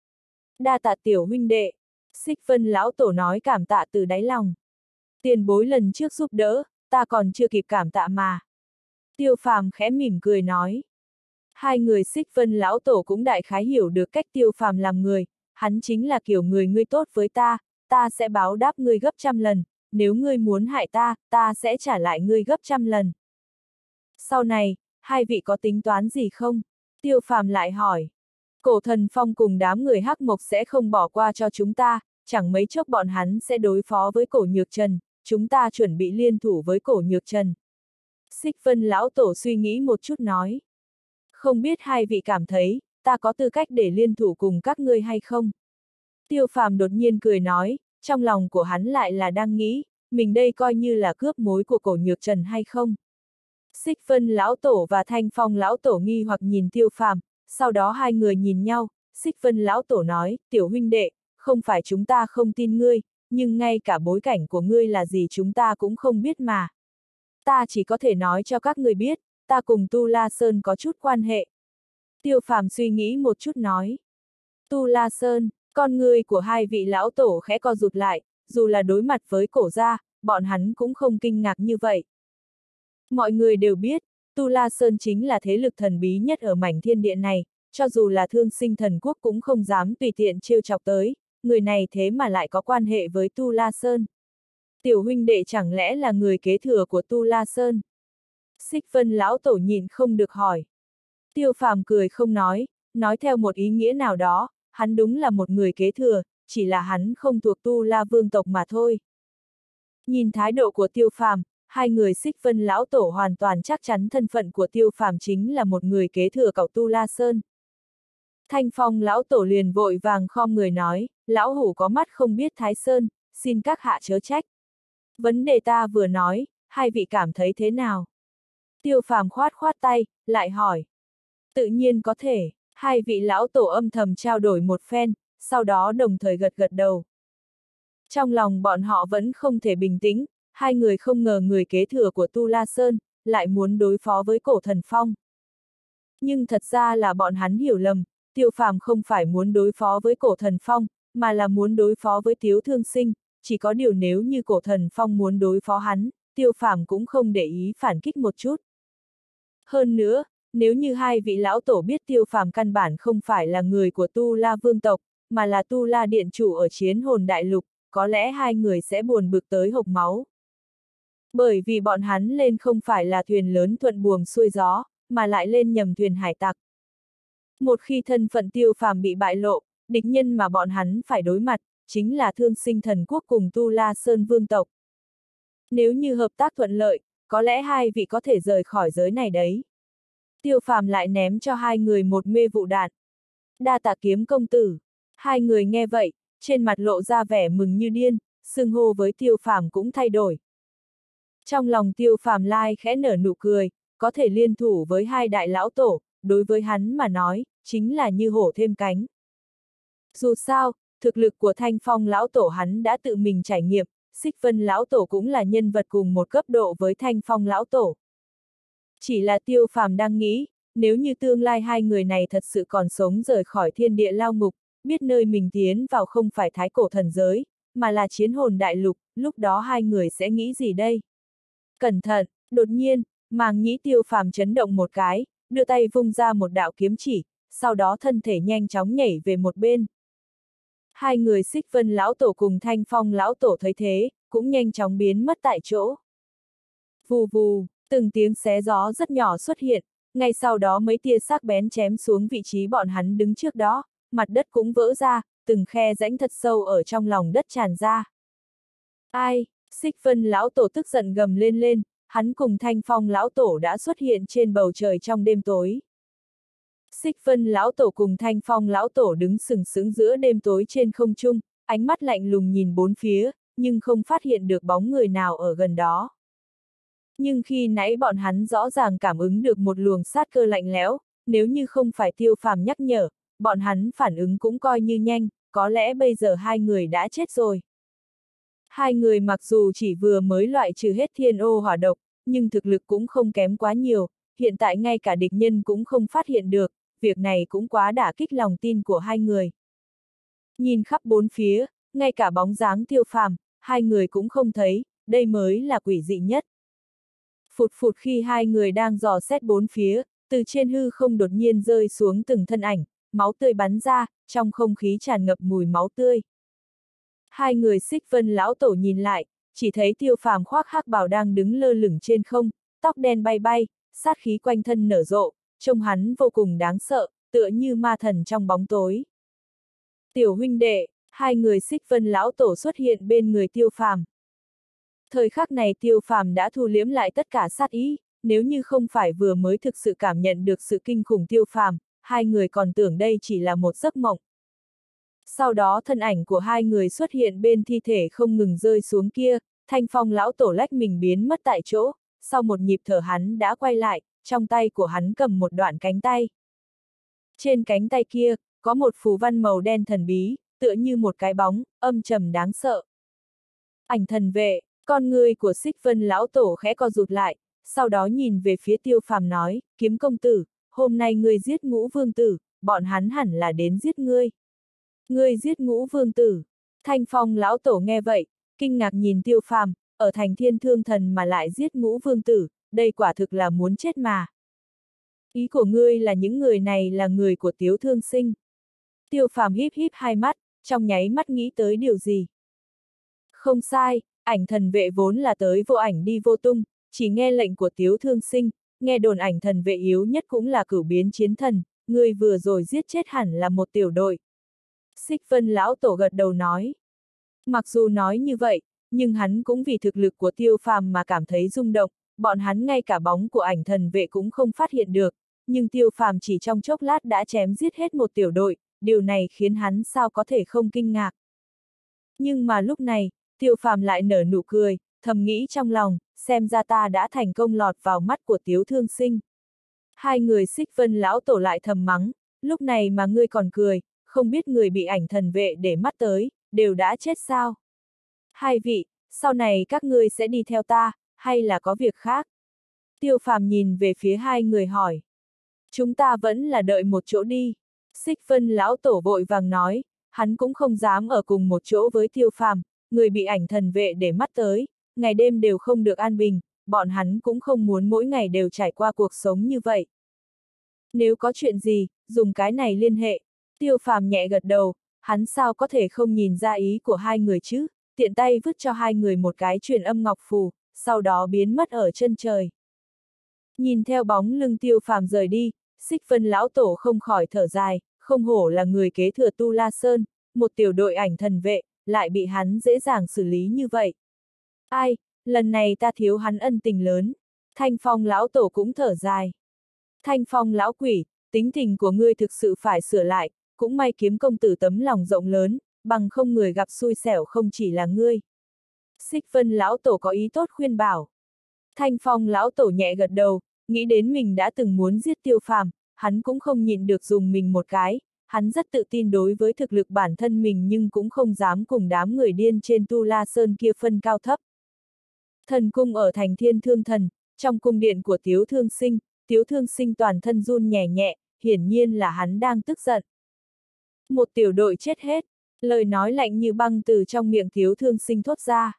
Đa tạ tiểu huynh đệ, Xích Vân lão tổ nói cảm tạ từ đáy lòng. Tiền bối lần trước giúp đỡ, ta còn chưa kịp cảm tạ mà. Tiêu Phàm khẽ mỉm cười nói. Hai người Xích Vân lão tổ cũng đại khái hiểu được cách Tiêu Phàm làm người, hắn chính là kiểu người ngươi tốt với ta, ta sẽ báo đáp ngươi gấp trăm lần, nếu ngươi muốn hại ta, ta sẽ trả lại ngươi gấp trăm lần. Sau này, hai vị có tính toán gì không? Tiêu Phàm lại hỏi. Cổ Thần Phong cùng đám người Hắc Mộc sẽ không bỏ qua cho chúng ta, chẳng mấy chốc bọn hắn sẽ đối phó với Cổ Nhược Trần, chúng ta chuẩn bị liên thủ với Cổ Nhược Trần. Xích Vân lão tổ suy nghĩ một chút nói. Không biết hai vị cảm thấy, ta có tư cách để liên thủ cùng các ngươi hay không? Tiêu Phàm đột nhiên cười nói, trong lòng của hắn lại là đang nghĩ, mình đây coi như là cướp mối của Cổ Nhược Trần hay không? Xích Vân lão tổ và Thanh Phong lão tổ nghi hoặc nhìn Tiêu Phàm, sau đó hai người nhìn nhau, Xích Vân lão tổ nói, tiểu huynh đệ, không phải chúng ta không tin ngươi, nhưng ngay cả bối cảnh của ngươi là gì chúng ta cũng không biết mà. Ta chỉ có thể nói cho các ngươi biết, ta cùng Tu La Sơn có chút quan hệ. Tiêu Phàm suy nghĩ một chút nói. Tu La Sơn, con người của hai vị lão tổ khẽ co rụt lại, dù là đối mặt với Cổ gia, bọn hắn cũng không kinh ngạc như vậy. Mọi người đều biết, Tu La Sơn chính là thế lực thần bí nhất ở mảnh thiên địa này, cho dù là Thương Sinh Thần Quốc cũng không dám tùy tiện trêu chọc tới, người này thế mà lại có quan hệ với Tu La Sơn. Tiểu huynh đệ chẳng lẽ là người kế thừa của Tu La Sơn? Xích Vân lão tổ nhìn không được hỏi. Tiêu Phàm cười không nói theo một ý nghĩa nào đó, hắn đúng là một người kế thừa, chỉ là hắn không thuộc Tu La vương tộc mà thôi. Nhìn thái độ của Tiêu Phàm, hai người Xích Vân lão tổ hoàn toàn chắc chắn thân phận của Tiêu Phàm chính là một người kế thừa cậu Tu La Sơn. Thanh Phong lão tổ liền vội vàng khom người nói, lão hủ có mắt không biết Thái Sơn, xin các hạ chớ trách. Vấn đề ta vừa nói, hai vị cảm thấy thế nào? Tiêu Phàm khoát khoát tay, lại hỏi. Tự nhiên có thể, hai vị lão tổ âm thầm trao đổi một phen, sau đó đồng thời gật gật đầu. Trong lòng bọn họ vẫn không thể bình tĩnh, hai người không ngờ người kế thừa của Tu La Sơn, lại muốn đối phó với Cổ Thần Phong. Nhưng thật ra là bọn hắn hiểu lầm, Tiêu Phàm không phải muốn đối phó với Cổ Thần Phong, mà là muốn đối phó với Tiếu Thương Sinh, chỉ có điều nếu như Cổ Thần Phong muốn đối phó hắn, Tiêu Phàm cũng không để ý phản kích một chút. Hơn nữa, nếu như hai vị lão tổ biết Tiêu Phàm căn bản không phải là người của Tu La vương tộc, mà là Tu La điện chủ ở Chiến Hồn Đại Lục, có lẽ hai người sẽ buồn bực tới hộc máu. Bởi vì bọn hắn lên không phải là thuyền lớn thuận buồm xuôi gió, mà lại lên nhầm thuyền hải tặc. Một khi thân phận Tiêu Phàm bị bại lộ, địch nhân mà bọn hắn phải đối mặt, chính là Thương Sinh Thần Quốc cùng Tu La Sơn vương tộc. Nếu như hợp tác thuận lợi, có lẽ hai vị có thể rời khỏi giới này đấy. Tiêu Phàm lại ném cho hai người một mê vụ đạn. Đa tạ Kiếm công tử. Hai người nghe vậy, trên mặt lộ ra vẻ mừng như điên, xưng hô với Tiêu Phàm cũng thay đổi. Trong lòng Tiêu Phàm lai khẽ nở nụ cười, có thể liên thủ với hai đại lão tổ, đối với hắn mà nói, chính là như hổ thêm cánh. Dù sao, thực lực của Thanh Phong lão tổ hắn đã tự mình trải nghiệm, Xích Vân lão tổ cũng là nhân vật cùng một cấp độ với Thanh Phong lão tổ. Chỉ là Tiêu Phàm đang nghĩ, nếu như tương lai hai người này thật sự còn sống rời khỏi thiên địa lao ngục, biết nơi mình tiến vào không phải thái cổ thần giới, mà là Chiến Hồn Đại Lục, lúc đó hai người sẽ nghĩ gì đây? Cẩn thận, đột nhiên, màng nhĩ Tiêu Phàm chấn động một cái, đưa tay vung ra một đạo kiếm chỉ, sau đó thân thể nhanh chóng nhảy về một bên. Hai người Xích Vân lão tổ cùng Thanh Phong lão tổ thấy thế, cũng nhanh chóng biến mất tại chỗ. Vù vù, từng tiếng xé gió rất nhỏ xuất hiện, ngay sau đó mấy tia sắc bén chém xuống vị trí bọn hắn đứng trước đó, mặt đất cũng vỡ ra, từng khe rãnh thật sâu ở trong lòng đất tràn ra. Ai, Xích Vân lão tổ tức giận gầm lên, hắn cùng Thanh Phong lão tổ đã xuất hiện trên bầu trời trong đêm tối. Xích Vân lão tổ cùng Thanh Phong lão tổ đứng sừng sững giữa đêm tối trên không trung, ánh mắt lạnh lùng nhìn bốn phía, nhưng không phát hiện được bóng người nào ở gần đó. Nhưng khi nãy bọn hắn rõ ràng cảm ứng được một luồng sát cơ lạnh lẽo, nếu như không phải Tiêu Phàm nhắc nhở, bọn hắn phản ứng cũng coi như nhanh, có lẽ bây giờ hai người đã chết rồi. Hai người mặc dù chỉ vừa mới loại trừ hết thiên ô hỏa độc, nhưng thực lực cũng không kém quá nhiều, hiện tại ngay cả địch nhân cũng không phát hiện được, việc này cũng quá đả kích lòng tin của hai người. Nhìn khắp bốn phía, ngay cả bóng dáng Tiêu Phàm, hai người cũng không thấy, đây mới là quỷ dị nhất. Phụt phụt khi hai người đang dò xét bốn phía, từ trên hư không đột nhiên rơi xuống từng thân ảnh, máu tươi bắn ra, trong không khí tràn ngập mùi máu tươi. Hai người Xích Vân lão tổ nhìn lại, chỉ thấy Tiêu Phàm khoác hắc bào đang đứng lơ lửng trên không, tóc đen bay bay, sát khí quanh thân nở rộ, trông hắn vô cùng đáng sợ, tựa như ma thần trong bóng tối. Tiểu huynh đệ, hai người Xích Vân lão tổ xuất hiện bên người Tiêu Phàm. Thời khắc này Tiêu Phàm đã thu liễm lại tất cả sát ý, nếu như không phải vừa mới thực sự cảm nhận được sự kinh khủng Tiêu Phàm, hai người còn tưởng đây chỉ là một giấc mộng. Sau đó thân ảnh của hai người xuất hiện bên thi thể không ngừng rơi xuống kia, Thanh Phong lão tổ lách mình biến mất tại chỗ, sau một nhịp thở hắn đã quay lại, trong tay của hắn cầm một đoạn cánh tay. Trên cánh tay kia, có một phù văn màu đen thần bí, tựa như một cái bóng, âm trầm đáng sợ. Ảnh thần vệ, con người của Xích Vân lão tổ khẽ co rụt lại, sau đó nhìn về phía Tiêu Phàm nói, Kiếm công tử, hôm nay ngươi giết Ngũ vương tử, bọn hắn hẳn là đến giết ngươi. Ngươi giết Ngũ vương tử. Thanh Phong lão tổ nghe vậy, kinh ngạc nhìn Tiêu Phàm, ở thành Thiên Thương Thần mà lại giết Ngũ vương tử, đây quả thực là muốn chết mà. Ý của ngươi là những người này là người của Tiếu Thương Sinh. Tiêu Phàm híp híp hai mắt, trong nháy mắt nghĩ tới điều gì. Không sai, ảnh thần vệ vốn là tới vô ảnh đi vô tung, chỉ nghe lệnh của Tiếu Thương Sinh, nghe đồn ảnh thần vệ yếu nhất cũng là cửu biến chiến thần, người vừa rồi giết chết hẳn là một tiểu đội. Xích Vân lão tổ gật đầu nói. Mặc dù nói như vậy, nhưng hắn cũng vì thực lực của Tiêu Phàm mà cảm thấy rung động, bọn hắn ngay cả bóng của ảnh thần vệ cũng không phát hiện được, nhưng Tiêu Phàm chỉ trong chốc lát đã chém giết hết một tiểu đội, điều này khiến hắn sao có thể không kinh ngạc. Nhưng mà lúc này, Tiêu Phàm lại nở nụ cười, thầm nghĩ trong lòng, xem ra ta đã thành công lọt vào mắt của Tiếu Thương Sinh. Hai người Xích Vân lão tổ lại thầm mắng, lúc này mà ngươi còn cười, không biết người bị ảnh thần vệ để mắt tới, đều đã chết sao? Hai vị, sau này các ngươi sẽ đi theo ta, hay là có việc khác? Tiêu Phàm nhìn về phía hai người hỏi. Chúng ta vẫn là đợi một chỗ đi. Xích Vân lão tổ vội vàng nói, hắn cũng không dám ở cùng một chỗ với Tiêu Phàm, người bị ảnh thần vệ để mắt tới, ngày đêm đều không được an bình, bọn hắn cũng không muốn mỗi ngày đều trải qua cuộc sống như vậy. Nếu có chuyện gì, dùng cái này liên hệ. Tiêu Phàm nhẹ gật đầu, hắn sao có thể không nhìn ra ý của hai người chứ, tiện tay vứt cho hai người một cái truyền âm ngọc phù, sau đó biến mất ở chân trời. Nhìn theo bóng lưng Tiêu Phàm rời đi, Xích Vân lão tổ không khỏi thở dài, không hổ là người kế thừa Tu La Sơn, một tiểu đội ảnh thần vệ, lại bị hắn dễ dàng xử lý như vậy. Ai, lần này ta thiếu hắn ân tình lớn. Thanh Phong lão tổ cũng thở dài. Thanh Phong lão quỷ, tính tình của ngươi thực sự phải sửa lại, cũng may Kiếm công tử tấm lòng rộng lớn, bằng không người gặp xui xẻo không chỉ là ngươi. Xích Vân lão tổ có ý tốt khuyên bảo. Thanh Phong lão tổ nhẹ gật đầu, nghĩ đến mình đã từng muốn giết Tiêu Phàm, hắn cũng không nhịn được dùng mình một cái, hắn rất tự tin đối với thực lực bản thân mình nhưng cũng không dám cùng đám người điên trên Tu La Sơn kia phân cao thấp. Thần cung ở thành Thiên Thương Thần, trong cung điện của Tiếu Thương Sinh toàn thân run nhẹ nhẹ, hiển nhiên là hắn đang tức giận. Một tiểu đội chết hết, lời nói lạnh như băng từ trong miệng Tiếu Thương Sinh thốt ra.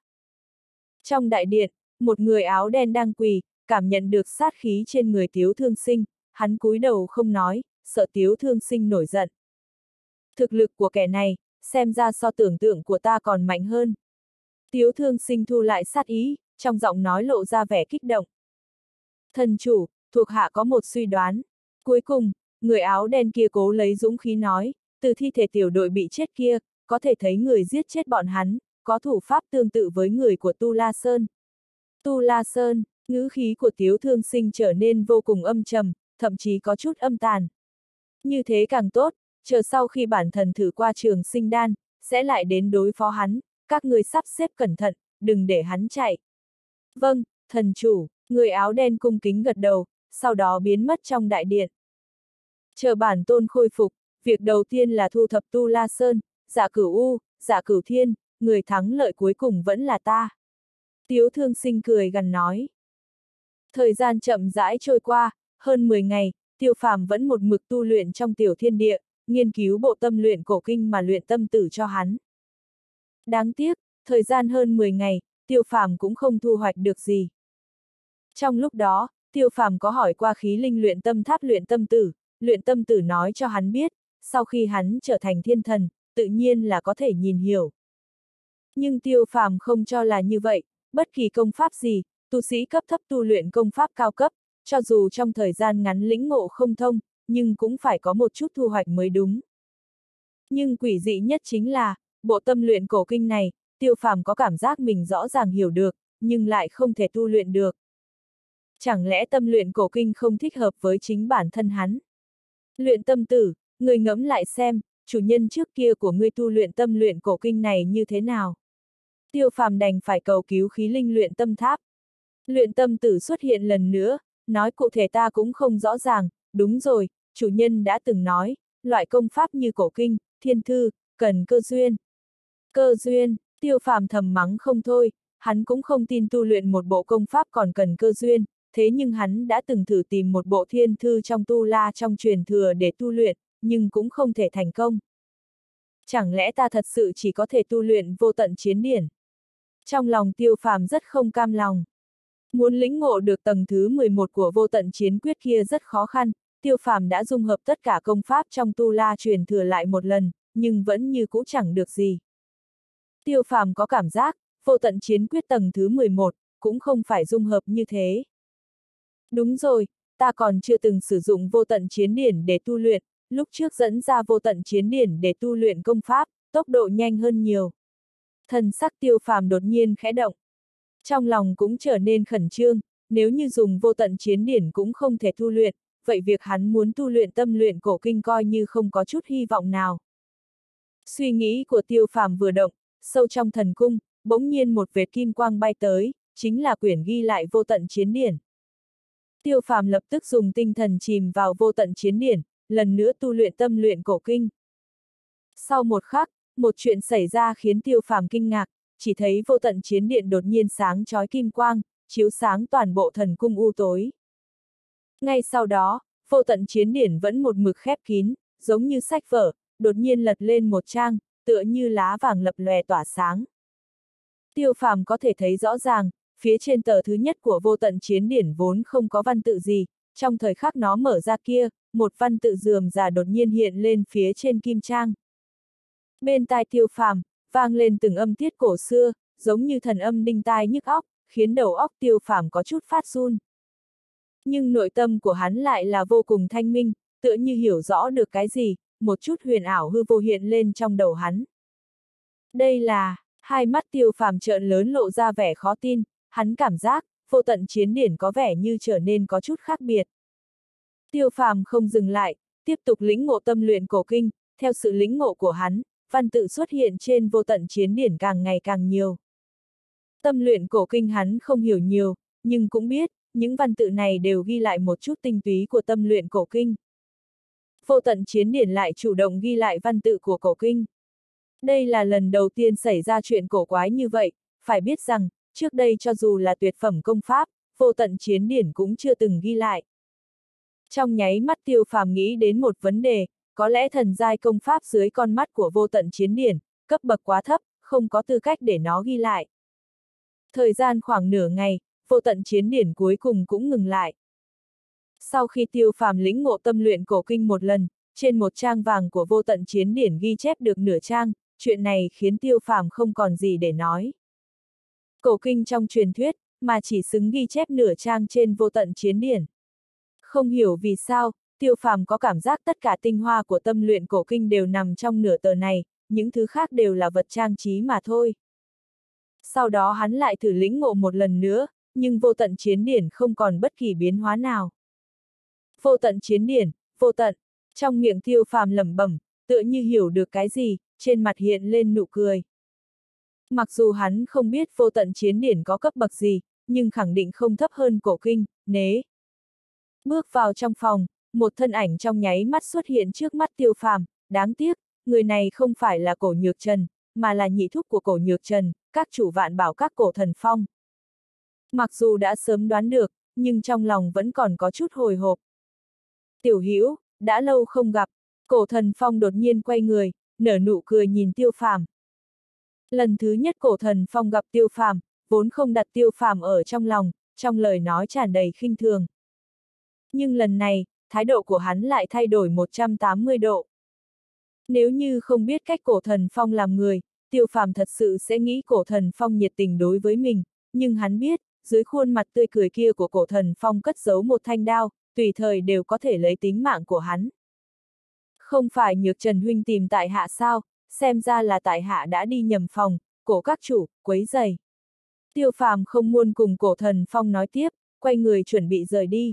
Trong đại điện, một người áo đen đang quỳ, cảm nhận được sát khí trên người Tiếu Thương Sinh, hắn cúi đầu không nói, sợ Tiếu Thương Sinh nổi giận. Thực lực của kẻ này, xem ra so tưởng tượng của ta còn mạnh hơn. Tiếu Thương Sinh thu lại sát ý, trong giọng nói lộ ra vẻ kích động. Thần chủ, thuộc hạ có một suy đoán. Cuối cùng, người áo đen kia cố lấy dũng khí nói, từ thi thể tiểu đội bị chết kia, có thể thấy người giết chết bọn hắn, có thủ pháp tương tự với người của Tu La Sơn. Tu La Sơn, ngữ khí của Tiếu Thương Sinh trở nên vô cùng âm trầm, thậm chí có chút âm tàn. Như thế càng tốt, chờ sau khi bản thần thử qua Trường Sinh Đan, sẽ lại đến đối phó hắn, các người sắp xếp cẩn thận, đừng để hắn chạy. Vâng, thần chủ, người áo đen cung kính gật đầu, sau đó biến mất trong đại điện. Chờ bản tôn khôi phục, việc đầu tiên là thu thập Tu La Sơn, Dạ Cửu U, Dạ Cửu Thiên, người thắng lợi cuối cùng vẫn là ta. Tiếu Thương Sinh cười gằn nói. Thời gian chậm rãi trôi qua, hơn 10 ngày, Tiêu Phàm vẫn một mực tu luyện trong tiểu thiên địa, nghiên cứu bộ tâm luyện cổ kinh mà luyện tâm tử cho hắn. Đáng tiếc, thời gian hơn 10 ngày, Tiêu Phàm cũng không thu hoạch được gì. Trong lúc đó, Tiêu Phàm có hỏi qua khí linh luyện tâm tháp luyện tâm tử nói cho hắn biết, sau khi hắn trở thành thiên thần, tự nhiên là có thể nhìn hiểu. Nhưng Tiêu Phàm không cho là như vậy, bất kỳ công pháp gì, tu sĩ cấp thấp tu luyện công pháp cao cấp, cho dù trong thời gian ngắn lĩnh ngộ không thông, nhưng cũng phải có một chút thu hoạch mới đúng. Nhưng quỷ dị nhất chính là, bộ tâm luyện cổ kinh này, Tiêu Phàm có cảm giác mình rõ ràng hiểu được, nhưng lại không thể tu luyện được. Chẳng lẽ tâm luyện cổ kinh không thích hợp với chính bản thân hắn? Luyện tâm tử, người ngẫm lại xem, chủ nhân trước kia của ngươi tu luyện tâm luyện cổ kinh này như thế nào? Tiêu Phàm đành phải cầu cứu khí linh luyện tâm tháp. Luyện tâm tử xuất hiện lần nữa, nói cụ thể ta cũng không rõ ràng, đúng rồi, chủ nhân đã từng nói, loại công pháp như cổ kinh, thiên thư, cần cơ duyên. Cơ duyên, Tiêu Phàm thầm mắng không thôi, hắn cũng không tin tu luyện một bộ công pháp còn cần cơ duyên, thế nhưng hắn đã từng thử tìm một bộ thiên thư trong tu la trong truyền thừa để tu luyện, nhưng cũng không thể thành công. Chẳng lẽ ta thật sự chỉ có thể tu luyện vô tận chiến điển? Trong lòng Tiêu Phàm rất không cam lòng. Muốn lĩnh ngộ được tầng thứ 11 của vô tận chiến quyết kia rất khó khăn, Tiêu Phàm đã dung hợp tất cả công pháp trong tu la truyền thừa lại một lần, nhưng vẫn như cũ chẳng được gì. Tiêu Phàm có cảm giác, vô tận chiến quyết tầng thứ 11, cũng không phải dung hợp như thế. Đúng rồi, ta còn chưa từng sử dụng vô tận chiến điển để tu luyện, lúc trước dẫn ra vô tận chiến điển để tu luyện công pháp, tốc độ nhanh hơn nhiều. Thần sắc Tiêu Phàm đột nhiên khẽ động. Trong lòng cũng trở nên khẩn trương, nếu như dùng vô tận chiến điển cũng không thể tu luyện, vậy việc hắn muốn tu luyện tâm luyện cổ kinh coi như không có chút hy vọng nào. Suy nghĩ của Tiêu Phàm vừa động, sâu trong thần cung, bỗng nhiên một vệt kim quang bay tới, chính là quyển ghi lại vô tận chiến điển. Tiêu Phàm lập tức dùng tinh thần chìm vào vô tận chiến điển, lần nữa tu luyện tâm luyện cổ kinh. Sau một khắc, một chuyện xảy ra khiến Tiêu Phàm kinh ngạc, chỉ thấy vô tận chiến điện đột nhiên sáng chói kim quang, chiếu sáng toàn bộ thần cung u tối. Ngay sau đó, vô tận chiến điển vẫn một mực khép kín, giống như sách vở, đột nhiên lật lên một trang, tựa như lá vàng lập lòe tỏa sáng. Tiêu Phàm có thể thấy rõ ràng, phía trên tờ thứ nhất của vô tận chiến điển vốn không có văn tự gì, trong thời khắc nó mở ra kia, một văn tự rườm rà đột nhiên hiện lên phía trên kim trang. Bên tai Tiêu Phàm, vang lên từng âm tiết cổ xưa, giống như thần âm đinh tai nhức óc, khiến đầu óc Tiêu Phàm có chút phát run. Nhưng nội tâm của hắn lại là vô cùng thanh minh, tựa như hiểu rõ được cái gì, một chút huyền ảo hư vô hiện lên trong đầu hắn. Đây là, hai mắt Tiêu Phàm trợn lớn lộ ra vẻ khó tin, hắn cảm giác, vô tận chiến điển có vẻ như trở nên có chút khác biệt. Tiêu Phàm không dừng lại, tiếp tục lĩnh ngộ tâm luyện cổ kinh, theo sự lĩnh ngộ của hắn, văn tự xuất hiện trên vô tận chiến điển càng ngày càng nhiều. Tâm luyện cổ kinh hắn không hiểu nhiều, nhưng cũng biết, những văn tự này đều ghi lại một chút tinh túy của tâm luyện cổ kinh. Vô tận chiến điển lại chủ động ghi lại văn tự của cổ kinh. Đây là lần đầu tiên xảy ra chuyện cổ quái như vậy, phải biết rằng, trước đây cho dù là tuyệt phẩm công pháp, vô tận chiến điển cũng chưa từng ghi lại. Trong nháy mắt Tiêu Phàm nghĩ đến một vấn đề, có lẽ thần giai công pháp dưới con mắt của vô tận chiến điển, cấp bậc quá thấp, không có tư cách để nó ghi lại. Thời gian khoảng nửa ngày, vô tận chiến điển cuối cùng cũng ngừng lại. Sau khi Tiêu Phàm lĩnh ngộ tâm luyện cổ kinh một lần, trên một trang vàng của vô tận chiến điển ghi chép được nửa trang, chuyện này khiến Tiêu Phàm không còn gì để nói. Cổ kinh trong truyền thuyết, mà chỉ xứng ghi chép nửa trang trên vô tận chiến điển. Không hiểu vì sao, Tiêu Phàm có cảm giác tất cả tinh hoa của tâm luyện cổ kinh đều nằm trong nửa tờ này, những thứ khác đều là vật trang trí mà thôi. Sau đó hắn lại thử lĩnh ngộ một lần nữa, nhưng vô tận chiến điển không còn bất kỳ biến hóa nào. Vô tận chiến điển, vô tận, trong miệng Tiêu Phàm lẩm bẩm, tựa như hiểu được cái gì, trên mặt hiện lên nụ cười. Mặc dù hắn không biết vô tận chiến điển có cấp bậc gì, nhưng khẳng định không thấp hơn cổ kinh, nế. Bước vào trong phòng, một thân ảnh trong nháy mắt xuất hiện trước mắt Tiêu Phàm, đáng tiếc, người này không phải là Cổ Nhược Trần, mà là nhị thúc của Cổ Nhược Trần, các chủ vạn bảo các Cổ Thần Phong. Mặc dù đã sớm đoán được, nhưng trong lòng vẫn còn có chút hồi hộp. Tiểu Hữu, đã lâu không gặp, Cổ Thần Phong đột nhiên quay người, nở nụ cười nhìn Tiêu Phàm. Lần thứ nhất Cổ Thần Phong gặp Tiêu Phàm, vốn không đặt Tiêu Phàm ở trong lòng, trong lời nói tràn đầy khinh thường. Nhưng lần này, thái độ của hắn lại thay đổi 180 độ. Nếu như không biết cách Cổ Thần Phong làm người, Tiêu Phàm thật sự sẽ nghĩ Cổ Thần Phong nhiệt tình đối với mình, nhưng hắn biết, dưới khuôn mặt tươi cười kia của Cổ Thần Phong cất giấu một thanh đao, tùy thời đều có thể lấy tính mạng của hắn. Không phải Nhược Trần huynh tìm tại hạ sao, xem ra là tại hạ đã đi nhầm phòng, Cổ các chủ, quấy rầy. Tiêu Phàm không muốn cùng Cổ Thần Phong nói tiếp, quay người chuẩn bị rời đi.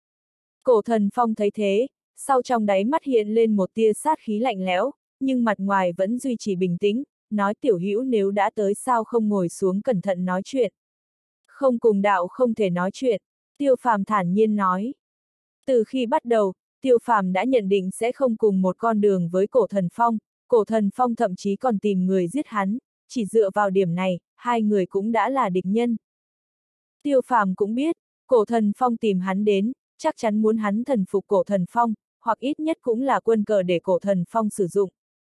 Cổ Thần Phong thấy thế, sau trong đáy mắt hiện lên một tia sát khí lạnh lẽo, nhưng mặt ngoài vẫn duy trì bình tĩnh, nói Tiểu Hữu nếu đã tới sao không ngồi xuống cẩn thận nói chuyện. Không cùng đạo không thể nói chuyện, Tiêu Phàm thản nhiên nói. Từ khi bắt đầu, Tiêu Phàm đã nhận định sẽ không cùng một con đường với Cổ Thần Phong thậm chí còn tìm người giết hắn, chỉ dựa vào điểm này, hai người cũng đã là địch nhân. Tiêu Phàm cũng biết, Cổ Thần Phong tìm hắn đến, chắc chắn muốn hắn thần phục Cổ Thần Phong, hoặc ít nhất cũng là quân cờ để Cổ Thần Phong sử dụng.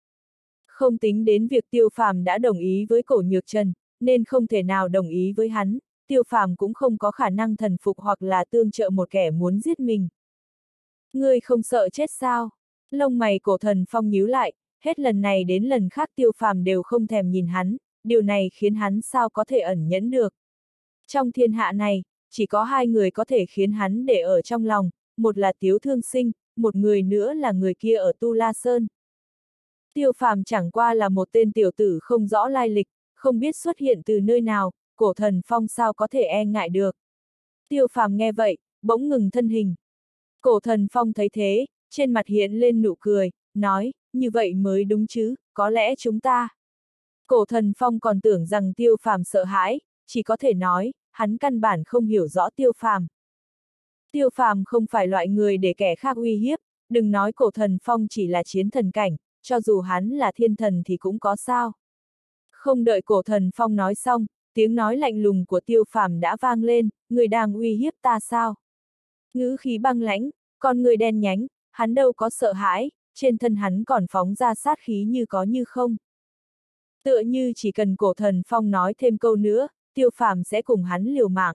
Không tính đến việc Tiêu Phàm đã đồng ý với Cổ Nhược Trần, nên không thể nào đồng ý với hắn, Tiêu Phàm cũng không có khả năng thần phục hoặc là tương trợ một kẻ muốn giết mình. Ngươi không sợ chết sao? Lông mày Cổ Thần Phong nhíu lại, hết lần này đến lần khác Tiêu Phàm đều không thèm nhìn hắn, điều này khiến hắn sao có thể ẩn nhẫn được. Trong thiên hạ này, chỉ có hai người có thể khiến hắn để ở trong lòng, một là Tiếu Thương Sinh, một người nữa là người kia ở Tu La Sơn. Tiêu Phàm chẳng qua là một tên tiểu tử không rõ lai lịch, không biết xuất hiện từ nơi nào, Cổ Thần Phong sao có thể e ngại được. Tiêu Phàm nghe vậy, bỗng ngừng thân hình. Cổ Thần Phong thấy thế, trên mặt hiện lên nụ cười, nói, như vậy mới đúng chứ, có lẽ chúng ta. Cổ Thần Phong còn tưởng rằng Tiêu Phàm sợ hãi, chỉ có thể nói, hắn căn bản không hiểu rõ Tiêu Phàm. Tiêu Phàm không phải loại người để kẻ khác uy hiếp, đừng nói Cổ Thần Phong chỉ là chiến thần cảnh, cho dù hắn là thiên thần thì cũng có sao. Không đợi Cổ Thần Phong nói xong, tiếng nói lạnh lùng của Tiêu Phàm đã vang lên, người đang uy hiếp ta sao? Ngữ khí băng lãnh, con người đen nhánh, hắn đâu có sợ hãi, trên thân hắn còn phóng ra sát khí như có như không. Tựa như chỉ cần Cổ Thần Phong nói thêm câu nữa, Tiêu Phàm sẽ cùng hắn liều mạng.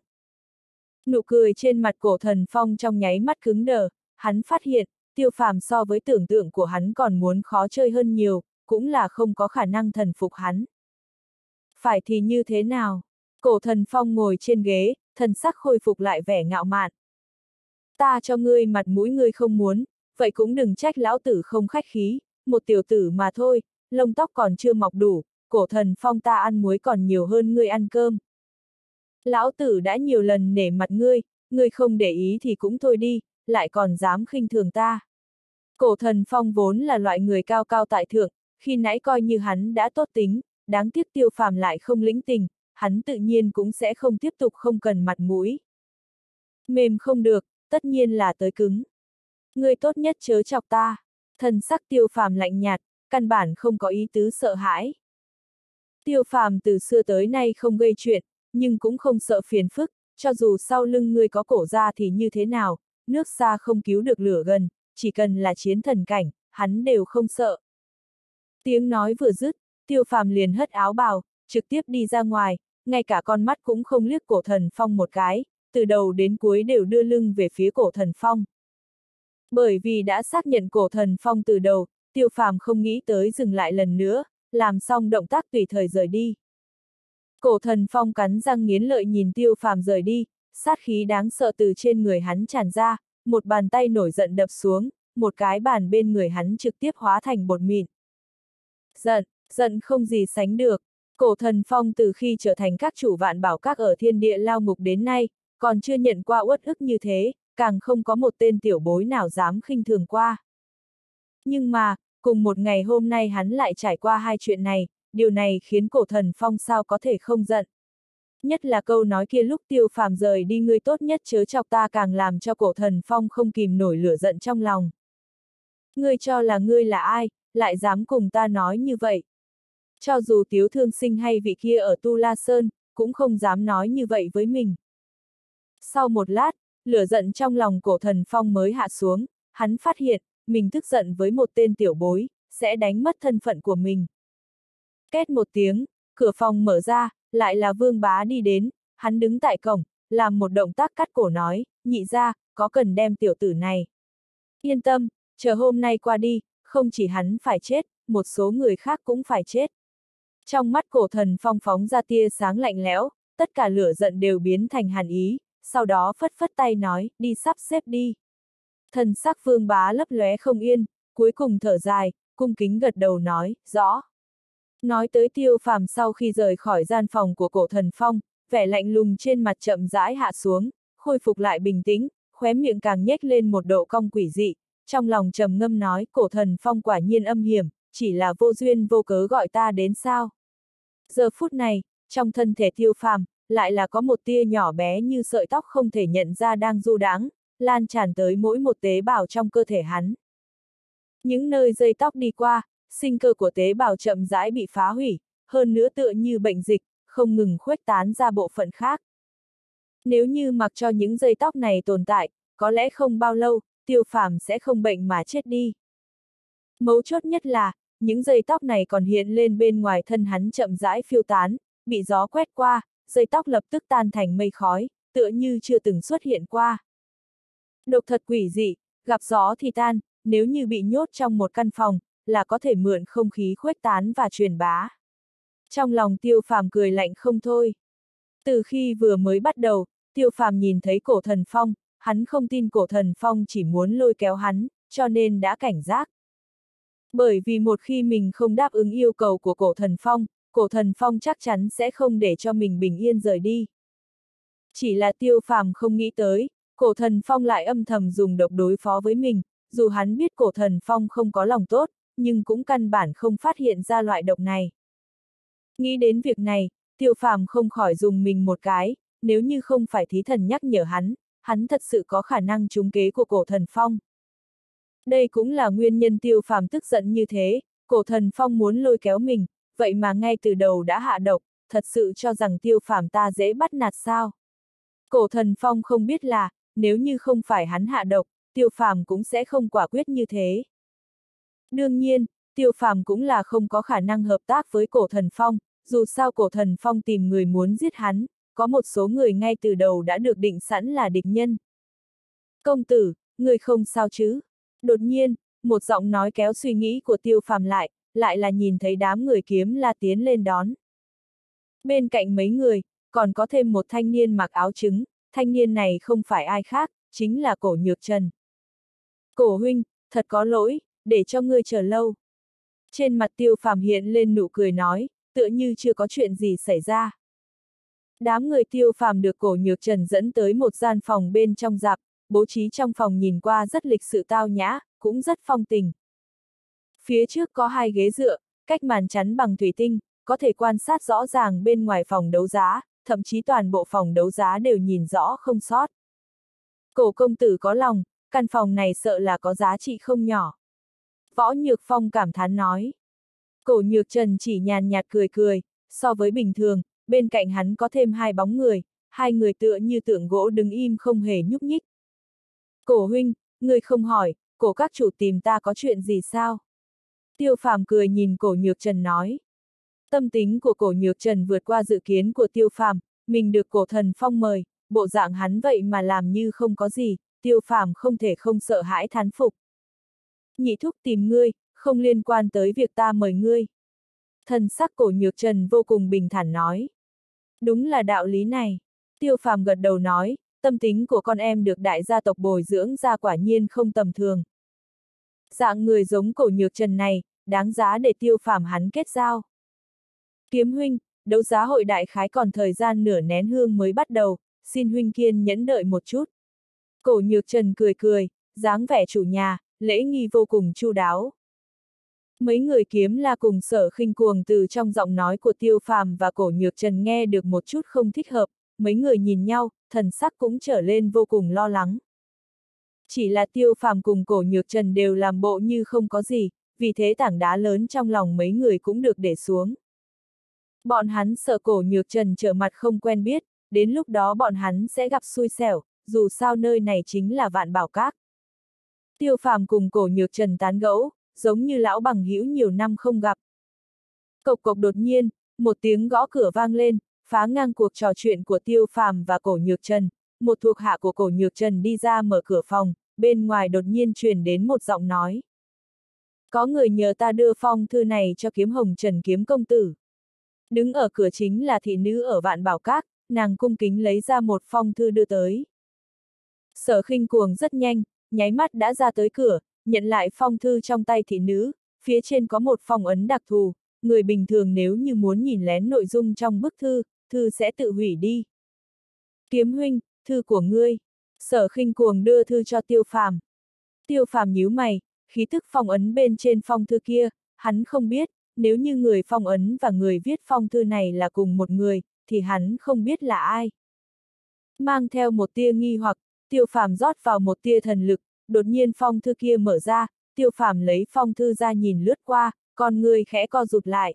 Nụ cười trên mặt Cổ Thần Phong trong nháy mắt cứng đờ, hắn phát hiện, Tiêu Phàm so với tưởng tượng của hắn còn muốn khó chơi hơn nhiều, cũng là không có khả năng thần phục hắn. Phải thì như thế nào? Cổ Thần Phong ngồi trên ghế, thần sắc khôi phục lại vẻ ngạo mạn. Ta cho ngươi mặt mũi ngươi không muốn, vậy cũng đừng trách lão tử không khách khí, một tiểu tử mà thôi, lông tóc còn chưa mọc đủ, Cổ Thần Phong ta ăn muối còn nhiều hơn ngươi ăn cơm. Lão tử đã nhiều lần nể mặt ngươi không để ý thì cũng thôi đi, lại còn dám khinh thường ta. Cổ Thần Phong vốn là loại người cao cao tại thượng, khi nãy coi như hắn đã tốt tính, đáng tiếc Tiêu Phàm lại không lĩnh tình, hắn tự nhiên cũng sẽ không tiếp tục không cần mặt mũi. Mềm không được, tất nhiên là tới cứng. Ngươi tốt nhất chớ chọc ta. Thần sắc Tiêu Phàm lạnh nhạt, căn bản không có ý tứ sợ hãi. Tiêu Phàm từ xưa tới nay không gây chuyện, nhưng cũng không sợ phiền phức, cho dù sau lưng ngươi có cổ ra thì như thế nào, nước xa không cứu được lửa gần, chỉ cần là chiến thần cảnh, hắn đều không sợ. Tiếng nói vừa dứt, Tiêu Phàm liền hất áo bào, trực tiếp đi ra ngoài, ngay cả con mắt cũng không liếc Cổ Thần Phong một cái, từ đầu đến cuối đều đưa lưng về phía Cổ Thần Phong. Bởi vì đã xác nhận Cổ Thần Phong từ đầu, Tiêu Phàm không nghĩ tới dừng lại lần nữa, làm xong động tác tùy thời rời đi. Cổ Thần Phong cắn răng nghiến lợi nhìn Tiêu Phàm rời đi, sát khí đáng sợ từ trên người hắn tràn ra, một bàn tay nổi giận đập xuống, một cái bàn bên người hắn trực tiếp hóa thành bột mịn. Giận không gì sánh được. Cổ Thần Phong từ khi trở thành các chủ vạn bảo các ở thiên địa lao ngục đến nay, còn chưa nhận qua uất ức như thế, càng không có một tên tiểu bối nào dám khinh thường qua. Nhưng mà, cùng một ngày hôm nay hắn lại trải qua hai chuyện này, điều này khiến Cổ Thần Phong sao có thể không giận. Nhất là câu nói kia lúc Tiêu Phàm rời đi ngươi tốt nhất chớ chọc ta càng làm cho Cổ Thần Phong không kìm nổi lửa giận trong lòng. Ngươi cho là ngươi là ai, lại dám cùng ta nói như vậy. Cho dù Tiếu Thương Sinh hay vị kia ở Tu La Sơn, cũng không dám nói như vậy với mình. Sau một lát, lửa giận trong lòng Cổ Thần Phong mới hạ xuống, hắn phát hiện, mình tức giận với một tên tiểu bối, sẽ đánh mất thân phận của mình. Két một tiếng, cửa phòng mở ra, lại là Vương Bá đi đến, hắn đứng tại cổng, làm một động tác cắt cổ nói, nhị ra, có cần đem tiểu tử này. Yên tâm, chờ hôm nay qua đi, không chỉ hắn phải chết, một số người khác cũng phải chết. Trong mắt Cổ Thần Phong phóng ra tia sáng lạnh lẽo, tất cả lửa giận đều biến thành hàn ý, sau đó phất phất tay nói, đi sắp xếp đi. Thần sắc Vương Bá lấp lóe không yên, cuối cùng thở dài, cung kính gật đầu nói, rõ. Nói tới Tiêu Phàm sau khi rời khỏi gian phòng của Cổ Thần Phong, vẻ lạnh lùng trên mặt chậm rãi hạ xuống, khôi phục lại bình tĩnh, khóe miệng càng nhếch lên một độ cong quỷ dị, trong lòng trầm ngâm nói, Cổ Thần Phong quả nhiên âm hiểm, chỉ là vô duyên vô cớ gọi ta đến sao. Giờ phút này, trong thân thể Tiêu Phàm, lại là có một tia nhỏ bé như sợi tóc không thể nhận ra đang du đãng, lan tràn tới mỗi một tế bào trong cơ thể hắn. Những nơi dây tóc đi qua, sinh cơ của tế bào chậm rãi bị phá hủy, hơn nữa tựa như bệnh dịch, không ngừng khuếch tán ra bộ phận khác. Nếu như mặc cho những dây tóc này tồn tại, có lẽ không bao lâu, Tiêu Phàm sẽ không bệnh mà chết đi. Mấu chốt nhất là, những dây tóc này còn hiện lên bên ngoài thân hắn chậm rãi phiêu tán, bị gió quét qua, dây tóc lập tức tan thành mây khói, tựa như chưa từng xuất hiện qua. Độc thật quỷ dị, gặp gió thì tan, nếu như bị nhốt trong một căn phòng, là có thể mượn không khí khuếch tán và truyền bá. Trong lòng Tiêu Phàm cười lạnh không thôi. Từ khi vừa mới bắt đầu, Tiêu Phàm nhìn thấy Cổ Thần Phong, hắn không tin Cổ Thần Phong chỉ muốn lôi kéo hắn, cho nên đã cảnh giác. Bởi vì một khi mình không đáp ứng yêu cầu của Cổ Thần Phong chắc chắn sẽ không để cho mình bình yên rời đi. Chỉ là Tiêu Phàm không nghĩ tới, Cổ Thần Phong lại âm thầm dùng độc đối phó với mình, dù hắn biết Cổ Thần Phong không có lòng tốt, nhưng cũng căn bản không phát hiện ra loại độc này. Nghĩ đến việc này, Tiêu Phàm không khỏi dùng mình một cái, nếu như không phải thí thần nhắc nhở hắn thật sự có khả năng trúng kế của Cổ Thần Phong. Đây cũng là nguyên nhân Tiêu Phàm tức giận như thế, Cổ Thần Phong muốn lôi kéo mình, vậy mà ngay từ đầu đã hạ độc, thật sự cho rằng Tiêu Phàm ta dễ bắt nạt sao? Cổ Thần Phong không biết là, nếu như không phải hắn hạ độc, Tiêu Phàm cũng sẽ không quả quyết như thế. Đương nhiên, Tiêu Phàm cũng là không có khả năng hợp tác với Cổ Thần Phong, dù sao Cổ Thần Phong tìm người muốn giết hắn, có một số người ngay từ đầu đã được định sẵn là địch nhân. Công tử, người không sao chứ? Đột nhiên, một giọng nói kéo suy nghĩ của Tiêu Phàm lại là nhìn thấy đám người Kiếm La tiến lên đón. Bên cạnh mấy người, còn có thêm một thanh niên mặc áo trứng, thanh niên này không phải ai khác, chính là Cổ Nhược Trần. Cổ huynh, thật có lỗi, để cho ngươi chờ lâu. Trên mặt Tiêu Phàm hiện lên nụ cười nói, tựa như chưa có chuyện gì xảy ra. Đám người Tiêu Phàm được Cổ Nhược Trần dẫn tới một gian phòng bên trong rạp, bố trí trong phòng nhìn qua rất lịch sự tao nhã, cũng rất phong tình. Phía trước có hai ghế dựa, cách màn chắn bằng thủy tinh, có thể quan sát rõ ràng bên ngoài phòng đấu giá, thậm chí toàn bộ phòng đấu giá đều nhìn rõ không sót. Cổ công tử có lòng, căn phòng này sợ là có giá trị không nhỏ. Võ Nhược Phong cảm thán nói. Cổ Nhược Trần chỉ nhàn nhạt cười cười, so với bình thường, bên cạnh hắn có thêm hai bóng người, hai người tựa như tượng gỗ đứng im không hề nhúc nhích. Cổ huynh, người không hỏi, Cổ các chủ tìm ta có chuyện gì sao? Tiêu Phàm cười nhìn Cổ Nhược Trần nói. Tâm tính của Cổ Nhược Trần vượt qua dự kiến của Tiêu Phàm, mình được Cổ Thần Phong mời, bộ dạng hắn vậy mà làm như không có gì, Tiêu Phàm không thể không sợ hãi thán phục. Nhị thúc tìm ngươi, không liên quan tới việc ta mời ngươi. Thần sắc Cổ Nhược Trần vô cùng bình thản nói. Đúng là đạo lý này. Tiêu Phàm gật đầu nói, tâm tính của con em được đại gia tộc bồi dưỡng ra quả nhiên không tầm thường. Dạng người giống Cổ Nhược Trần này, đáng giá để Tiêu Phàm hắn kết giao. Kiếm huynh, đấu giá hội đại khái còn thời gian nửa nén hương mới bắt đầu, xin huynh kiên nhẫn đợi một chút. Cổ Nhược Trần cười cười, dáng vẻ chủ nhà, lễ nghi vô cùng chu đáo. Mấy người Kiếm La cùng Sở Khinh Cuồng từ trong giọng nói của Tiêu Phàm và Cổ Nhược Trần nghe được một chút không thích hợp, mấy người nhìn nhau, thần sắc cũng trở lên vô cùng lo lắng. Chỉ là Tiêu Phàm cùng Cổ Nhược Trần đều làm bộ như không có gì, vì thế tảng đá lớn trong lòng mấy người cũng được để xuống. Bọn hắn sợ Cổ Nhược Trần trở mặt không quen biết, đến lúc đó bọn hắn sẽ gặp xui xẻo, dù sao nơi này chính là Vạn Bảo Các. Tiêu Phàm cùng Cổ Nhược Trần tán gẫu, giống như lão bằng hữu nhiều năm không gặp. Cộc cộc đột nhiên, một tiếng gõ cửa vang lên, phá ngang cuộc trò chuyện của Tiêu Phàm và Cổ Nhược Trần. Một thuộc hạ của Cổ Nhược Trần đi ra mở cửa phòng, bên ngoài đột nhiên truyền đến một giọng nói. Có người nhờ ta đưa phong thư này cho Kiếm Hồng Trần Kiếm công tử. Đứng ở cửa chính là thị nữ ở Vạn Bảo Các, nàng cung kính lấy ra một phong thư đưa tới. Sở Khinh Cuồng rất nhanh, nháy mắt đã ra tới cửa, nhận lại phong thư trong tay thị nữ, phía trên có một phong ấn đặc thù, người bình thường nếu như muốn nhìn lén nội dung trong bức thư, thư sẽ tự hủy đi. Kiếm huynh, thư của ngươi. Sở Khinh Cuồng đưa thư cho Tiêu Phàm. Tiêu Phàm nhíu mày, khí tức phong ấn bên trên phong thư kia, hắn không biết, nếu như người phong ấn và người viết phong thư này là cùng một người, thì hắn không biết là ai. Mang theo một tia nghi hoặc, Tiêu Phàm rót vào một tia thần lực, đột nhiên phong thư kia mở ra, Tiêu Phàm lấy phong thư ra nhìn lướt qua, con người khẽ co rụt lại.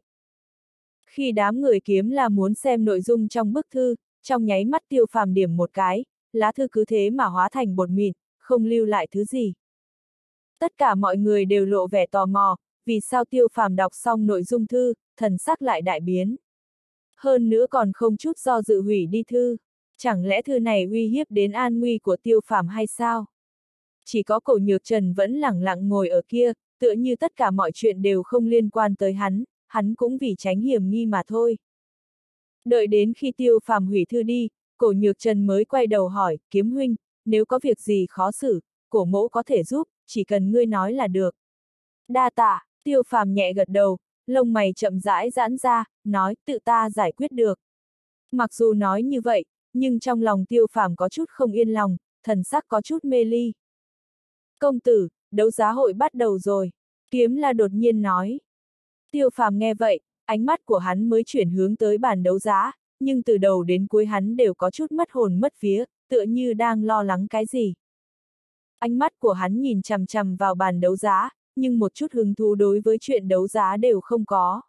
Khi đám người Kiếm La muốn xem nội dung trong bức thư, trong nháy mắt Tiêu Phàm điểm một cái, lá thư cứ thế mà hóa thành bột mịn, không lưu lại thứ gì. Tất cả mọi người đều lộ vẻ tò mò, vì sao Tiêu Phàm đọc xong nội dung thư, thần sắc lại đại biến. Hơn nữa còn không chút do dự hủy đi thư. Chẳng lẽ thư này uy hiếp đến an nguy của Tiêu Phàm hay sao? Chỉ có Cổ Nhược Trần vẫn lẳng lặng ngồi ở kia, tựa như tất cả mọi chuyện đều không liên quan tới hắn cũng vì tránh hiểm nghi mà thôi. Đợi đến khi Tiêu Phàm hủy thư đi, Cổ Nhược Trần mới quay đầu hỏi, Kiếm huynh, nếu có việc gì khó xử, Cổ mỗ có thể giúp, chỉ cần ngươi nói là được. Đa tạ, Tiêu Phàm nhẹ gật đầu, lông mày chậm rãi giãn ra, nói, tự ta giải quyết được. Mặc dù nói như vậy, nhưng trong lòng Tiêu Phàm có chút không yên lòng, thần sắc có chút mê ly. Công tử, đấu giá hội bắt đầu rồi. Kiếm La đột nhiên nói. Tiêu Phàm nghe vậy, ánh mắt của hắn mới chuyển hướng tới bàn đấu giá, nhưng từ đầu đến cuối hắn đều có chút mất hồn mất vía, tựa như đang lo lắng cái gì. Ánh mắt của hắn nhìn chằm chằm vào bàn đấu giá, nhưng một chút hứng thú đối với chuyện đấu giá đều không có.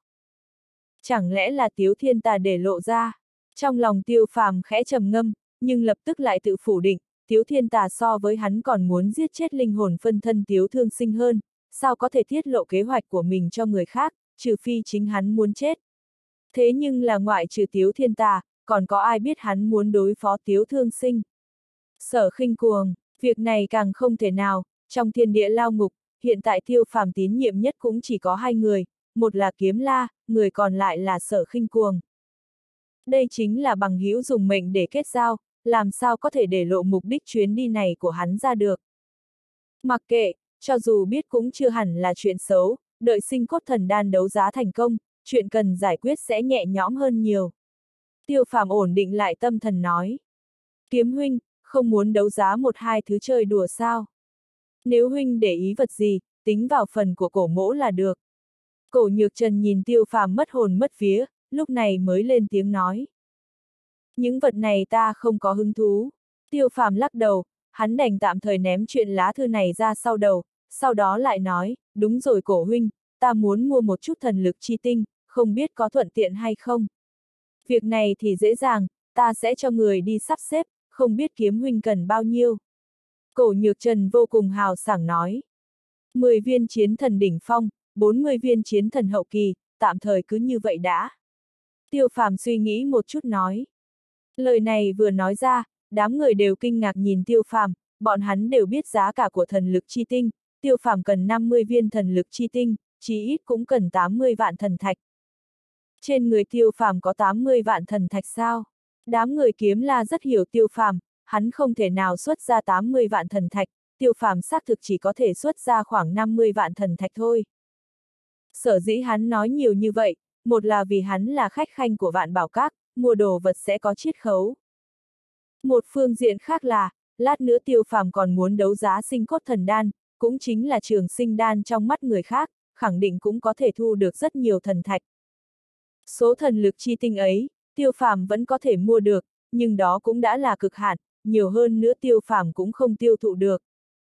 Chẳng lẽ là Tiếu Thiên Tà để lộ ra? Trong lòng Tiêu Phàm khẽ trầm ngâm, nhưng lập tức lại tự phủ định, Tiếu Thiên Tà so với hắn còn muốn giết chết linh hồn phân thân Tiếu Thương Sinh hơn, sao có thể tiết lộ kế hoạch của mình cho người khác, trừ phi chính hắn muốn chết. Thế nhưng là ngoại trừ Tiếu Thiên Tà, còn có ai biết hắn muốn đối phó Tiếu Thương Sinh? Sở Khinh Cuồng, việc này càng không thể nào, trong thiên địa lao ngục, hiện tại Tiêu Phàm tín nhiệm nhất cũng chỉ có hai người, một là Kiếm La, người còn lại là Sở Khinh Cuồng. Đây chính là bằng hữu dùng mệnh để kết giao, làm sao có thể để lộ mục đích chuyến đi này của hắn ra được. Mặc kệ, cho dù biết cũng chưa hẳn là chuyện xấu, đợi Sinh Cốt Thần Đan đấu giá thành công, chuyện cần giải quyết sẽ nhẹ nhõm hơn nhiều. Tiêu Phàm ổn định lại tâm thần nói. Kiếm huynh, không muốn đấu giá một hai thứ chơi đùa sao? Nếu huynh để ý vật gì, tính vào phần của Cổ mỗ là được. Cổ Nhược Trần nhìn Tiêu Phàm mất hồn mất vía, lúc này mới lên tiếng nói. Những vật này ta không có hứng thú. Tiêu Phàm lắc đầu, hắn đành tạm thời ném chuyện lá thư này ra sau đầu, sau đó lại nói, đúng rồi Cổ huynh, ta muốn mua một chút thần lực chi tinh, không biết có thuận tiện hay không. Việc này thì dễ dàng, ta sẽ cho người đi sắp xếp, không biết Kiếm huynh cần bao nhiêu. Cổ Nhược Trần vô cùng hào sảng nói. 10 viên chiến thần đỉnh phong, 40 viên chiến thần hậu kỳ, tạm thời cứ như vậy đã. Tiêu Phàm suy nghĩ một chút nói. Lời này vừa nói ra, đám người đều kinh ngạc nhìn Tiêu Phàm, bọn hắn đều biết giá cả của thần lực chi tinh, Tiêu Phàm cần 50 viên thần lực chi tinh, chí ít cũng cần 80 vạn thần thạch. Trên người Tiêu Phàm có 80 vạn thần thạch sao? Đám người Kiếm La rất hiểu Tiêu Phàm, hắn không thể nào xuất ra 80 vạn thần thạch, Tiêu Phàm xác thực chỉ có thể xuất ra khoảng 50 vạn thần thạch thôi. Sở dĩ hắn nói nhiều như vậy, một là vì hắn là khách khanh của Vạn Bảo Các, mua đồ vật sẽ có chiết khấu. Một phương diện khác là, lát nữa Tiêu Phàm còn muốn đấu giá Sinh Cốt Thần Đan, cũng chính là trường sinh đan trong mắt người khác, khẳng định cũng có thể thu được rất nhiều thần thạch. Số thần lực chi tinh ấy, Tiêu Phàm vẫn có thể mua được, nhưng đó cũng đã là cực hạn, nhiều hơn nữa Tiêu Phàm cũng không tiêu thụ được.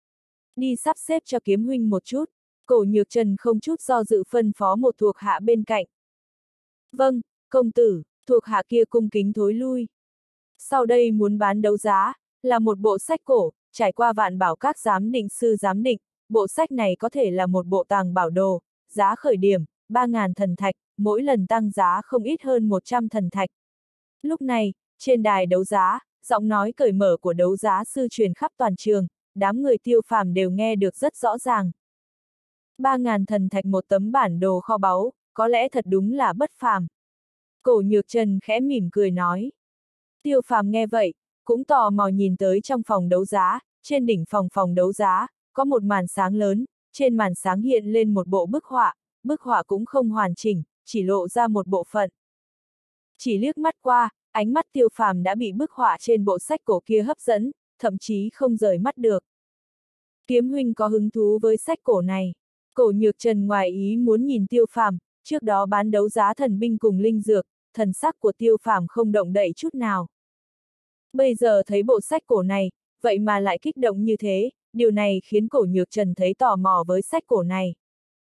Đi sắp xếp cho Kiếm huynh một chút, Cổ Nhược Trần không chút do dự phân phó một thuộc hạ bên cạnh. Vâng, công tử, thuộc hạ kia cung kính thối lui. Sau đây muốn bán đấu giá, là một bộ sách cổ, trải qua Vạn Bảo Các giám định sư giám định, bộ sách này có thể là một bộ tàng bảo đồ, giá khởi điểm, 3.000 thần thạch, mỗi lần tăng giá không ít hơn 100 thần thạch. Lúc này, trên đài đấu giá, giọng nói cởi mở của đấu giá sư truyền khắp toàn trường, đám người Tiêu Phàm đều nghe được rất rõ ràng. 3.000 thần thạch một tấm bản đồ kho báu, có lẽ thật đúng là bất phàm. Cổ Nhược Trần khẽ mỉm cười nói. Tiêu Phàm nghe vậy, cũng tò mò nhìn tới trong phòng đấu giá, trên đỉnh phòng đấu giá, có một màn sáng lớn, trên màn sáng hiện lên một bộ bức họa cũng không hoàn chỉnh, chỉ lộ ra một bộ phận. Chỉ liếc mắt qua, ánh mắt Tiêu Phàm đã bị bức họa trên bộ sách cổ kia hấp dẫn, thậm chí không rời mắt được. Kiếm huynh có hứng thú với sách cổ này. Cổ Nhược Trần ngoài ý muốn nhìn Tiêu Phàm, trước đó bán đấu giá thần binh cùng linh dược, thần sắc của Tiêu Phàm không động đậy chút nào. Bây giờ thấy bộ sách cổ này, vậy mà lại kích động như thế, điều này khiến Cổ Nhược Trần thấy tò mò với sách cổ này.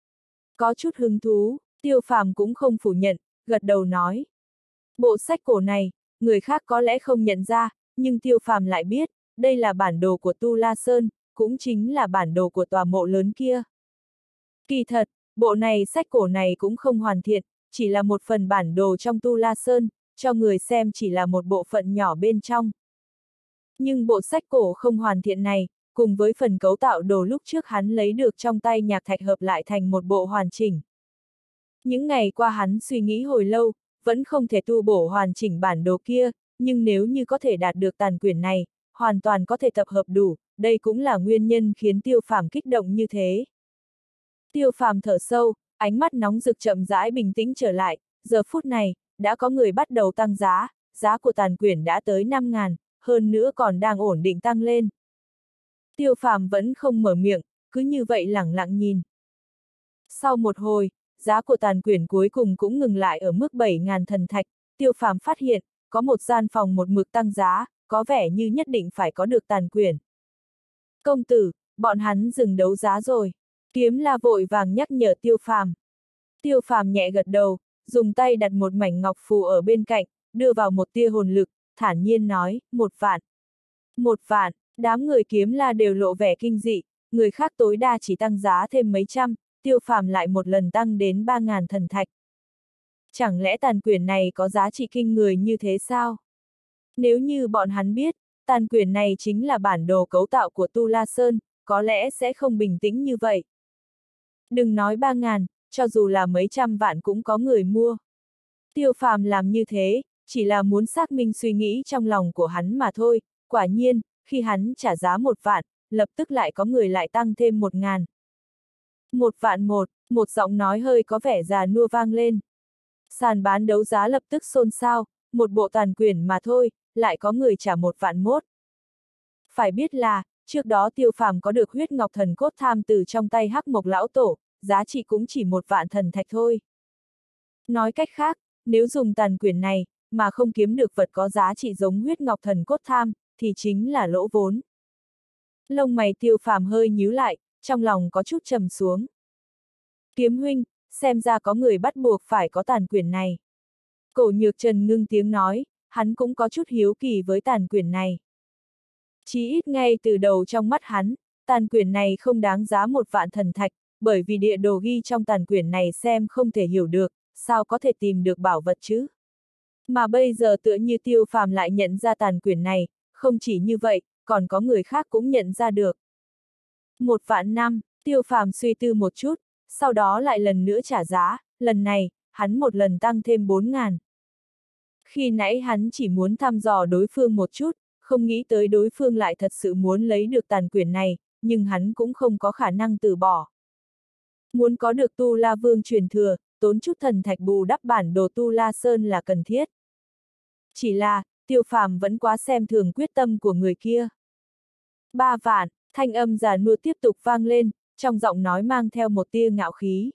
Có chút hứng thú, Tiêu Phàm cũng không phủ nhận, gật đầu nói. Bộ sách cổ này, người khác có lẽ không nhận ra, nhưng Tiêu Phàm lại biết, đây là bản đồ của Tu La Sơn, cũng chính là bản đồ của tòa mộ lớn kia. Kỳ thật, bộ sách cổ này cũng không hoàn thiện, chỉ là một phần bản đồ trong Tu La Sơn, cho người xem chỉ là một bộ phận nhỏ bên trong. Nhưng bộ sách cổ không hoàn thiện này, cùng với phần cấu tạo đồ lúc trước hắn lấy được trong tay nhạc thạch hợp lại thành một bộ hoàn chỉnh. Những ngày qua hắn suy nghĩ hồi lâu, vẫn không thể tu bổ hoàn chỉnh bản đồ kia, nhưng nếu như có thể đạt được tàn quyển này, hoàn toàn có thể tập hợp đủ, đây cũng là nguyên nhân khiến Tiêu Phàm kích động như thế. Tiêu Phàm thở sâu, ánh mắt nóng rực chậm rãi bình tĩnh trở lại, giờ phút này, đã có người bắt đầu tăng giá, giá của tàn quyển đã tới 5.000, hơn nữa còn đang ổn định tăng lên. Tiêu Phàm vẫn không mở miệng, cứ như vậy lẳng lặng nhìn. Sau một hồi, giá của tàn quyển cuối cùng cũng ngừng lại ở mức 7.000 thần thạch, Tiêu Phàm phát hiện, có một gian phòng một mực tăng giá, có vẻ như nhất định phải có được tàn quyển. Công tử, bọn hắn dừng đấu giá rồi. Kiếm La vội vàng nhắc nhở Tiêu Phàm. Tiêu Phàm nhẹ gật đầu, dùng tay đặt một mảnh ngọc phù ở bên cạnh, đưa vào một tia hồn lực, thản nhiên nói, 1 vạn. 1 vạn, đám người Kiếm La đều lộ vẻ kinh dị, người khác tối đa chỉ tăng giá thêm mấy trăm, Tiêu Phàm lại một lần tăng đến 3.000 thần thạch. Chẳng lẽ tàn quyển này có giá trị kinh người như thế sao? Nếu như bọn hắn biết, tàn quyển này chính là bản đồ cấu tạo của Tu La Sơn, có lẽ sẽ không bình tĩnh như vậy. Đừng nói 3.000, cho dù là mấy trăm vạn cũng có người mua. Tiêu Phàm làm như thế, chỉ là muốn xác minh suy nghĩ trong lòng của hắn mà thôi, quả nhiên, khi hắn trả giá 1 vạn, lập tức lại có người lại tăng thêm 1.000. 1 vạn một giọng nói hơi có vẻ già nua vang lên. Sàn bán đấu giá lập tức xôn xao, một bộ tàn quyển mà thôi, lại có người trả 1 vạn mốt. Phải biết là, trước đó Tiêu Phàm có được huyết ngọc thần cốt tham từ trong tay Hắc Mộc lão tổ, giá trị cũng chỉ 1 vạn thần thạch thôi. Nói cách khác, nếu dùng tàn quyển này, mà không kiếm được vật có giá trị giống huyết ngọc thần cốt tham, thì chính là lỗ vốn. Lông mày Tiêu Phàm hơi nhíu lại, trong lòng có chút trầm xuống. Kiếm huynh, xem ra có người bắt buộc phải có tàn quyển này. Cổ Nhược Trần ngưng tiếng nói, hắn cũng có chút hiếu kỳ với tàn quyển này. Chí ít ngay từ đầu trong mắt hắn, tàn quyển này không đáng giá 1 vạn thần thạch, bởi vì địa đồ ghi trong tàn quyển này xem không thể hiểu được, sao có thể tìm được bảo vật chứ? Mà bây giờ tựa như Tiêu Phàm lại nhận ra tàn quyển này, không chỉ như vậy, còn có người khác cũng nhận ra được. 1 vạn năm, Tiêu Phàm suy tư một chút, sau đó lại lần nữa trả giá, lần này, hắn một lần tăng thêm 4.000. Khi nãy hắn chỉ muốn thăm dò đối phương một chút, không nghĩ tới đối phương lại thật sự muốn lấy được tàn quyển này, nhưng hắn cũng không có khả năng từ bỏ. Muốn có được Tu La Vương truyền thừa, tốn chút thần thạch bù đắp bản đồ Tu La Sơn là cần thiết. Chỉ là, Tiêu Phàm vẫn quá xem thường quyết tâm của người kia. 3 vạn, thanh âm già nua tiếp tục vang lên, trong giọng nói mang theo một tia ngạo khí.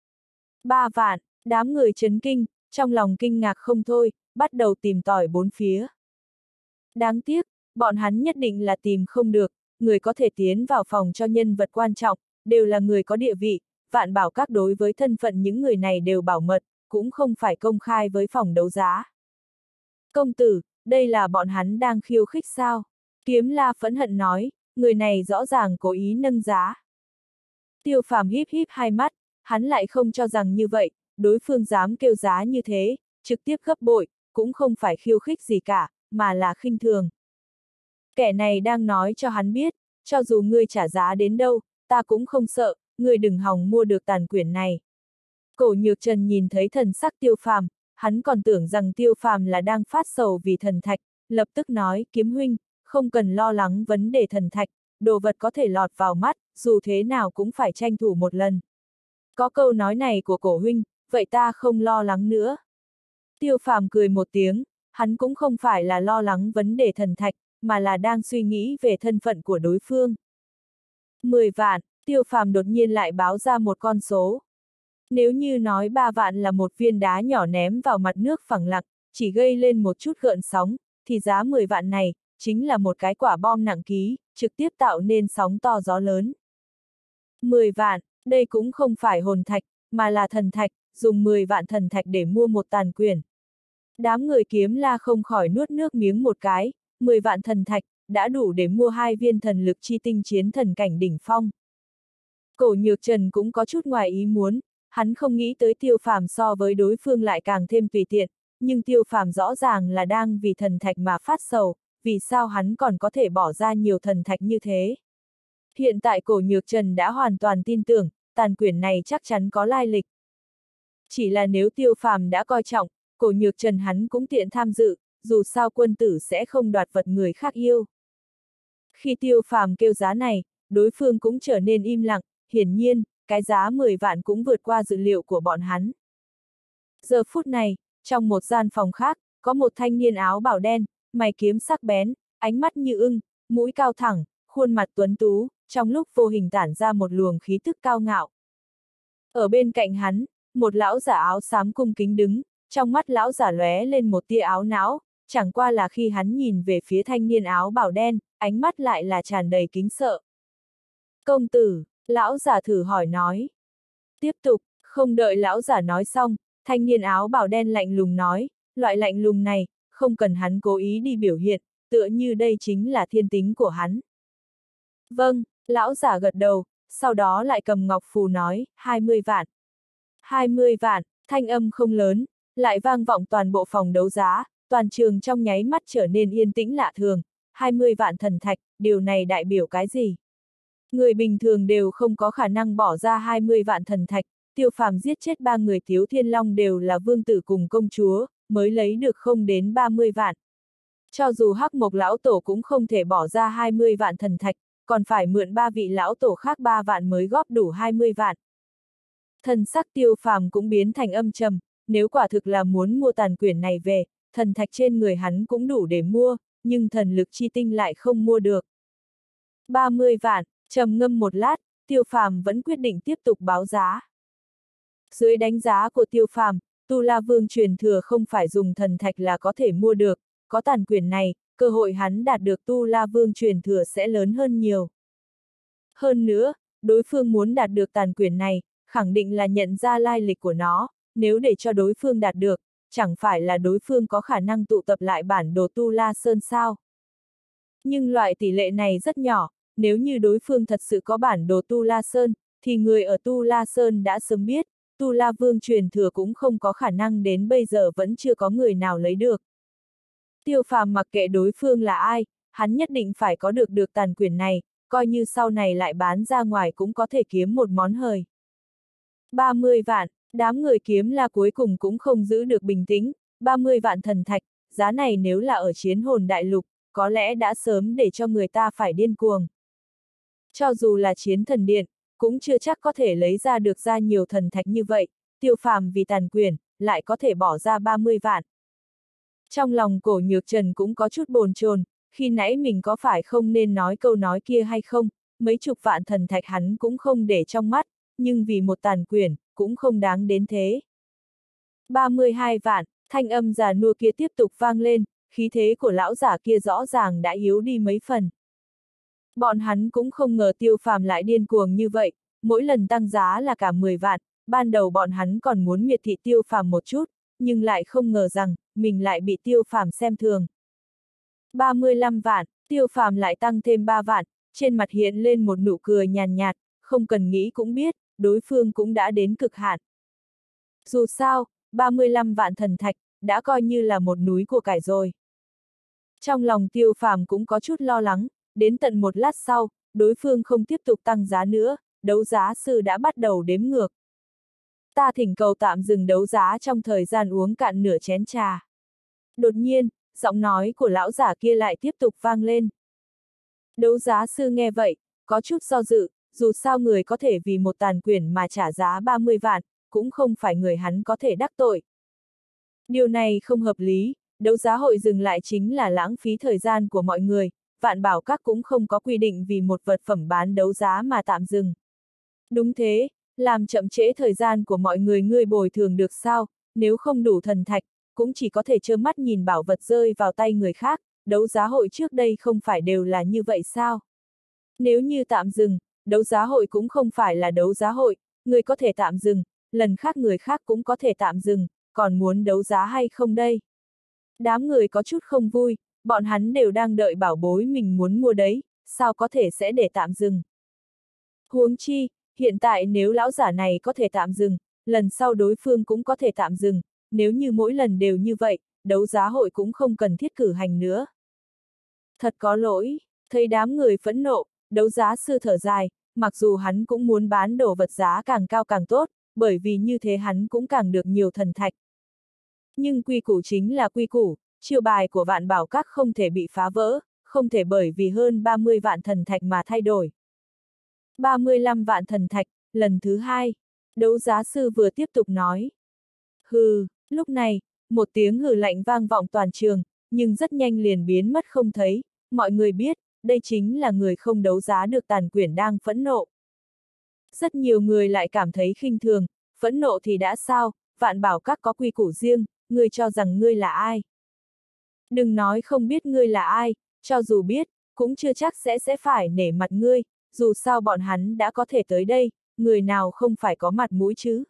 3 vạn, đám người chấn kinh, trong lòng kinh ngạc không thôi, bắt đầu tìm tòi bốn phía. Đáng tiếc, bọn hắn nhất định là tìm không được, người có thể tiến vào phòng cho nhân vật quan trọng, đều là người có địa vị, Vạn Bảo Các đối với thân phận những người này đều bảo mật, cũng không phải công khai với phòng đấu giá. Công tử, đây là bọn hắn đang khiêu khích sao? Kiếm La phẫn hận nói, người này rõ ràng cố ý nâng giá. Tiêu Phàm híp híp hai mắt, hắn lại không cho rằng như vậy, đối phương dám kêu giá như thế, trực tiếp gấp bội, cũng không phải khiêu khích gì cả, mà là khinh thường. Kẻ này đang nói cho hắn biết, cho dù ngươi trả giá đến đâu, ta cũng không sợ, ngươi đừng hòng mua được tàn quyển này. Cổ Nhược Trần nhìn thấy thần sắc Tiêu Phàm, hắn còn tưởng rằng Tiêu Phàm là đang phát sầu vì thần thạch, lập tức nói, Kiếm huynh, không cần lo lắng vấn đề thần thạch, đồ vật có thể lọt vào mắt, dù thế nào cũng phải tranh thủ một lần. Có câu nói này của cổ huynh, vậy ta không lo lắng nữa. Tiêu Phàm cười một tiếng, hắn cũng không phải là lo lắng vấn đề thần thạch, mà là đang suy nghĩ về thân phận của đối phương. 10 vạn, Tiêu Phàm đột nhiên lại báo ra một con số. Nếu như nói 3 vạn là một viên đá nhỏ ném vào mặt nước phẳng lặng, chỉ gây lên một chút gợn sóng, thì giá 10 vạn này, chính là một cái quả bom nặng ký, trực tiếp tạo nên sóng to gió lớn. 10 vạn, đây cũng không phải hồn thạch, mà là thần thạch, dùng 10 vạn thần thạch để mua một tàn quyển. Đám người Kiếm La không khỏi nuốt nước miếng một cái, 10 vạn thần thạch, đã đủ để mua 2 viên thần lực chi tinh chiến thần cảnh đỉnh phong. Cổ Nhược Trần cũng có chút ngoài ý muốn, hắn không nghĩ tới Tiêu Phàm so với đối phương lại càng thêm tùy tiện, nhưng Tiêu Phàm rõ ràng là đang vì thần thạch mà phát sầu, vì sao hắn còn có thể bỏ ra nhiều thần thạch như thế. Hiện tại Cổ Nhược Trần đã hoàn toàn tin tưởng, tàn quyển này chắc chắn có lai lịch. Chỉ là nếu Tiêu Phàm đã coi trọng, Cổ Nhược Trần hắn cũng tiện tham dự, dù sao quân tử sẽ không đoạt vật người khác yêu. Khi Tiêu Phàm kêu giá này, đối phương cũng trở nên im lặng, hiển nhiên, cái giá 10 vạn cũng vượt qua dự liệu của bọn hắn. Giờ phút này, trong một gian phòng khác, có một thanh niên áo bảo đen, mày kiếm sắc bén, ánh mắt như ưng, mũi cao thẳng, khuôn mặt tuấn tú, trong lúc vô hình tản ra một luồng khí tức cao ngạo. Ở bên cạnh hắn, một lão giả áo xám cung kính đứng, trong mắt lão giả lóe lên một tia áo não, chẳng qua là khi hắn nhìn về phía thanh niên áo bảo đen, ánh mắt lại là tràn đầy kính sợ. Công tử, lão giả thử hỏi nói. Tiếp tục, không đợi lão giả nói xong, thanh niên áo bảo đen lạnh lùng nói, loại lạnh lùng này, không cần hắn cố ý đi biểu hiện, tựa như đây chính là thiên tính của hắn. Vâng, lão giả gật đầu, sau đó lại cầm ngọc phù nói, 20 vạn. 20 vạn, thanh âm không lớn, lại vang vọng toàn bộ phòng đấu giá, toàn trường trong nháy mắt trở nên yên tĩnh lạ thường. 20 vạn thần thạch, điều này đại biểu cái gì? Người bình thường đều không có khả năng bỏ ra 20 vạn thần thạch, Tiêu Phàm giết chết 3 người Tiếu Thiên Long đều là vương tử cùng công chúa, mới lấy được không đến 30 vạn. Cho dù Hắc Mộc lão tổ cũng không thể bỏ ra 20 vạn thần thạch, còn phải mượn 3 vị lão tổ khác 3 vạn mới góp đủ 20 vạn. Thần sắc Tiêu Phàm cũng biến thành âm trầm, nếu quả thực là muốn mua tàn quyển này về, thần thạch trên người hắn cũng đủ để mua, nhưng thần lực chi tinh lại không mua được. 30 vạn, trầm ngâm một lát, Tiêu Phàm vẫn quyết định tiếp tục báo giá. Dưới đánh giá của Tiêu Phàm, Tu La Vương truyền thừa không phải dùng thần thạch là có thể mua được, có tàn quyển này, cơ hội hắn đạt được Tu La Vương truyền thừa sẽ lớn hơn nhiều. Hơn nữa, đối phương muốn đạt được tàn quyển này, khẳng định là nhận ra lai lịch của nó, nếu để cho đối phương đạt được, chẳng phải là đối phương có khả năng tụ tập lại bản đồ Tu La Sơn sao? Nhưng loại tỷ lệ này rất nhỏ, nếu như đối phương thật sự có bản đồ Tu La Sơn, thì người ở Tu La Sơn đã sớm biết, Tu La Vương truyền thừa cũng không có khả năng đến bây giờ vẫn chưa có người nào lấy được. Tiêu Phàm mặc kệ đối phương là ai, hắn nhất định phải có được tàn quyển này, coi như sau này lại bán ra ngoài cũng có thể kiếm một món hời. 30 vạn, đám người kiếm la cuối cùng cũng không giữ được bình tĩnh, 30 vạn thần thạch, giá này nếu là ở Chiến Hồn Đại Lục, có lẽ đã sớm để cho người ta phải điên cuồng. Cho dù là Chiến Thần Điện, cũng chưa chắc có thể lấy ra được ra nhiều thần thạch như vậy, Tiêu Phàm vì tàn quyển, lại có thể bỏ ra 30 vạn. Trong lòng Cổ Nhược Trần cũng có chút bồn chồn, khi nãy mình có phải không nên nói câu nói kia hay không, mấy chục vạn thần thạch hắn cũng không để trong mắt, nhưng vì một tàn quyển, cũng không đáng đến thế. 32 vạn, thanh âm già nua kia tiếp tục vang lên, khí thế của lão giả kia rõ ràng đã yếu đi mấy phần. Bọn hắn cũng không ngờ Tiêu Phàm lại điên cuồng như vậy, mỗi lần tăng giá là cả 10 vạn, ban đầu bọn hắn còn muốn miệt thị Tiêu Phàm một chút, nhưng lại không ngờ rằng, mình lại bị Tiêu Phàm xem thường. 35 vạn, Tiêu Phàm lại tăng thêm 3 vạn, trên mặt hiện lên một nụ cười nhàn nhạt, không cần nghĩ cũng biết, đối phương cũng đã đến cực hạn. Dù sao, 35 vạn thần thạch, đã coi như là một núi của cải rồi. Trong lòng Tiêu Phàm cũng có chút lo lắng, đến tận một lát sau, đối phương không tiếp tục tăng giá nữa, đấu giá sư đã bắt đầu đếm ngược. Ta thỉnh cầu tạm dừng đấu giá trong thời gian uống cạn nửa chén trà. Đột nhiên, giọng nói của lão giả kia lại tiếp tục vang lên. Đấu giá sư nghe vậy, có chút do dự, dù sao người có thể vì một tàn quyển mà trả giá 30 vạn, cũng không phải người hắn có thể đắc tội. Điều này không hợp lý, đấu giá hội dừng lại chính là lãng phí thời gian của mọi người, Vạn Bảo Các cũng không có quy định vì một vật phẩm bán đấu giá mà tạm dừng. Đúng thế, làm chậm trễ thời gian của mọi người ngươi bồi thường được sao, nếu không đủ thần thạch, cũng chỉ có thể trơ mắt nhìn bảo vật rơi vào tay người khác, đấu giá hội trước đây không phải đều là như vậy sao? Nếu như tạm dừng, đấu giá hội cũng không phải là đấu giá hội, người có thể tạm dừng, lần khác người khác cũng có thể tạm dừng, còn muốn đấu giá hay không đây? Đám người có chút không vui, bọn hắn đều đang đợi bảo bối mình muốn mua đấy, sao có thể sẽ để tạm dừng? Huống chi, hiện tại nếu lão giả này có thể tạm dừng, lần sau đối phương cũng có thể tạm dừng, nếu như mỗi lần đều như vậy, đấu giá hội cũng không cần thiết cử hành nữa. Thật có lỗi, thấy đám người phẫn nộ, đấu giá sư thở dài, mặc dù hắn cũng muốn bán đồ vật giá càng cao càng tốt, bởi vì như thế hắn cũng càng được nhiều thần thạch. Nhưng quy củ chính là quy củ, chiêu bài của Vạn Bảo Các không thể bị phá vỡ, không thể bởi vì hơn 30 vạn thần thạch mà thay đổi. 35 vạn thần thạch, lần thứ hai, đấu giá sư vừa tiếp tục nói. Hừ, lúc này, một tiếng hừ lạnh vang vọng toàn trường, nhưng rất nhanh liền biến mất không thấy, mọi người biết, đây chính là người không đấu giá được Tàn Quyển đang phẫn nộ. Rất nhiều người lại cảm thấy khinh thường, phẫn nộ thì đã sao, Vạn Bảo Các có quy củ riêng, ngươi cho rằng ngươi là ai? Đừng nói không biết ngươi là ai, cho dù biết, cũng chưa chắc sẽ phải nể mặt ngươi, dù sao bọn hắn đã có thể tới đây, người nào không phải có mặt mũi chứ.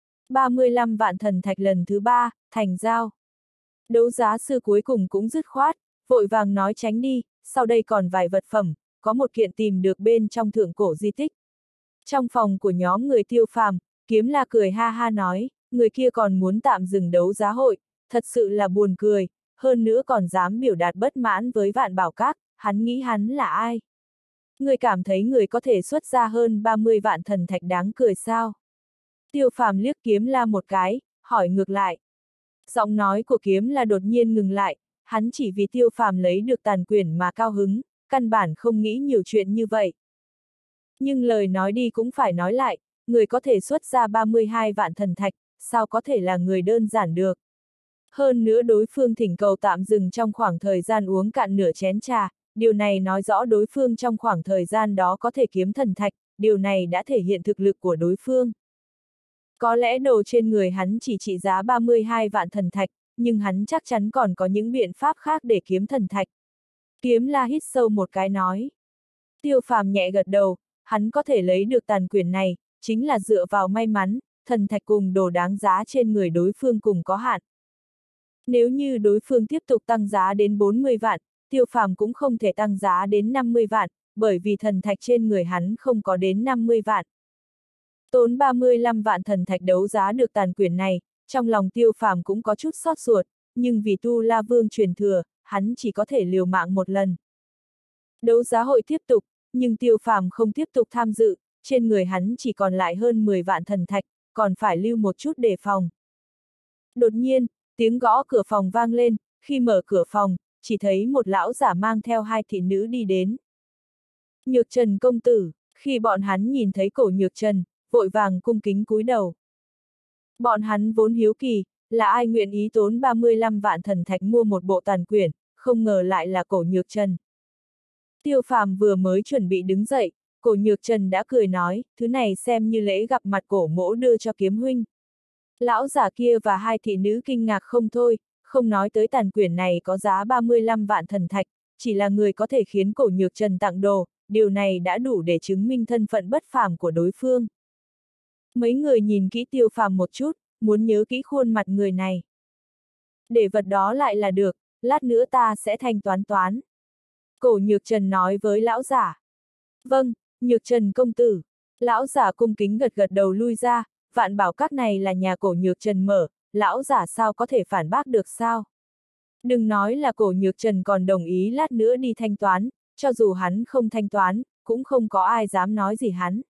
35 vạn thần thạch lần thứ 3, thành giao. Đấu giá sư cuối cùng cũng dứt khoát, vội vàng nói tránh đi, sau đây còn vài vật phẩm, có một kiện tìm được bên trong thượng cổ di tích. Trong phòng của nhóm người Tiêu Phàm, Kiếm La cười ha ha nói, người kia còn muốn tạm dừng đấu giá hội, thật sự là buồn cười, hơn nữa còn dám biểu đạt bất mãn với Vạn Bảo Các, hắn nghĩ hắn là ai? Người cảm thấy người có thể xuất ra hơn 30 vạn thần thạch đáng cười sao? Tiêu Phàm liếc Kiếm La một cái, hỏi ngược lại. Giọng nói của Kiếm La đột nhiên ngừng lại, hắn chỉ vì Tiêu Phàm lấy được Tàn Quyển mà cao hứng, căn bản không nghĩ nhiều chuyện như vậy. Nhưng lời nói đi cũng phải nói lại, người có thể xuất ra 32 vạn thần thạch, sao có thể là người đơn giản được. Hơn nữa đối phương thỉnh cầu tạm dừng trong khoảng thời gian uống cạn nửa chén trà, điều này nói rõ đối phương trong khoảng thời gian đó có thể kiếm thần thạch, điều này đã thể hiện thực lực của đối phương. Có lẽ đồ trên người hắn chỉ trị giá 32 vạn thần thạch, nhưng hắn chắc chắn còn có những biện pháp khác để kiếm thần thạch. Kiếm La hít sâu một cái nói. Tiêu Phàm nhẹ gật đầu, hắn có thể lấy được Tàn Quyển này, chính là dựa vào may mắn, thần thạch cùng đồ đáng giá trên người đối phương cùng có hạn. Nếu như đối phương tiếp tục tăng giá đến 40 vạn, Tiêu Phàm cũng không thể tăng giá đến 50 vạn, bởi vì thần thạch trên người hắn không có đến 50 vạn. Tốn 35 vạn thần thạch đấu giá được Tàn Quyển này, trong lòng Tiêu Phàm cũng có chút xót ruột, nhưng vì Tu La Vương truyền thừa, hắn chỉ có thể liều mạng một lần. Đấu giá hội tiếp tục, nhưng Tiêu Phàm không tiếp tục tham dự, trên người hắn chỉ còn lại hơn 10 vạn thần thạch, còn phải lưu một chút đề phòng. Đột nhiên, tiếng gõ cửa phòng vang lên, khi mở cửa phòng, chỉ thấy một lão giả mang theo hai thị nữ đi đến. Nhược Trần công tử, khi bọn hắn nhìn thấy Cổ Nhược Trần, vội vàng cung kính cúi đầu. Bọn hắn vốn hiếu kỳ, là ai nguyện ý tốn 35 vạn thần thạch mua một bộ Tàn Quyển, không ngờ lại là Cổ Nhược Trần. Tiêu Phàm vừa mới chuẩn bị đứng dậy, Cổ Nhược Trần đã cười nói, thứ này xem như lễ gặp mặt Cổ mỗ đưa cho Kiếm huynh. Lão giả kia và hai thị nữ kinh ngạc không thôi, không nói tới Tàn Quyển này có giá 35 vạn thần thạch, chỉ là người có thể khiến Cổ Nhược Trần tặng đồ, điều này đã đủ để chứng minh thân phận bất phàm của đối phương. Mấy người nhìn kỹ Tiêu Phàm một chút, muốn nhớ kỹ khuôn mặt người này. Để vật đó lại là được, lát nữa ta sẽ thanh toán. Cổ Nhược Trần nói với lão giả. Vâng, Nhược Trần công tử. Lão giả cung kính gật gật đầu lui ra, Vạn Bảo Các này là nhà Cổ Nhược Trần mở, lão giả sao có thể phản bác được sao? Đừng nói là Cổ Nhược Trần còn đồng ý lát nữa đi thanh toán, cho dù hắn không thanh toán, cũng không có ai dám nói gì hắn.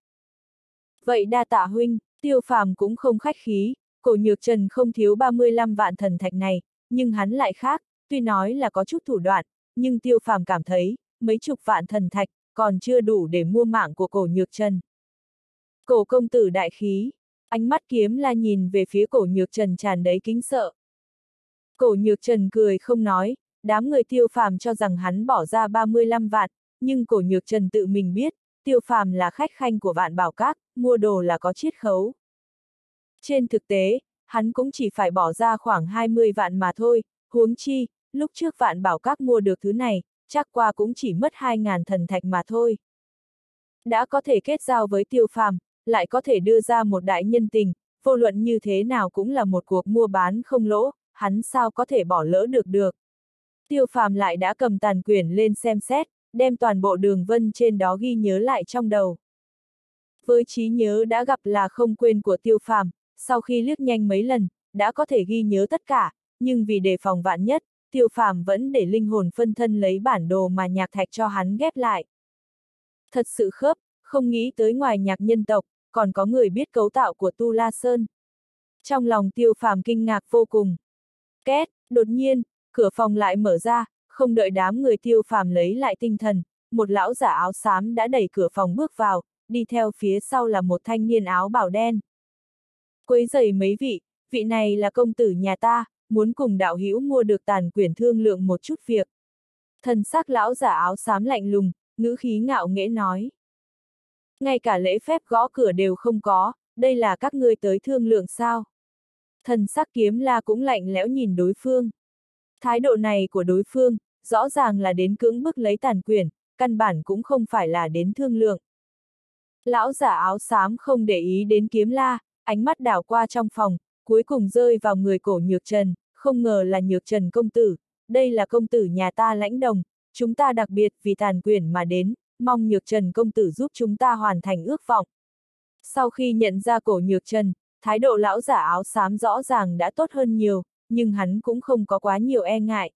Vậy đa tạ huynh, Tiêu Phàm cũng không khách khí, Cổ Nhược Trần không thiếu 35 vạn thần thạch này, nhưng hắn lại khác, tuy nói là có chút thủ đoạn, nhưng Tiêu Phàm cảm thấy, mấy chục vạn thần thạch, còn chưa đủ để mua mạng của Cổ Nhược Trần. Cổ công tử đại khí, ánh mắt Kiếm La nhìn về phía Cổ Nhược Trần tràn đầy kính sợ. Cổ Nhược Trần cười không nói, đám người Tiêu Phàm cho rằng hắn bỏ ra 35 vạn, nhưng Cổ Nhược Trần tự mình biết, Tiêu Phàm là khách khanh của Vạn Bảo Các, mua đồ là có chiết khấu. Trên thực tế, hắn cũng chỉ phải bỏ ra khoảng 20 vạn mà thôi, huống chi, lúc trước Vạn Bảo Các mua được thứ này, chắc qua cũng chỉ mất 2.000 thần thạch mà thôi. Đã có thể kết giao với Tiêu Phàm, lại có thể đưa ra một đại nhân tình, vô luận như thế nào cũng là một cuộc mua bán không lỗ, hắn sao có thể bỏ lỡ được. Tiêu Phàm lại đã cầm Tàn Quyển lên xem xét, đem toàn bộ đường vân trên đó ghi nhớ lại trong đầu. Với trí nhớ đã gặp là không quên của Tiêu Phàm, sau khi liếc nhanh mấy lần, đã có thể ghi nhớ tất cả, nhưng vì đề phòng vạn nhất, Tiêu Phàm vẫn để linh hồn phân thân lấy bản đồ mà nhạc thạch cho hắn ghép lại. Thật sự khớp, không nghĩ tới ngoài nhạc nhân tộc, còn có người biết cấu tạo của Tu La Sơn. Trong lòng Tiêu Phàm kinh ngạc vô cùng. Két, đột nhiên, cửa phòng lại mở ra, không đợi đám người Tiêu Phàm lấy lại tinh thần, một lão giả áo xám đã đẩy cửa phòng bước vào, đi theo phía sau là một thanh niên áo bào đen. Quấy rầy mấy vị này là công tử nhà ta, muốn cùng đạo hữu mua được tàn quyển thương lượng một chút việc. Thần sắc lão giả áo xám lạnh lùng, ngữ khí ngạo nghễ nói. Ngay cả lễ phép gõ cửa đều không có, đây là các ngươi tới thương lượng sao? Thần sắc Kiếm La cũng lạnh lẽo nhìn đối phương. Thái độ này của đối phương, rõ ràng là đến cưỡng bức lấy tàn quyển, căn bản cũng không phải là đến thương lượng. Lão giả áo xám không để ý đến Kiếm La, ánh mắt đảo qua trong phòng, cuối cùng rơi vào người Cổ Nhược Trần, không ngờ là Nhược Trần công tử, đây là công tử nhà ta Lãnh Đồng, chúng ta đặc biệt vì tàn quyển mà đến, mong Nhược Trần công tử giúp chúng ta hoàn thành ước vọng. Sau khi nhận ra Cổ Nhược Trần, thái độ lão giả áo xám rõ ràng đã tốt hơn nhiều, nhưng hắn cũng không có quá nhiều e ngại.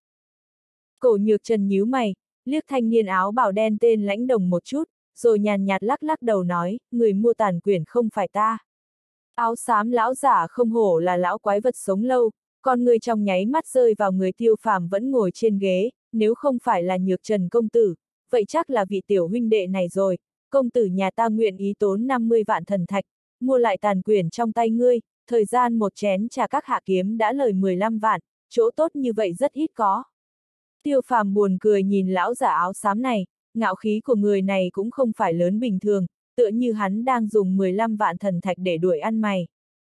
Cổ Nhược Trần nhíu mày, liếc thanh niên áo bào đen tên Lãnh Đồng một chút, rồi nhàn nhạt lắc lắc đầu nói, người mua tàn quyển không phải ta. Áo xám lão giả không hổ là lão quái vật sống lâu, con người trong nháy mắt rơi vào người Tiêu Phàm vẫn ngồi trên ghế, nếu không phải là Nhược Trần công tử, vậy chắc là vị tiểu huynh đệ này rồi, công tử nhà ta nguyện ý tốn 50 vạn thần thạch, mua lại tàn quyển trong tay ngươi, thời gian một chén trà các hạ kiếm đã lời 15 vạn, chỗ tốt như vậy rất ít có. Tiêu Phàm buồn cười nhìn lão giả áo xám này, ngạo khí của người này cũng không phải lớn bình thường, tựa như hắn đang dùng 15 vạn thần thạch để đuổi ăn mày.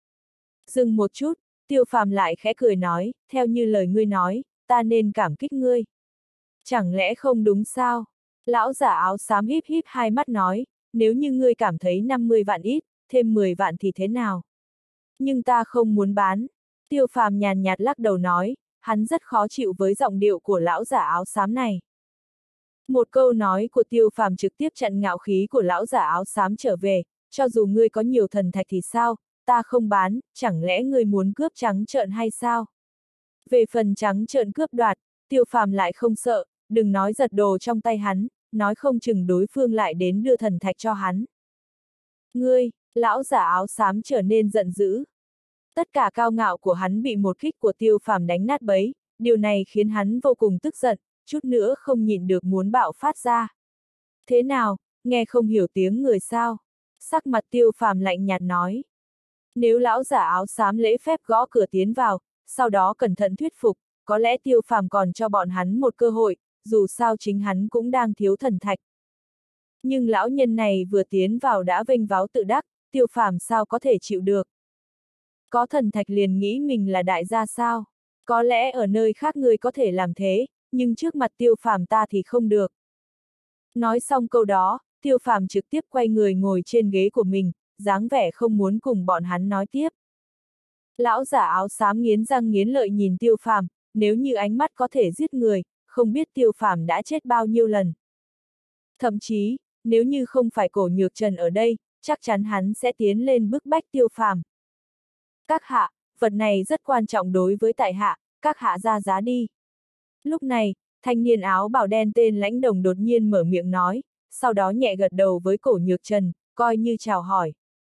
Dừng một chút, Tiêu Phàm lại khẽ cười nói, theo như lời ngươi nói, ta nên cảm kích ngươi. Chẳng lẽ không đúng sao? Lão giả áo xám híp híp hai mắt nói, nếu như ngươi cảm thấy 50 vạn ít, thêm 10 vạn thì thế nào? Nhưng ta không muốn bán. Tiêu Phàm nhàn nhạt lắc đầu nói, hắn rất khó chịu với giọng điệu của lão giả áo xám này. Một câu nói của Tiêu Phàm trực tiếp chặn ngạo khí của lão giả áo xám trở về, cho dù ngươi có nhiều thần thạch thì sao, ta không bán, chẳng lẽ ngươi muốn cướp trắng trợn hay sao? Về phần trắng trợn cướp đoạt, Tiêu Phàm lại không sợ, đừng nói giật đồ trong tay hắn, nói không chừng đối phương lại đến đưa thần thạch cho hắn. Ngươi, lão giả áo xám trở nên giận dữ. Tất cả cao ngạo của hắn bị một kích của Tiêu Phàm đánh nát bấy, điều này khiến hắn vô cùng tức giận, chút nữa không nhịn được muốn bạo phát ra. Thế nào, nghe không hiểu tiếng người sao? Sắc mặt Tiêu Phàm lạnh nhạt nói. Nếu lão giả áo xám lễ phép gõ cửa tiến vào, sau đó cẩn thận thuyết phục, có lẽ Tiêu Phàm còn cho bọn hắn một cơ hội, dù sao chính hắn cũng đang thiếu thần thạch. Nhưng lão nhân này vừa tiến vào đã vênh váo tự đắc, Tiêu Phàm sao có thể chịu được. Có thần thạch liền nghĩ mình là đại gia sao? Có lẽ ở nơi khác ngươi có thể làm thế, nhưng trước mặt Tiêu Phàm ta thì không được. Nói xong câu đó, Tiêu Phàm trực tiếp quay người ngồi trên ghế của mình, dáng vẻ không muốn cùng bọn hắn nói tiếp. Lão giả áo xám nghiến răng nghiến lợi nhìn Tiêu Phàm, nếu như ánh mắt có thể giết người, không biết Tiêu Phàm đã chết bao nhiêu lần. Thậm chí, nếu như không phải Cổ Nhược Trần ở đây, chắc chắn hắn sẽ tiến lên bức bách Tiêu Phàm. Các hạ, vật này rất quan trọng đối với tại hạ, các hạ ra giá đi. Lúc này, thanh niên áo bào đen tên Lãnh Đồng đột nhiên mở miệng nói, sau đó nhẹ gật đầu với Cổ Nhược Trần, coi như chào hỏi.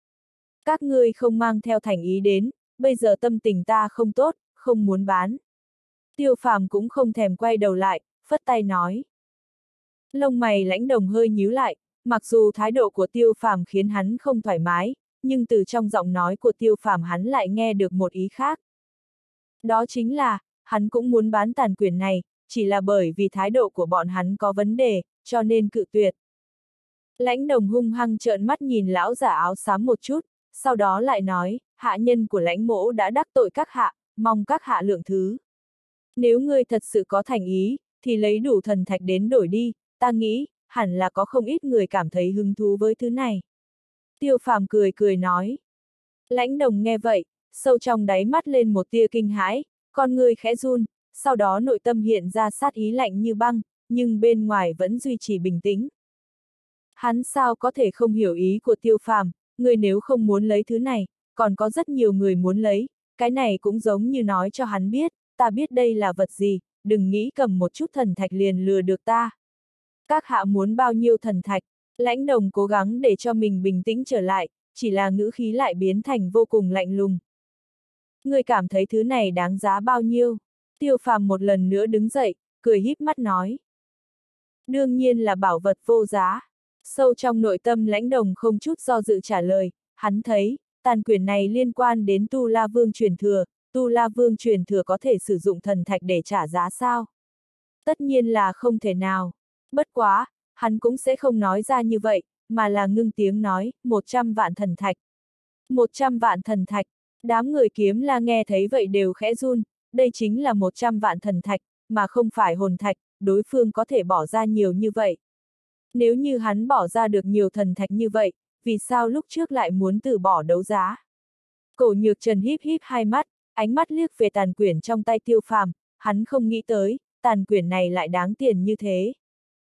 Các ngươi không mang theo thành ý đến, bây giờ tâm tình ta không tốt, không muốn bán. Tiêu Phàm cũng không thèm quay đầu lại, phất tay nói. Lông mày Lãnh Đồng hơi nhíu lại, mặc dù thái độ của Tiêu Phàm khiến hắn không thoải mái, nhưng từ trong giọng nói của Tiêu Phàm hắn lại nghe được một ý khác. Đó chính là, hắn cũng muốn bán tàn quyển này, chỉ là bởi vì thái độ của bọn hắn có vấn đề, cho nên cự tuyệt. Lãnh Đồng hung hăng trợn mắt nhìn lão giả áo xám một chút, sau đó lại nói, hạ nhân của Lãnh mỗ đã đắc tội các hạ, mong các hạ lượng thứ. Nếu ngươi thật sự có thành ý, thì lấy đủ thần thạch đến đổi đi, ta nghĩ, hẳn là có không ít người cảm thấy hứng thú với thứ này. Tiêu Phàm cười cười nói. Lãnh Đồng nghe vậy, sâu trong đáy mắt lên một tia kinh hãi, con người khẽ run, sau đó nội tâm hiện ra sát ý lạnh như băng, nhưng bên ngoài vẫn duy trì bình tĩnh. Hắn sao có thể không hiểu ý của Tiêu Phàm, người nếu không muốn lấy thứ này, còn có rất nhiều người muốn lấy, cái này cũng giống như nói cho hắn biết, ta biết đây là vật gì, đừng nghĩ cầm một chút thần thạch liền lừa được ta. Các hạ muốn bao nhiêu thần thạch? Lãnh Đồng cố gắng để cho mình bình tĩnh trở lại, chỉ là ngữ khí lại biến thành vô cùng lạnh lùng. Ngươi cảm thấy thứ này đáng giá bao nhiêu? Tiêu Phàm một lần nữa đứng dậy, cười híp mắt nói. Đương nhiên là bảo vật vô giá. Sâu trong nội tâm Lãnh Đồng không chút do dự trả lời, hắn thấy, tàn quyển này liên quan đến Tu La Vương truyền thừa, Tu La Vương truyền thừa có thể sử dụng thần thạch để trả giá sao? Tất nhiên là không thể nào. Bất quá, hắn cũng sẽ không nói ra như vậy, mà là ngưng tiếng nói, 100 vạn thần thạch. 100 vạn thần thạch, đám người Kiếm La nghe thấy vậy đều khẽ run, đây chính là 100 vạn thần thạch, mà không phải hồn thạch, đối phương có thể bỏ ra nhiều như vậy. Nếu như hắn bỏ ra được nhiều thần thạch như vậy, vì sao lúc trước lại muốn từ bỏ đấu giá? Cổ Nhược Trần híp híp hai mắt, ánh mắt liếc về tàn quyển trong tay Tiêu Phàm, hắn không nghĩ tới, tàn quyển này lại đáng tiền như thế.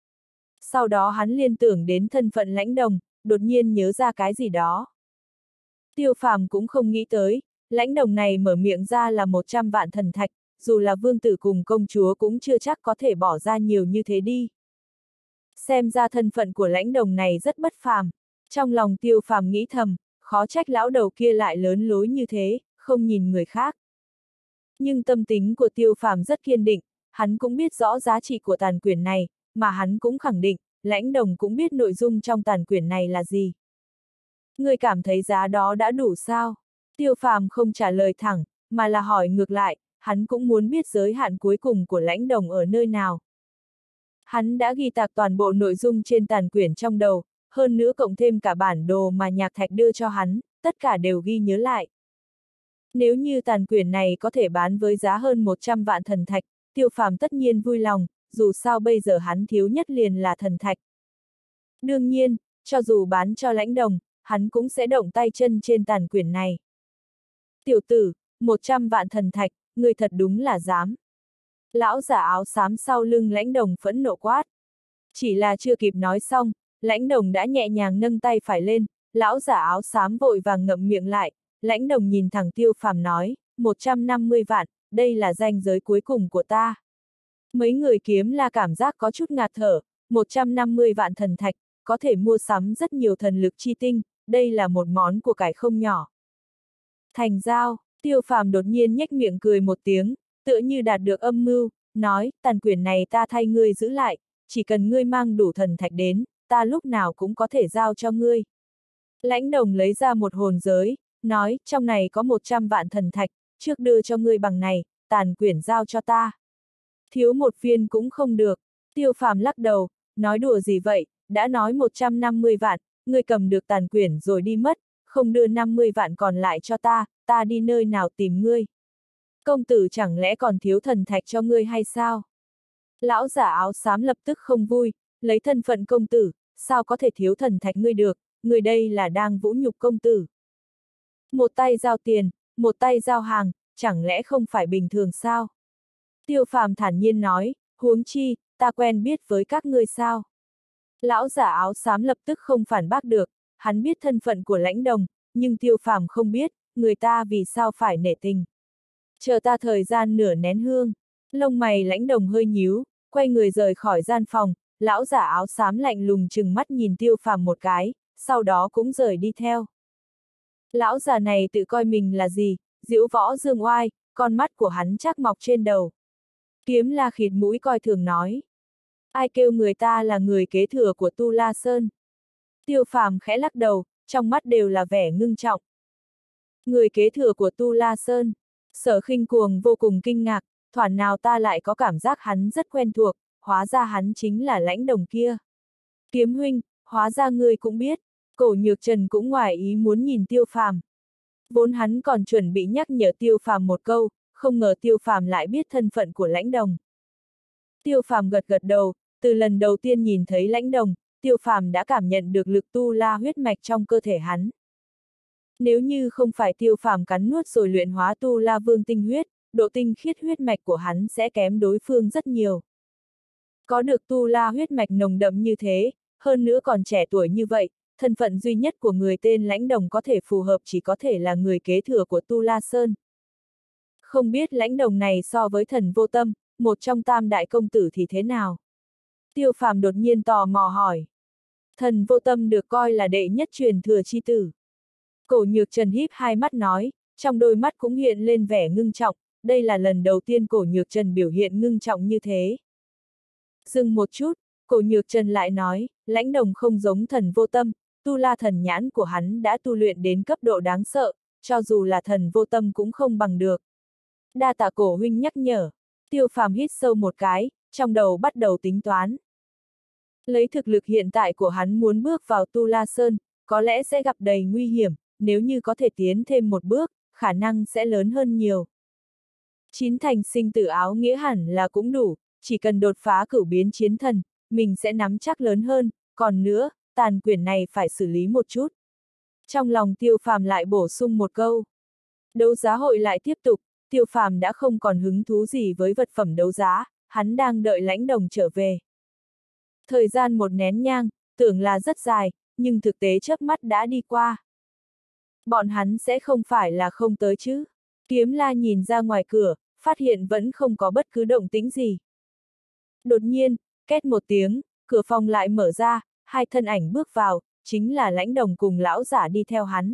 Sau đó hắn liên tưởng đến thân phận Lãnh Đồng, đột nhiên nhớ ra cái gì đó. Tiêu Phàm cũng không nghĩ tới, Lãnh Đồng này mở miệng ra là 100 vạn thần thạch, dù là vương tử cùng công chúa cũng chưa chắc có thể bỏ ra nhiều như thế đi. Xem ra thân phận của Lãnh Đồng này rất bất phàm. Trong lòng Tiêu Phàm nghĩ thầm, khó trách lão đầu kia lại lớn lối như thế, không nhìn người khác. Nhưng tâm tính của Tiêu Phàm rất kiên định, hắn cũng biết rõ giá trị của tàn quyển này, mà hắn cũng khẳng định, Lãnh Đồng cũng biết nội dung trong tàn quyển này là gì. Ngươi cảm thấy giá đó đã đủ sao? Tiêu Phàm không trả lời thẳng, mà là hỏi ngược lại, hắn cũng muốn biết giới hạn cuối cùng của Lãnh Đồng ở nơi nào. Hắn đã ghi tạc toàn bộ nội dung trên tàn quyển trong đầu, hơn nữa cộng thêm cả bản đồ mà Nhạc Thạch đưa cho hắn, tất cả đều ghi nhớ lại. Nếu như tàn quyển này có thể bán với giá hơn 100 vạn thần thạch, Tiêu Phàm tất nhiên vui lòng, dù sao bây giờ hắn thiếu nhất liền là thần thạch. Đương nhiên, cho dù bán cho Lãnh Đồng, hắn cũng sẽ động tay chân trên tàn quyển này. Tiểu tử, 100 vạn thần thạch, người thật đúng là dám. Lão giả áo xám sau lưng Lãnh Đồng phẫn nộ quát. Chỉ là chưa kịp nói xong, Lãnh Đồng đã nhẹ nhàng nâng tay phải lên, lão giả áo xám vội vàng ngậm miệng lại, Lãnh Đồng nhìn thẳng Tiêu Phàm nói, 150 vạn, đây là ranh giới cuối cùng của ta. Mấy người Kiếm La cảm giác có chút ngạt thở, 150 vạn thần thạch, có thể mua sắm rất nhiều thần lực chi tinh, đây là một món của cải không nhỏ. Thành giao, Tiêu Phàm đột nhiên nhếch miệng cười một tiếng, tựa như đạt được âm mưu, nói, tàn quyển này ta thay ngươi giữ lại, chỉ cần ngươi mang đủ thần thạch đến, ta lúc nào cũng có thể giao cho ngươi. Lãnh Đồng lấy ra một hồn giới, nói, trong này có 100 vạn thần thạch, trước đưa cho ngươi bằng này, tàn quyển giao cho ta. Thiếu một viên cũng không được. Tiêu Phàm lắc đầu, nói đùa gì vậy, đã nói 150 vạn, ngươi cầm được tàn quyển rồi đi mất, không đưa 50 vạn còn lại cho ta đi nơi nào tìm ngươi. Công tử chẳng lẽ còn thiếu thần thạch cho ngươi hay sao? Lão giả áo xám lập tức không vui, lấy thân phận công tử, sao có thể thiếu thần thạch ngươi được, người đây là đang vũ nhục công tử. Một tay giao tiền, một tay giao hàng, chẳng lẽ không phải bình thường sao? Tiêu Phàm thản nhiên nói, huống chi, ta quen biết với các ngươi sao? Lão giả áo xám lập tức không phản bác được, hắn biết thân phận của Lãnh Đồng, nhưng Tiêu Phàm không biết, người ta vì sao phải nể tình. Chờ ta thời gian nửa nén hương, lông mày Lãnh Đồng hơi nhíu, quay người rời khỏi gian phòng, lão giả áo xám lạnh lùng trừng mắt nhìn Tiêu Phàm một cái, sau đó cũng rời đi theo. Lão già này tự coi mình là gì, diễu võ dương oai, con mắt của hắn chắc mọc trên đầu. Kiếm La khịt mũi coi thường nói. Ai kêu người ta là người kế thừa của Tu La Sơn? Tiêu Phàm khẽ lắc đầu, trong mắt đều là vẻ ngưng trọng. Người kế thừa của Tu La Sơn. Sở Khinh Cuồng vô cùng kinh ngạc, thoảng nào ta lại có cảm giác hắn rất quen thuộc, hóa ra hắn chính là Lãnh Đồng kia. Kiếm huynh, hóa ra ngươi cũng biết. Cổ Nhược Trần cũng ngoài ý muốn nhìn Tiêu Phàm. Vốn hắn còn chuẩn bị nhắc nhở Tiêu Phàm một câu, không ngờ Tiêu Phàm lại biết thân phận của Lãnh Đồng. Tiêu Phàm gật gật đầu, từ lần đầu tiên nhìn thấy Lãnh Đồng, Tiêu Phàm đã cảm nhận được lực tu la huyết mạch trong cơ thể hắn. Nếu như không phải Tiêu Phàm cắn nuốt rồi luyện hóa tu la vương tinh huyết, độ tinh khiết huyết mạch của hắn sẽ kém đối phương rất nhiều. Có được tu la huyết mạch nồng đậm như thế, hơn nữa còn trẻ tuổi như vậy, thân phận duy nhất của người tên Lãnh Đồng có thể phù hợp chỉ có thể là người kế thừa của Tu La Sơn. Không biết Lãnh Đồng này so với Thần Vô Tâm, một trong tam đại công tử thì thế nào? Tiêu Phàm đột nhiên tò mò hỏi. Thần Vô Tâm được coi là đệ nhất truyền thừa chi tử. Cổ Nhược Trần híp hai mắt nói, trong đôi mắt cũng hiện lên vẻ ngưng trọng, đây là lần đầu tiên Cổ Nhược Trần biểu hiện ngưng trọng như thế. Dừng một chút, Cổ Nhược Trần lại nói, Lãnh Đồng không giống Thần Vô Tâm, tu la thần nhãn của hắn đã tu luyện đến cấp độ đáng sợ, cho dù là Thần Vô Tâm cũng không bằng được. Đa tạ Cổ huynh nhắc nhở. Tiêu Phàm hít sâu một cái, trong đầu bắt đầu tính toán. Lấy thực lực hiện tại của hắn muốn bước vào Tu La Sơn, có lẽ sẽ gặp đầy nguy hiểm, nếu như có thể tiến thêm một bước, khả năng sẽ lớn hơn nhiều. Chín thành sinh tử áo nghĩa hẳn là cũng đủ, chỉ cần đột phá cửu biến chiến thần, mình sẽ nắm chắc lớn hơn, còn nữa, tàn quyển này phải xử lý một chút. Trong lòng Tiêu Phàm lại bổ sung một câu. Đấu giá hội lại tiếp tục, Tiêu Phàm đã không còn hứng thú gì với vật phẩm đấu giá, hắn đang đợi Lãnh Đồng trở về. Thời gian một nén nhang, tưởng là rất dài, nhưng thực tế chớp mắt đã đi qua. Bọn hắn sẽ không phải là không tới chứ? Kiếm La nhìn ra ngoài cửa, phát hiện vẫn không có bất cứ động tĩnh gì. Đột nhiên, két một tiếng, cửa phòng lại mở ra, hai thân ảnh bước vào, chính là Lãnh Đồng cùng lão giả đi theo hắn.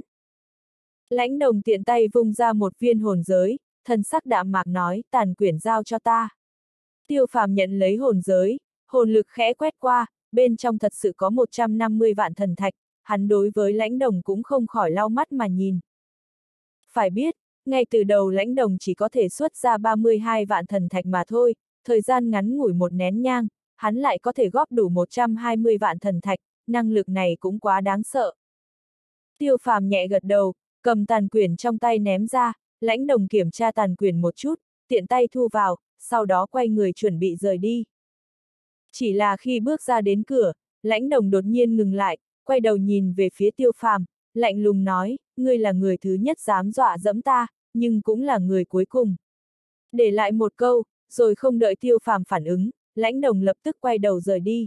Lãnh Đồng tiện tay vung ra một viên hồn giới, thần sắc đạm mạc nói, tàn quyển giao cho ta. Tiêu Phàm nhận lấy hồn giới, hồn lực khẽ quét qua, bên trong thật sự có 150 vạn thần thạch, hắn đối với Lãnh Đồng cũng không khỏi lau mắt mà nhìn. Phải biết, ngay từ đầu Lãnh Đồng chỉ có thể xuất ra 32 vạn thần thạch mà thôi, thời gian ngắn ngủi một nén nhang, hắn lại có thể góp đủ 120 vạn thần thạch, năng lực này cũng quá đáng sợ. Tiêu Phàm nhẹ gật đầu, cầm tàn quyển trong tay ném ra, Lãnh Đồng kiểm tra tàn quyển một chút, tiện tay thu vào, sau đó quay người chuẩn bị rời đi. Chỉ là khi bước ra đến cửa, Lãnh Đồng đột nhiên ngừng lại, quay đầu nhìn về phía Tiêu Phàm, lạnh lùng nói, ngươi là người thứ nhất dám dọa dẫm ta, nhưng cũng là người cuối cùng. Để lại một câu, rồi không đợi Tiêu Phàm phản ứng, Lãnh Đồng lập tức quay đầu rời đi.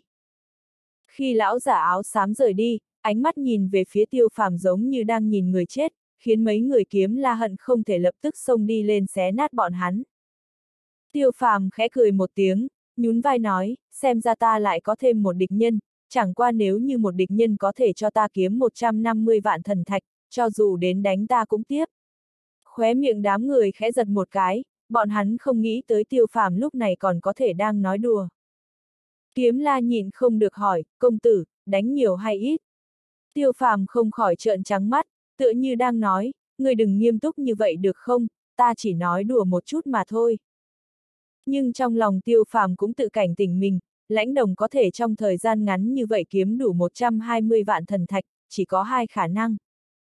Khi lão giả áo xám rời đi, ánh mắt nhìn về phía Tiêu Phàm giống như đang nhìn người chết, khiến mấy người Kiếm La hận không thể lập tức xông đi lên xé nát bọn hắn. Tiêu Phàm khẽ cười một tiếng, nhún vai nói, xem ra ta lại có thêm một địch nhân, chẳng qua nếu như một địch nhân có thể cho ta kiếm 150 vạn thần thạch, cho dù đến đánh ta cũng tiếp. Khóe miệng đám người khẽ giật một cái, bọn hắn không nghĩ tới Tiêu Phàm lúc này còn có thể đang nói đùa. Kiếm La nhịn không được hỏi, công tử, đánh nhiều hay ít? Tiêu Phàm không khỏi trợn trắng mắt, tựa như đang nói, người đừng nghiêm túc như vậy được không, ta chỉ nói đùa một chút mà thôi. Nhưng trong lòng Tiêu Phàm cũng tự cảnh tỉnh mình, Lãnh Đồng có thể trong thời gian ngắn như vậy kiếm đủ 120 vạn thần thạch, chỉ có hai khả năng.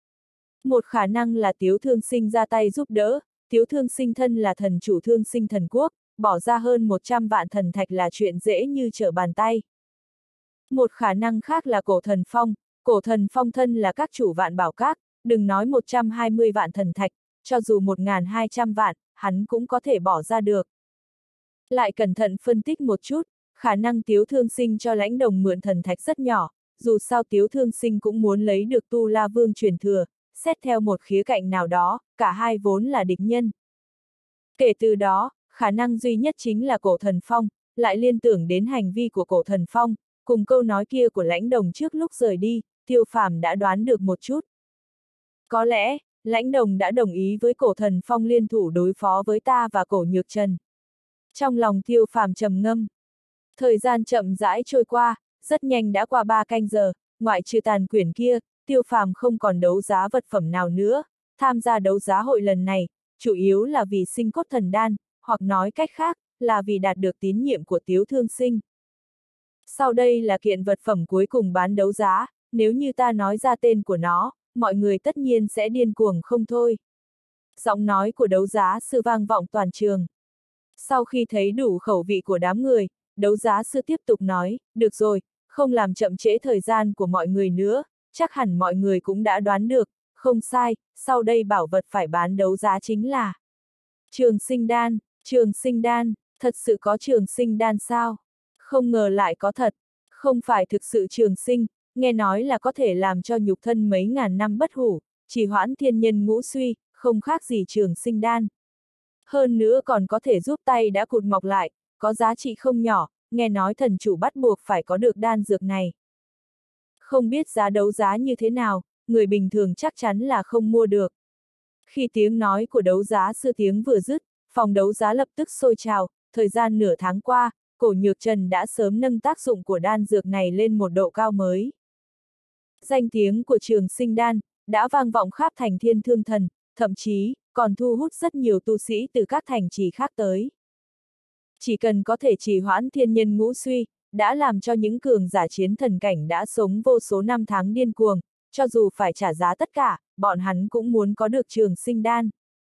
Một khả năng là Tiếu Thương Sinh ra tay giúp đỡ, Tiếu Thương Sinh thân là thần chủ Thương Sinh thần quốc, bỏ ra hơn 100 vạn thần thạch là chuyện dễ như trở bàn tay. Một khả năng khác là Cổ Thần Phong thân là các chủ vạn bảo các, đừng nói 120 vạn thần thạch, cho dù 1.200 vạn, hắn cũng có thể bỏ ra được. Lại cẩn thận phân tích một chút, khả năng Tiếu Thương Sinh cho Lãnh Đồng mượn thần thạch rất nhỏ, dù sao Tiếu Thương Sinh cũng muốn lấy được Tu La Vương truyền thừa, xét theo một khía cạnh nào đó, cả hai vốn là địch nhân. Kể từ đó, khả năng duy nhất chính là Cổ Thần Phong, lại liên tưởng đến hành vi của Cổ Thần Phong, cùng câu nói kia của Lãnh Đồng trước lúc rời đi, Tiêu Phàm đã đoán được một chút. Có lẽ, Lãnh Đồng đã đồng ý với Cổ Thần Phong liên thủ đối phó với ta và Cổ Nhược Trần. Trong lòng Tiêu Phàm trầm ngâm. Thời gian chậm rãi trôi qua, rất nhanh đã qua 3 canh giờ, ngoại trừ tàn quyển kia, Tiêu Phàm không còn đấu giá vật phẩm nào nữa, tham gia đấu giá hội lần này, chủ yếu là vì sinh cốt thần đan, hoặc nói cách khác, là vì đạt được tín nhiệm của Tiếu Thương Sinh. Sau đây là kiện vật phẩm cuối cùng bán đấu giá, nếu như ta nói ra tên của nó, mọi người tất nhiên sẽ điên cuồng không thôi. Giọng nói của đấu giá sư vang vọng toàn trường. Sau khi thấy đủ khẩu vị của đám người, đấu giá sư tiếp tục nói, được rồi, không làm chậm trễ thời gian của mọi người nữa, chắc hẳn mọi người cũng đã đoán được, không sai, sau đây bảo vật phải bán đấu giá chính là Trường Sinh Đan, thật sự có Trường Sinh Đan sao? Không ngờ lại có thật, không phải thực sự trường sinh, nghe nói là có thể làm cho nhục thân mấy ngàn năm bất hủ, trì hoãn thiên nhân ngũ suy, không khác gì Trường Sinh Đan. Hơn nữa còn có thể giúp tay đã cụt mọc lại, có giá trị không nhỏ, nghe nói thần chủ bắt buộc phải có được đan dược này. Không biết giá đấu giá như thế nào, người bình thường chắc chắn là không mua được. Khi tiếng nói của đấu giá sư tiếng vừa dứt, phòng đấu giá lập tức sôi trào, thời gian nửa tháng qua, Cổ Nhược Trần đã sớm nâng tác dụng của đan dược này lên một độ cao mới. Danh tiếng của Trường Sinh Đan đã vang vọng khắp thành Thiên Thương Thần, thậm chí còn thu hút rất nhiều tu sĩ từ các thành trì khác tới. Chỉ cần có thể trì hoãn thiên nhân ngũ suy, đã làm cho những cường giả chiến thần cảnh đã sống vô số năm tháng điên cuồng, cho dù phải trả giá tất cả, bọn hắn cũng muốn có được Trường Sinh Đan.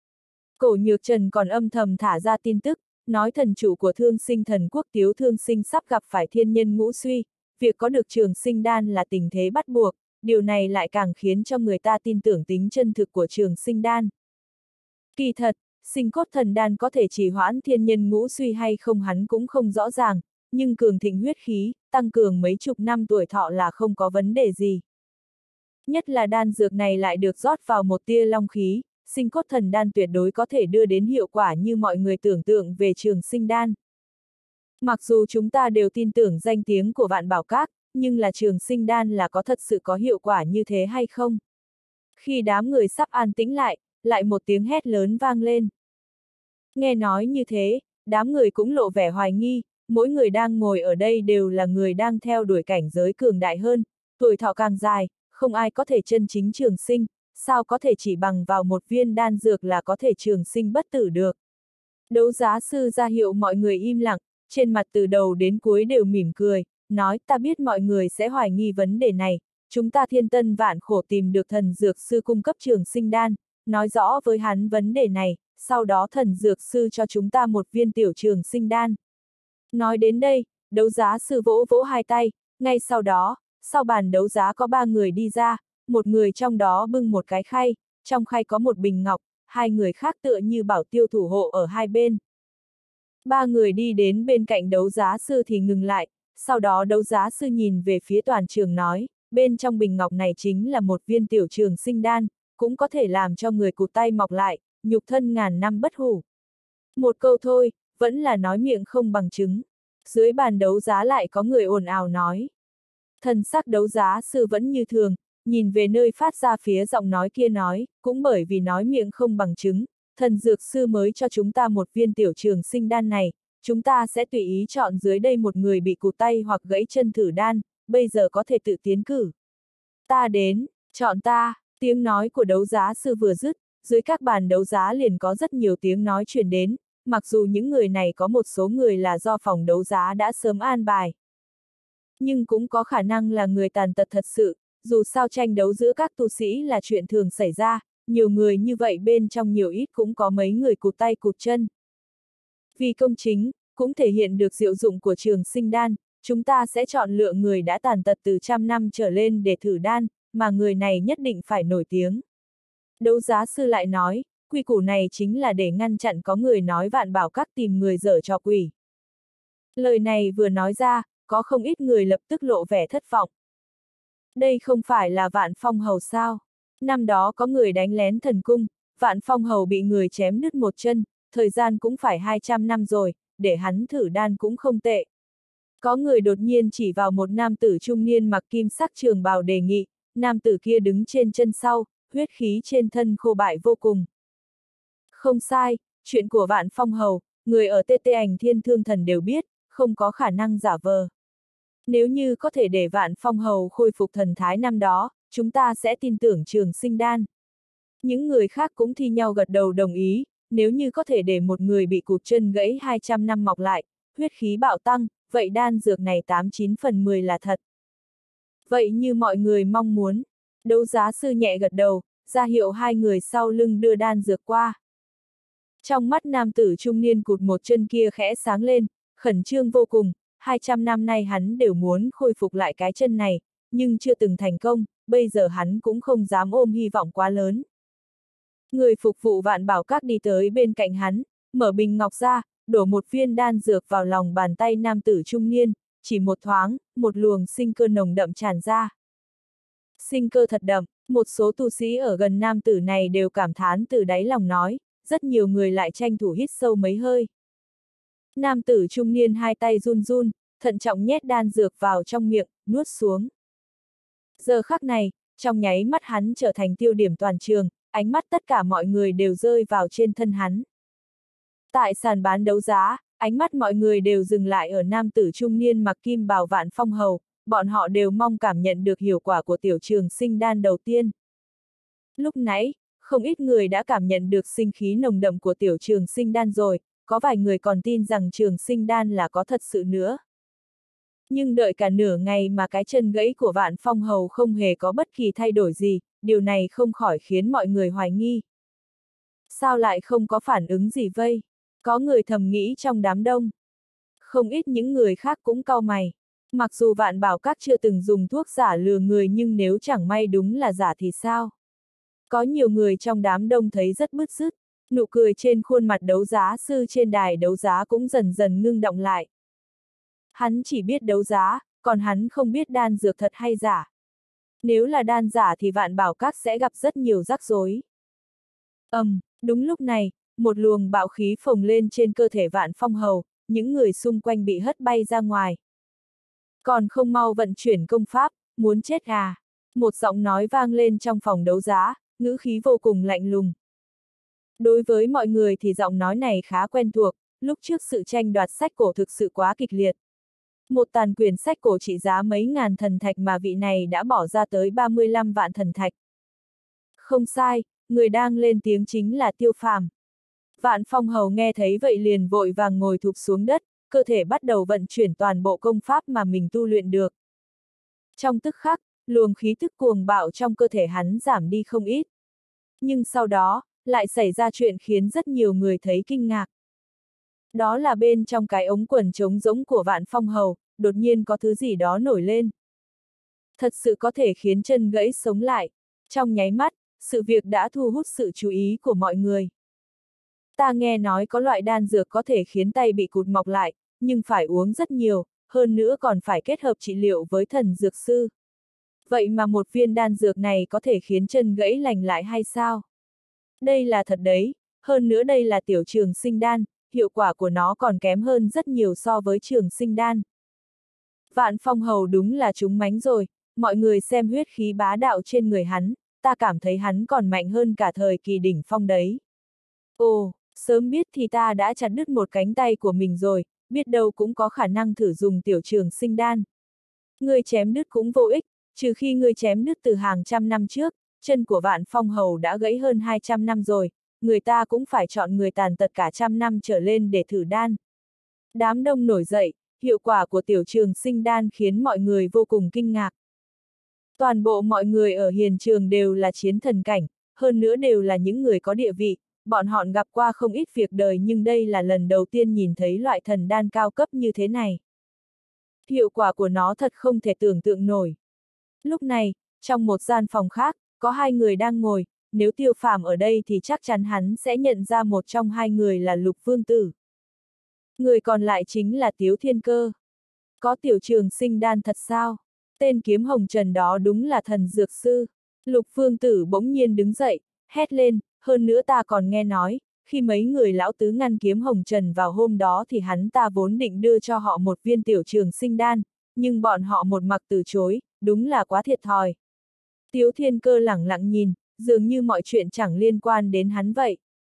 Cổ Nhược Trần còn âm thầm thả ra tin tức, nói thần chủ của Thương Sinh Thần Quốc Tiếu Thương Sinh sắp gặp phải thiên nhân ngũ suy, việc có được Trường Sinh Đan là tình thế bắt buộc, điều này lại càng khiến cho người ta tin tưởng tính chân thực của Trường Sinh Đan. Kỳ thật, Sinh Cốt Thần Đan có thể trì hoãn thiên nhân ngũ suy hay không hắn cũng không rõ ràng, nhưng cường thịnh huyết khí, tăng cường mấy chục năm tuổi thọ là không có vấn đề gì. Nhất là đan dược này lại được rót vào một tia long khí, Sinh Cốt Thần Đan tuyệt đối có thể đưa đến hiệu quả như mọi người tưởng tượng về Trường Sinh Đan. Mặc dù chúng ta đều tin tưởng danh tiếng của Vạn Bảo Các, nhưng là Trường Sinh Đan là có thật sự có hiệu quả như thế hay không? Khi đám người sắp an tĩnh lại một tiếng hét lớn vang lên. Nghe nói như thế, đám người cũng lộ vẻ hoài nghi, mỗi người đang ngồi ở đây đều là người đang theo đuổi cảnh giới cường đại hơn, tuổi thọ càng dài, không ai có thể chân chính trường sinh, sao có thể chỉ bằng vào một viên đan dược là có thể trường sinh bất tử được. Đấu giá sư ra hiệu mọi người im lặng, trên mặt từ đầu đến cuối đều mỉm cười, nói ta biết mọi người sẽ hoài nghi vấn đề này, chúng ta thiên tân vạn khổ tìm được thần dược sư cung cấp Trường Sinh Đan, nói rõ với hắn vấn đề này, sau đó thần dược sư cho chúng ta một viên tiểu Trường Sinh Đan. Nói đến đây, đấu giá sư vỗ vỗ hai tay, ngay sau đó, sau bàn đấu giá có 3 người đi ra, một người trong đó bưng một cái khay, trong khay có một bình ngọc, 2 người khác tựa như bảo tiêu thủ hộ ở hai bên. 3 người đi đến bên cạnh đấu giá sư thì ngừng lại, sau đó đấu giá sư nhìn về phía toàn trường nói, bên trong bình ngọc này chính là một viên tiểu Trường Sinh Đan, cũng có thể làm cho người cụt tay mọc lại, nhục thân ngàn năm bất hủ. Một câu thôi, vẫn là nói miệng không bằng chứng. Dưới bàn đấu giá lại có người ồn ào nói. Thần sắc đấu giá sư vẫn như thường, nhìn về nơi phát ra phía giọng nói kia nói, cũng bởi vì nói miệng không bằng chứng, thần dược sư mới cho chúng ta một viên tiểu Trường Sinh Đan này, chúng ta sẽ tùy ý chọn dưới đây một người bị cụt tay hoặc gãy chân thử đan, bây giờ có thể tự tiến cử. Ta đến, chọn ta, tiếng nói của đấu giá sư vừa dứt, dưới các bàn đấu giá liền có rất nhiều tiếng nói truyền đến, mặc dù những người này có một số người là do phòng đấu giá đã sớm an bài. Nhưng cũng có khả năng là người tàn tật thật sự, dù sao tranh đấu giữa các tu sĩ là chuyện thường xảy ra, nhiều người như vậy bên trong nhiều ít cũng có mấy người cụt tay cụt chân. Vì công chính, cũng thể hiện được diệu dụng của Trường Sinh Đan, chúng ta sẽ chọn lựa người đã tàn tật từ 100 năm trở lên để thử đan, mà người này nhất định phải nổi tiếng. Đấu giá sư lại nói, quy củ này chính là để ngăn chặn có người nói Vạn Bảo Các tìm người dở trò quỷ. Lời này vừa nói ra, có không ít người lập tức lộ vẻ thất vọng. Đây không phải là Vạn Phong Hầu sao? Năm đó có người đánh lén thần cung, Vạn Phong Hầu bị người chém đứt một chân, thời gian cũng phải 200 năm rồi, để hắn thử đan cũng không tệ. Có người đột nhiên chỉ vào một nam tử trung niên mặc kim sắc trường bào đề nghị, nam tử kia đứng trên chân sau, huyết khí trên thân khô bại vô cùng. Không sai, chuyện của Vạn Phong Hầu, người ở TT Ảnh Thiên Thương Thần đều biết, không có khả năng giả vờ. Nếu như có thể để Vạn Phong Hầu khôi phục thần thái năm đó, chúng ta sẽ tin tưởng Trường Sinh Đan. Những người khác cũng thi nhau gật đầu đồng ý, nếu như có thể để một người bị cụt chân gãy 200 năm mọc lại, huyết khí bạo tăng, vậy đan dược này 89 phần 10 là thật. Vậy như mọi người mong muốn, đấu giá sư nhẹ gật đầu, ra hiệu 2 người sau lưng đưa đan dược qua. Trong mắt nam tử trung niên cụt một chân kia khẽ sáng lên, khẩn trương vô cùng, 200 năm nay hắn đều muốn khôi phục lại cái chân này, nhưng chưa từng thành công, bây giờ hắn cũng không dám ôm hy vọng quá lớn. Người phục vụ Vạn Bảo Các đi tới bên cạnh hắn, mở bình ngọc ra, đổ một viên đan dược vào lòng bàn tay nam tử trung niên, chỉ một thoáng, một luồng sinh cơ nồng đậm tràn ra. Sinh cơ thật đậm, một số tu sĩ ở gần nam tử này đều cảm thán từ đáy lòng nói, rất nhiều người lại tranh thủ hít sâu mấy hơi. Nam tử trung niên hai tay run run, thận trọng nhét đan dược vào trong miệng, nuốt xuống. Giờ khắc này, trong nháy mắt hắn trở thành tiêu điểm toàn trường, ánh mắt tất cả mọi người đều rơi vào trên thân hắn. Tại sàn bán đấu giá, ánh mắt mọi người đều dừng lại ở nam tử trung niên mặc kim bào Vạn Phong Hầu, bọn họ đều mong cảm nhận được hiệu quả của tiểu trường sinh đan đầu tiên. Lúc nãy, không ít người đã cảm nhận được sinh khí nồng đậm của tiểu trường sinh đan rồi, có vài người còn tin rằng trường sinh đan là có thật sự nữa. Nhưng đợi cả nửa ngày mà cái chân gãy của Vạn Phong Hầu không hề có bất kỳ thay đổi gì, điều này không khỏi khiến mọi người hoài nghi. Sao lại không có phản ứng gì vây? Có người thầm nghĩ trong đám đông. Không ít những người khác cũng cau mày. Mặc dù Vạn Bảo Các chưa từng dùng thuốc giả lừa người nhưng nếu chẳng may đúng là giả thì sao? Có nhiều người trong đám đông thấy rất bứt rứt, nụ cười trên khuôn mặt đấu giá sư trên đài đấu giá cũng dần dần ngưng đọng lại. Hắn chỉ biết đấu giá, còn hắn không biết đan dược thật hay giả. Nếu là đan giả thì Vạn Bảo Các sẽ gặp rất nhiều rắc rối. Đúng lúc này, một luồng bạo khí phồng lên trên cơ thể Vạn Phong Hầu, những người xung quanh bị hất bay ra ngoài. Còn không mau vận chuyển công pháp, muốn chết à? Một giọng nói vang lên trong phòng đấu giá, ngữ khí vô cùng lạnh lùng. Đối với mọi người thì giọng nói này khá quen thuộc, lúc trước sự tranh đoạt sách cổ thực sự quá kịch liệt. Một tàn quyển sách cổ trị giá mấy ngàn thần thạch mà vị này đã bỏ ra tới 35 vạn thần thạch. Không sai, người đang lên tiếng chính là Tiêu Phàm. Vạn Phong Hầu nghe thấy vậy liền vội vàng ngồi thụp xuống đất, cơ thể bắt đầu vận chuyển toàn bộ công pháp mà mình tu luyện được. Trong tức khắc, luồng khí tức cuồng bạo trong cơ thể hắn giảm đi không ít. Nhưng sau đó, lại xảy ra chuyện khiến rất nhiều người thấy kinh ngạc. Đó là bên trong cái ống quần trống rỗng của Vạn Phong Hầu, đột nhiên có thứ gì đó nổi lên. Thật sự có thể khiến chân gãy sống lại. Trong nháy mắt, sự việc đã thu hút sự chú ý của mọi người. Ta nghe nói có loại đan dược có thể khiến tay bị cụt mọc lại, nhưng phải uống rất nhiều, hơn nữa còn phải kết hợp trị liệu với thần dược sư. Vậy mà một viên đan dược này có thể khiến chân gãy lành lại hay sao? Đây là thật đấy, hơn nữa đây là tiểu trường sinh đan, hiệu quả của nó còn kém hơn rất nhiều so với trường sinh đan. Vạn Phong Hầu đúng là trúng mánh rồi, mọi người xem huyết khí bá đạo trên người hắn, ta cảm thấy hắn còn mạnh hơn cả thời kỳ đỉnh phong đấy. Ồ, sớm biết thì ta đã chặt đứt một cánh tay của mình rồi, biết đâu cũng có khả năng thử dùng tiểu trường sinh đan. Ngươi chém đứt cũng vô ích, trừ khi ngươi chém đứt từ hàng trăm năm trước, chân của Vạn Phong Hầu đã gãy hơn 200 năm rồi, người ta cũng phải chọn người tàn tật cả trăm năm trở lên để thử đan. Đám đông nổi dậy, hiệu quả của tiểu trường sinh đan khiến mọi người vô cùng kinh ngạc. Toàn bộ mọi người ở hiện trường đều là chiến thần cảnh, hơn nữa đều là những người có địa vị, bọn họ gặp qua không ít việc đời nhưng đây là lần đầu tiên nhìn thấy loại thần đan cao cấp như thế này. Hiệu quả của nó thật không thể tưởng tượng nổi. Lúc này, trong một gian phòng khác, có hai người đang ngồi, nếu Tiêu Phàm ở đây thì chắc chắn hắn sẽ nhận ra một trong hai người là Lục Vương Tử. Người còn lại chính là Tiếu Thiên Cơ. Có tiểu trường sinh đan thật sao? Tên kiếm hồng trần đó đúng là thần dược sư. Lục Vương Tử bỗng nhiên đứng dậy, hét lên, hơn nữa ta còn nghe nói, khi mấy người lão tứ ngăn kiếm hồng trần vào hôm đó thì hắn ta vốn định đưa cho họ một viên tiểu trường sinh đan, nhưng bọn họ một mặc từ chối, đúng là quá thiệt thòi. Tiếu Thiên Cơ lẳng lặng nhìn, dường như mọi chuyện chẳng liên quan đến hắn vậy.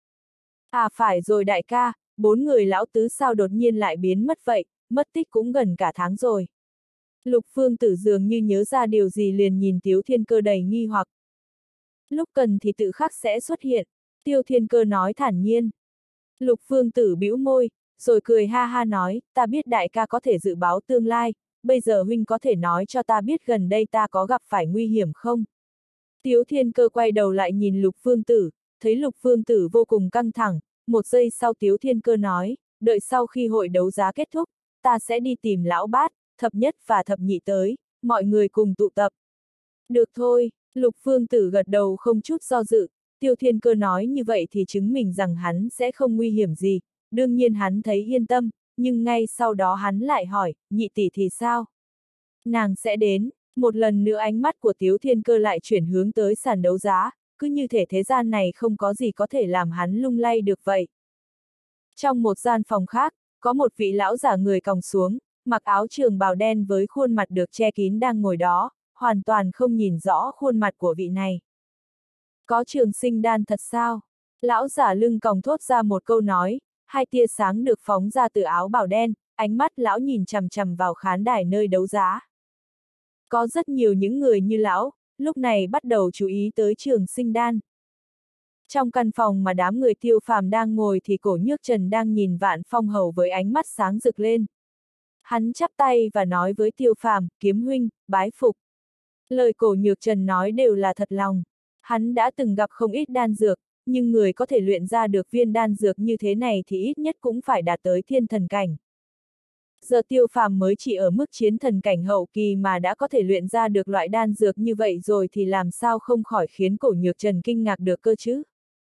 À phải rồi đại ca, 4 người lão tứ sao đột nhiên lại biến mất vậy, mất tích cũng gần cả tháng rồi. Lục Phương Tử dường như nhớ ra điều gì liền nhìn Tiếu Thiên Cơ đầy nghi hoặc. Lúc cần thì tự khắc sẽ xuất hiện, Tiêu Thiên Cơ nói thản nhiên. Lục Phương Tử bĩu môi, rồi cười ha ha nói, ta biết đại ca có thể dự báo tương lai, bây giờ huynh có thể nói cho ta biết gần đây ta có gặp phải nguy hiểm không? Tiếu Thiên Cơ quay đầu lại nhìn Lục Phương Tử, thấy Lục Phương Tử vô cùng căng thẳng, một giây sau Tiếu Thiên Cơ nói, đợi sau khi hội đấu giá kết thúc, ta sẽ đi tìm lão bát, thập nhất và thập nhị tới, mọi người cùng tụ tập. Được thôi, Lục Phương Tử gật đầu không chút do dự, Tiêu Thiên Cơ nói như vậy thì chứng minh rằng hắn sẽ không nguy hiểm gì, đương nhiên hắn thấy yên tâm, nhưng ngay sau đó hắn lại hỏi, nhị tỷ thì sao? Nàng sẽ đến, một lần nữa ánh mắt của Tiếu Thiên Cơ lại chuyển hướng tới sàn đấu giá, cứ như thể thế gian này không có gì có thể làm hắn lung lay được vậy. Trong một gian phòng khác, có một vị lão giả người còng xuống, mặc áo trường bào đen với khuôn mặt được che kín đang ngồi đó, hoàn toàn không nhìn rõ khuôn mặt của vị này. Có trường sinh đan thật sao? Lão giả lưng còng thốt ra một câu nói, hai tia sáng được phóng ra từ áo bào đen, ánh mắt lão nhìn chằm chằm vào khán đài nơi đấu giá. Có rất nhiều những người như lão, lúc này bắt đầu chú ý tới trường sinh đan. Trong căn phòng mà đám người Tiêu Phàm đang ngồi thì Cổ Nhược Trần đang nhìn Vạn Phong Hầu với ánh mắt sáng rực lên. Hắn chắp tay và nói với Tiêu Phàm, Kiếm huynh, bái phục. Lời Cổ Nhược Trần nói đều là thật lòng. Hắn đã từng gặp không ít đan dược, nhưng người có thể luyện ra được viên đan dược như thế này thì ít nhất cũng phải đạt tới thiên thần cảnh. Giờ Tiêu Phàm mới chỉ ở mức chiến thần cảnh hậu kỳ mà đã có thể luyện ra được loại đan dược như vậy rồi thì làm sao không khỏi khiến Cổ Nhược Trần kinh ngạc được cơ chứ.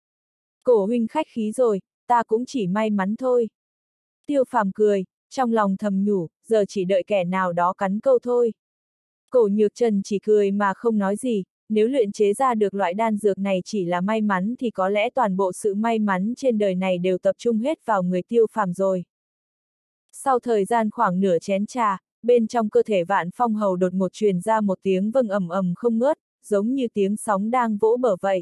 Cổ huynh khách khí rồi, ta cũng chỉ may mắn thôi. Tiêu Phàm cười, trong lòng thầm nhủ, giờ chỉ đợi kẻ nào đó cắn câu thôi. Cổ Nhược Trần chỉ cười mà không nói gì, nếu luyện chế ra được loại đan dược này chỉ là may mắn thì có lẽ toàn bộ sự may mắn trên đời này đều tập trung hết vào người Tiêu Phàm rồi. Sau thời gian khoảng nửa chén trà, bên trong cơ thể Vạn Phong Hầu đột ngột truyền ra một tiếng vâng ầm ầm không ngớt, giống như tiếng sóng đang vỗ bờ vậy.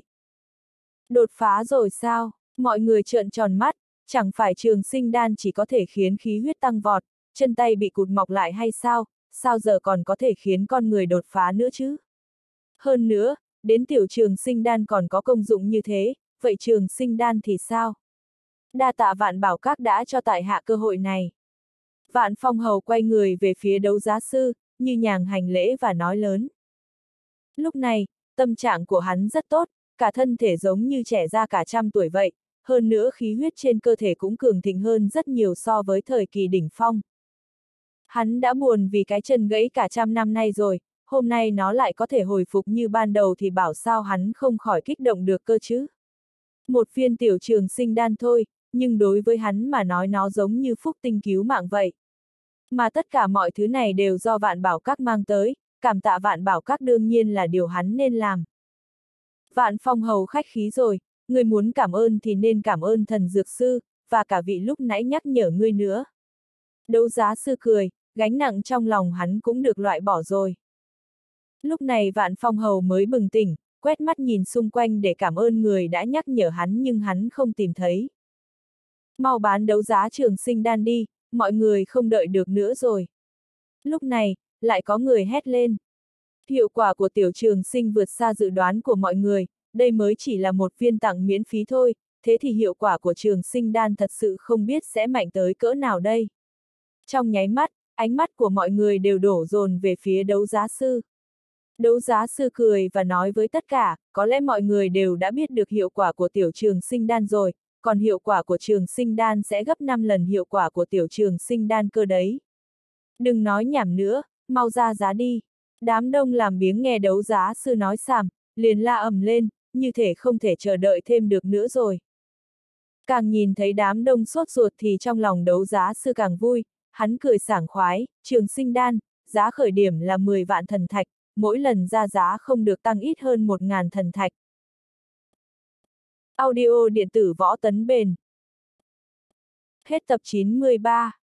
Đột phá rồi sao? Mọi người trợn tròn mắt, chẳng phải trường sinh đan chỉ có thể khiến khí huyết tăng vọt, chân tay bị cụt mọc lại hay sao, sao giờ còn có thể khiến con người đột phá nữa chứ? Hơn nữa, đến tiểu trường sinh đan còn có công dụng như thế, vậy trường sinh đan thì sao? Đa tạ Vạn Bảo Các đã cho tại hạ cơ hội này. Vạn Phong Hầu quay người về phía đấu giá sư, như nhàng hành lễ và nói lớn. Lúc này, tâm trạng của hắn rất tốt, cả thân thể giống như trẻ ra cả trăm tuổi vậy, hơn nữa khí huyết trên cơ thể cũng cường thịnh hơn rất nhiều so với thời kỳ đỉnh phong. Hắn đã buồn vì cái chân gãy cả trăm năm nay rồi, hôm nay nó lại có thể hồi phục như ban đầu thì bảo sao hắn không khỏi kích động được cơ chứ. Một viên tiểu trường sinh đan thôi, nhưng đối với hắn mà nói nó giống như phúc tinh cứu mạng vậy. Mà tất cả mọi thứ này đều do Vạn Bảo Các mang tới, cảm tạ Vạn Bảo Các đương nhiên là điều hắn nên làm. Vạn Phong Hầu khách khí rồi, người muốn cảm ơn thì nên cảm ơn thần dược sư, và cả vị lúc nãy nhắc nhở ngươi nữa. Đấu giá sư cười, gánh nặng trong lòng hắn cũng được loại bỏ rồi. Lúc này Vạn Phong Hầu mới bừng tỉnh, quét mắt nhìn xung quanh để cảm ơn người đã nhắc nhở hắn nhưng hắn không tìm thấy. Mau bán đấu giá trường sinh đan đi, mọi người không đợi được nữa rồi. Lúc này, lại có người hét lên. Hiệu quả của tiểu trường sinh vượt xa dự đoán của mọi người, đây mới chỉ là một viên tặng miễn phí thôi, thế thì hiệu quả của trường sinh đan thật sự không biết sẽ mạnh tới cỡ nào đây. Trong nháy mắt, ánh mắt của mọi người đều đổ dồn về phía đấu giá sư. Đấu giá sư cười và nói với tất cả, có lẽ mọi người đều đã biết được hiệu quả của tiểu trường sinh đan rồi, còn hiệu quả của trường sinh đan sẽ gấp 5 lần hiệu quả của tiểu trường sinh đan cơ đấy. Đừng nói nhảm nữa, mau ra giá đi. Đám đông làm biếng nghe đấu giá sư nói sàm, liền la ầm lên, như thể không thể chờ đợi thêm được nữa rồi. Càng nhìn thấy đám đông sốt ruột thì trong lòng đấu giá sư càng vui, hắn cười sảng khoái, trường sinh đan, giá khởi điểm là 10 vạn thần thạch, mỗi lần ra giá không được tăng ít hơn 1.000 thần thạch. Audio điện tử Võ Tấn Bền. Hết tập 93.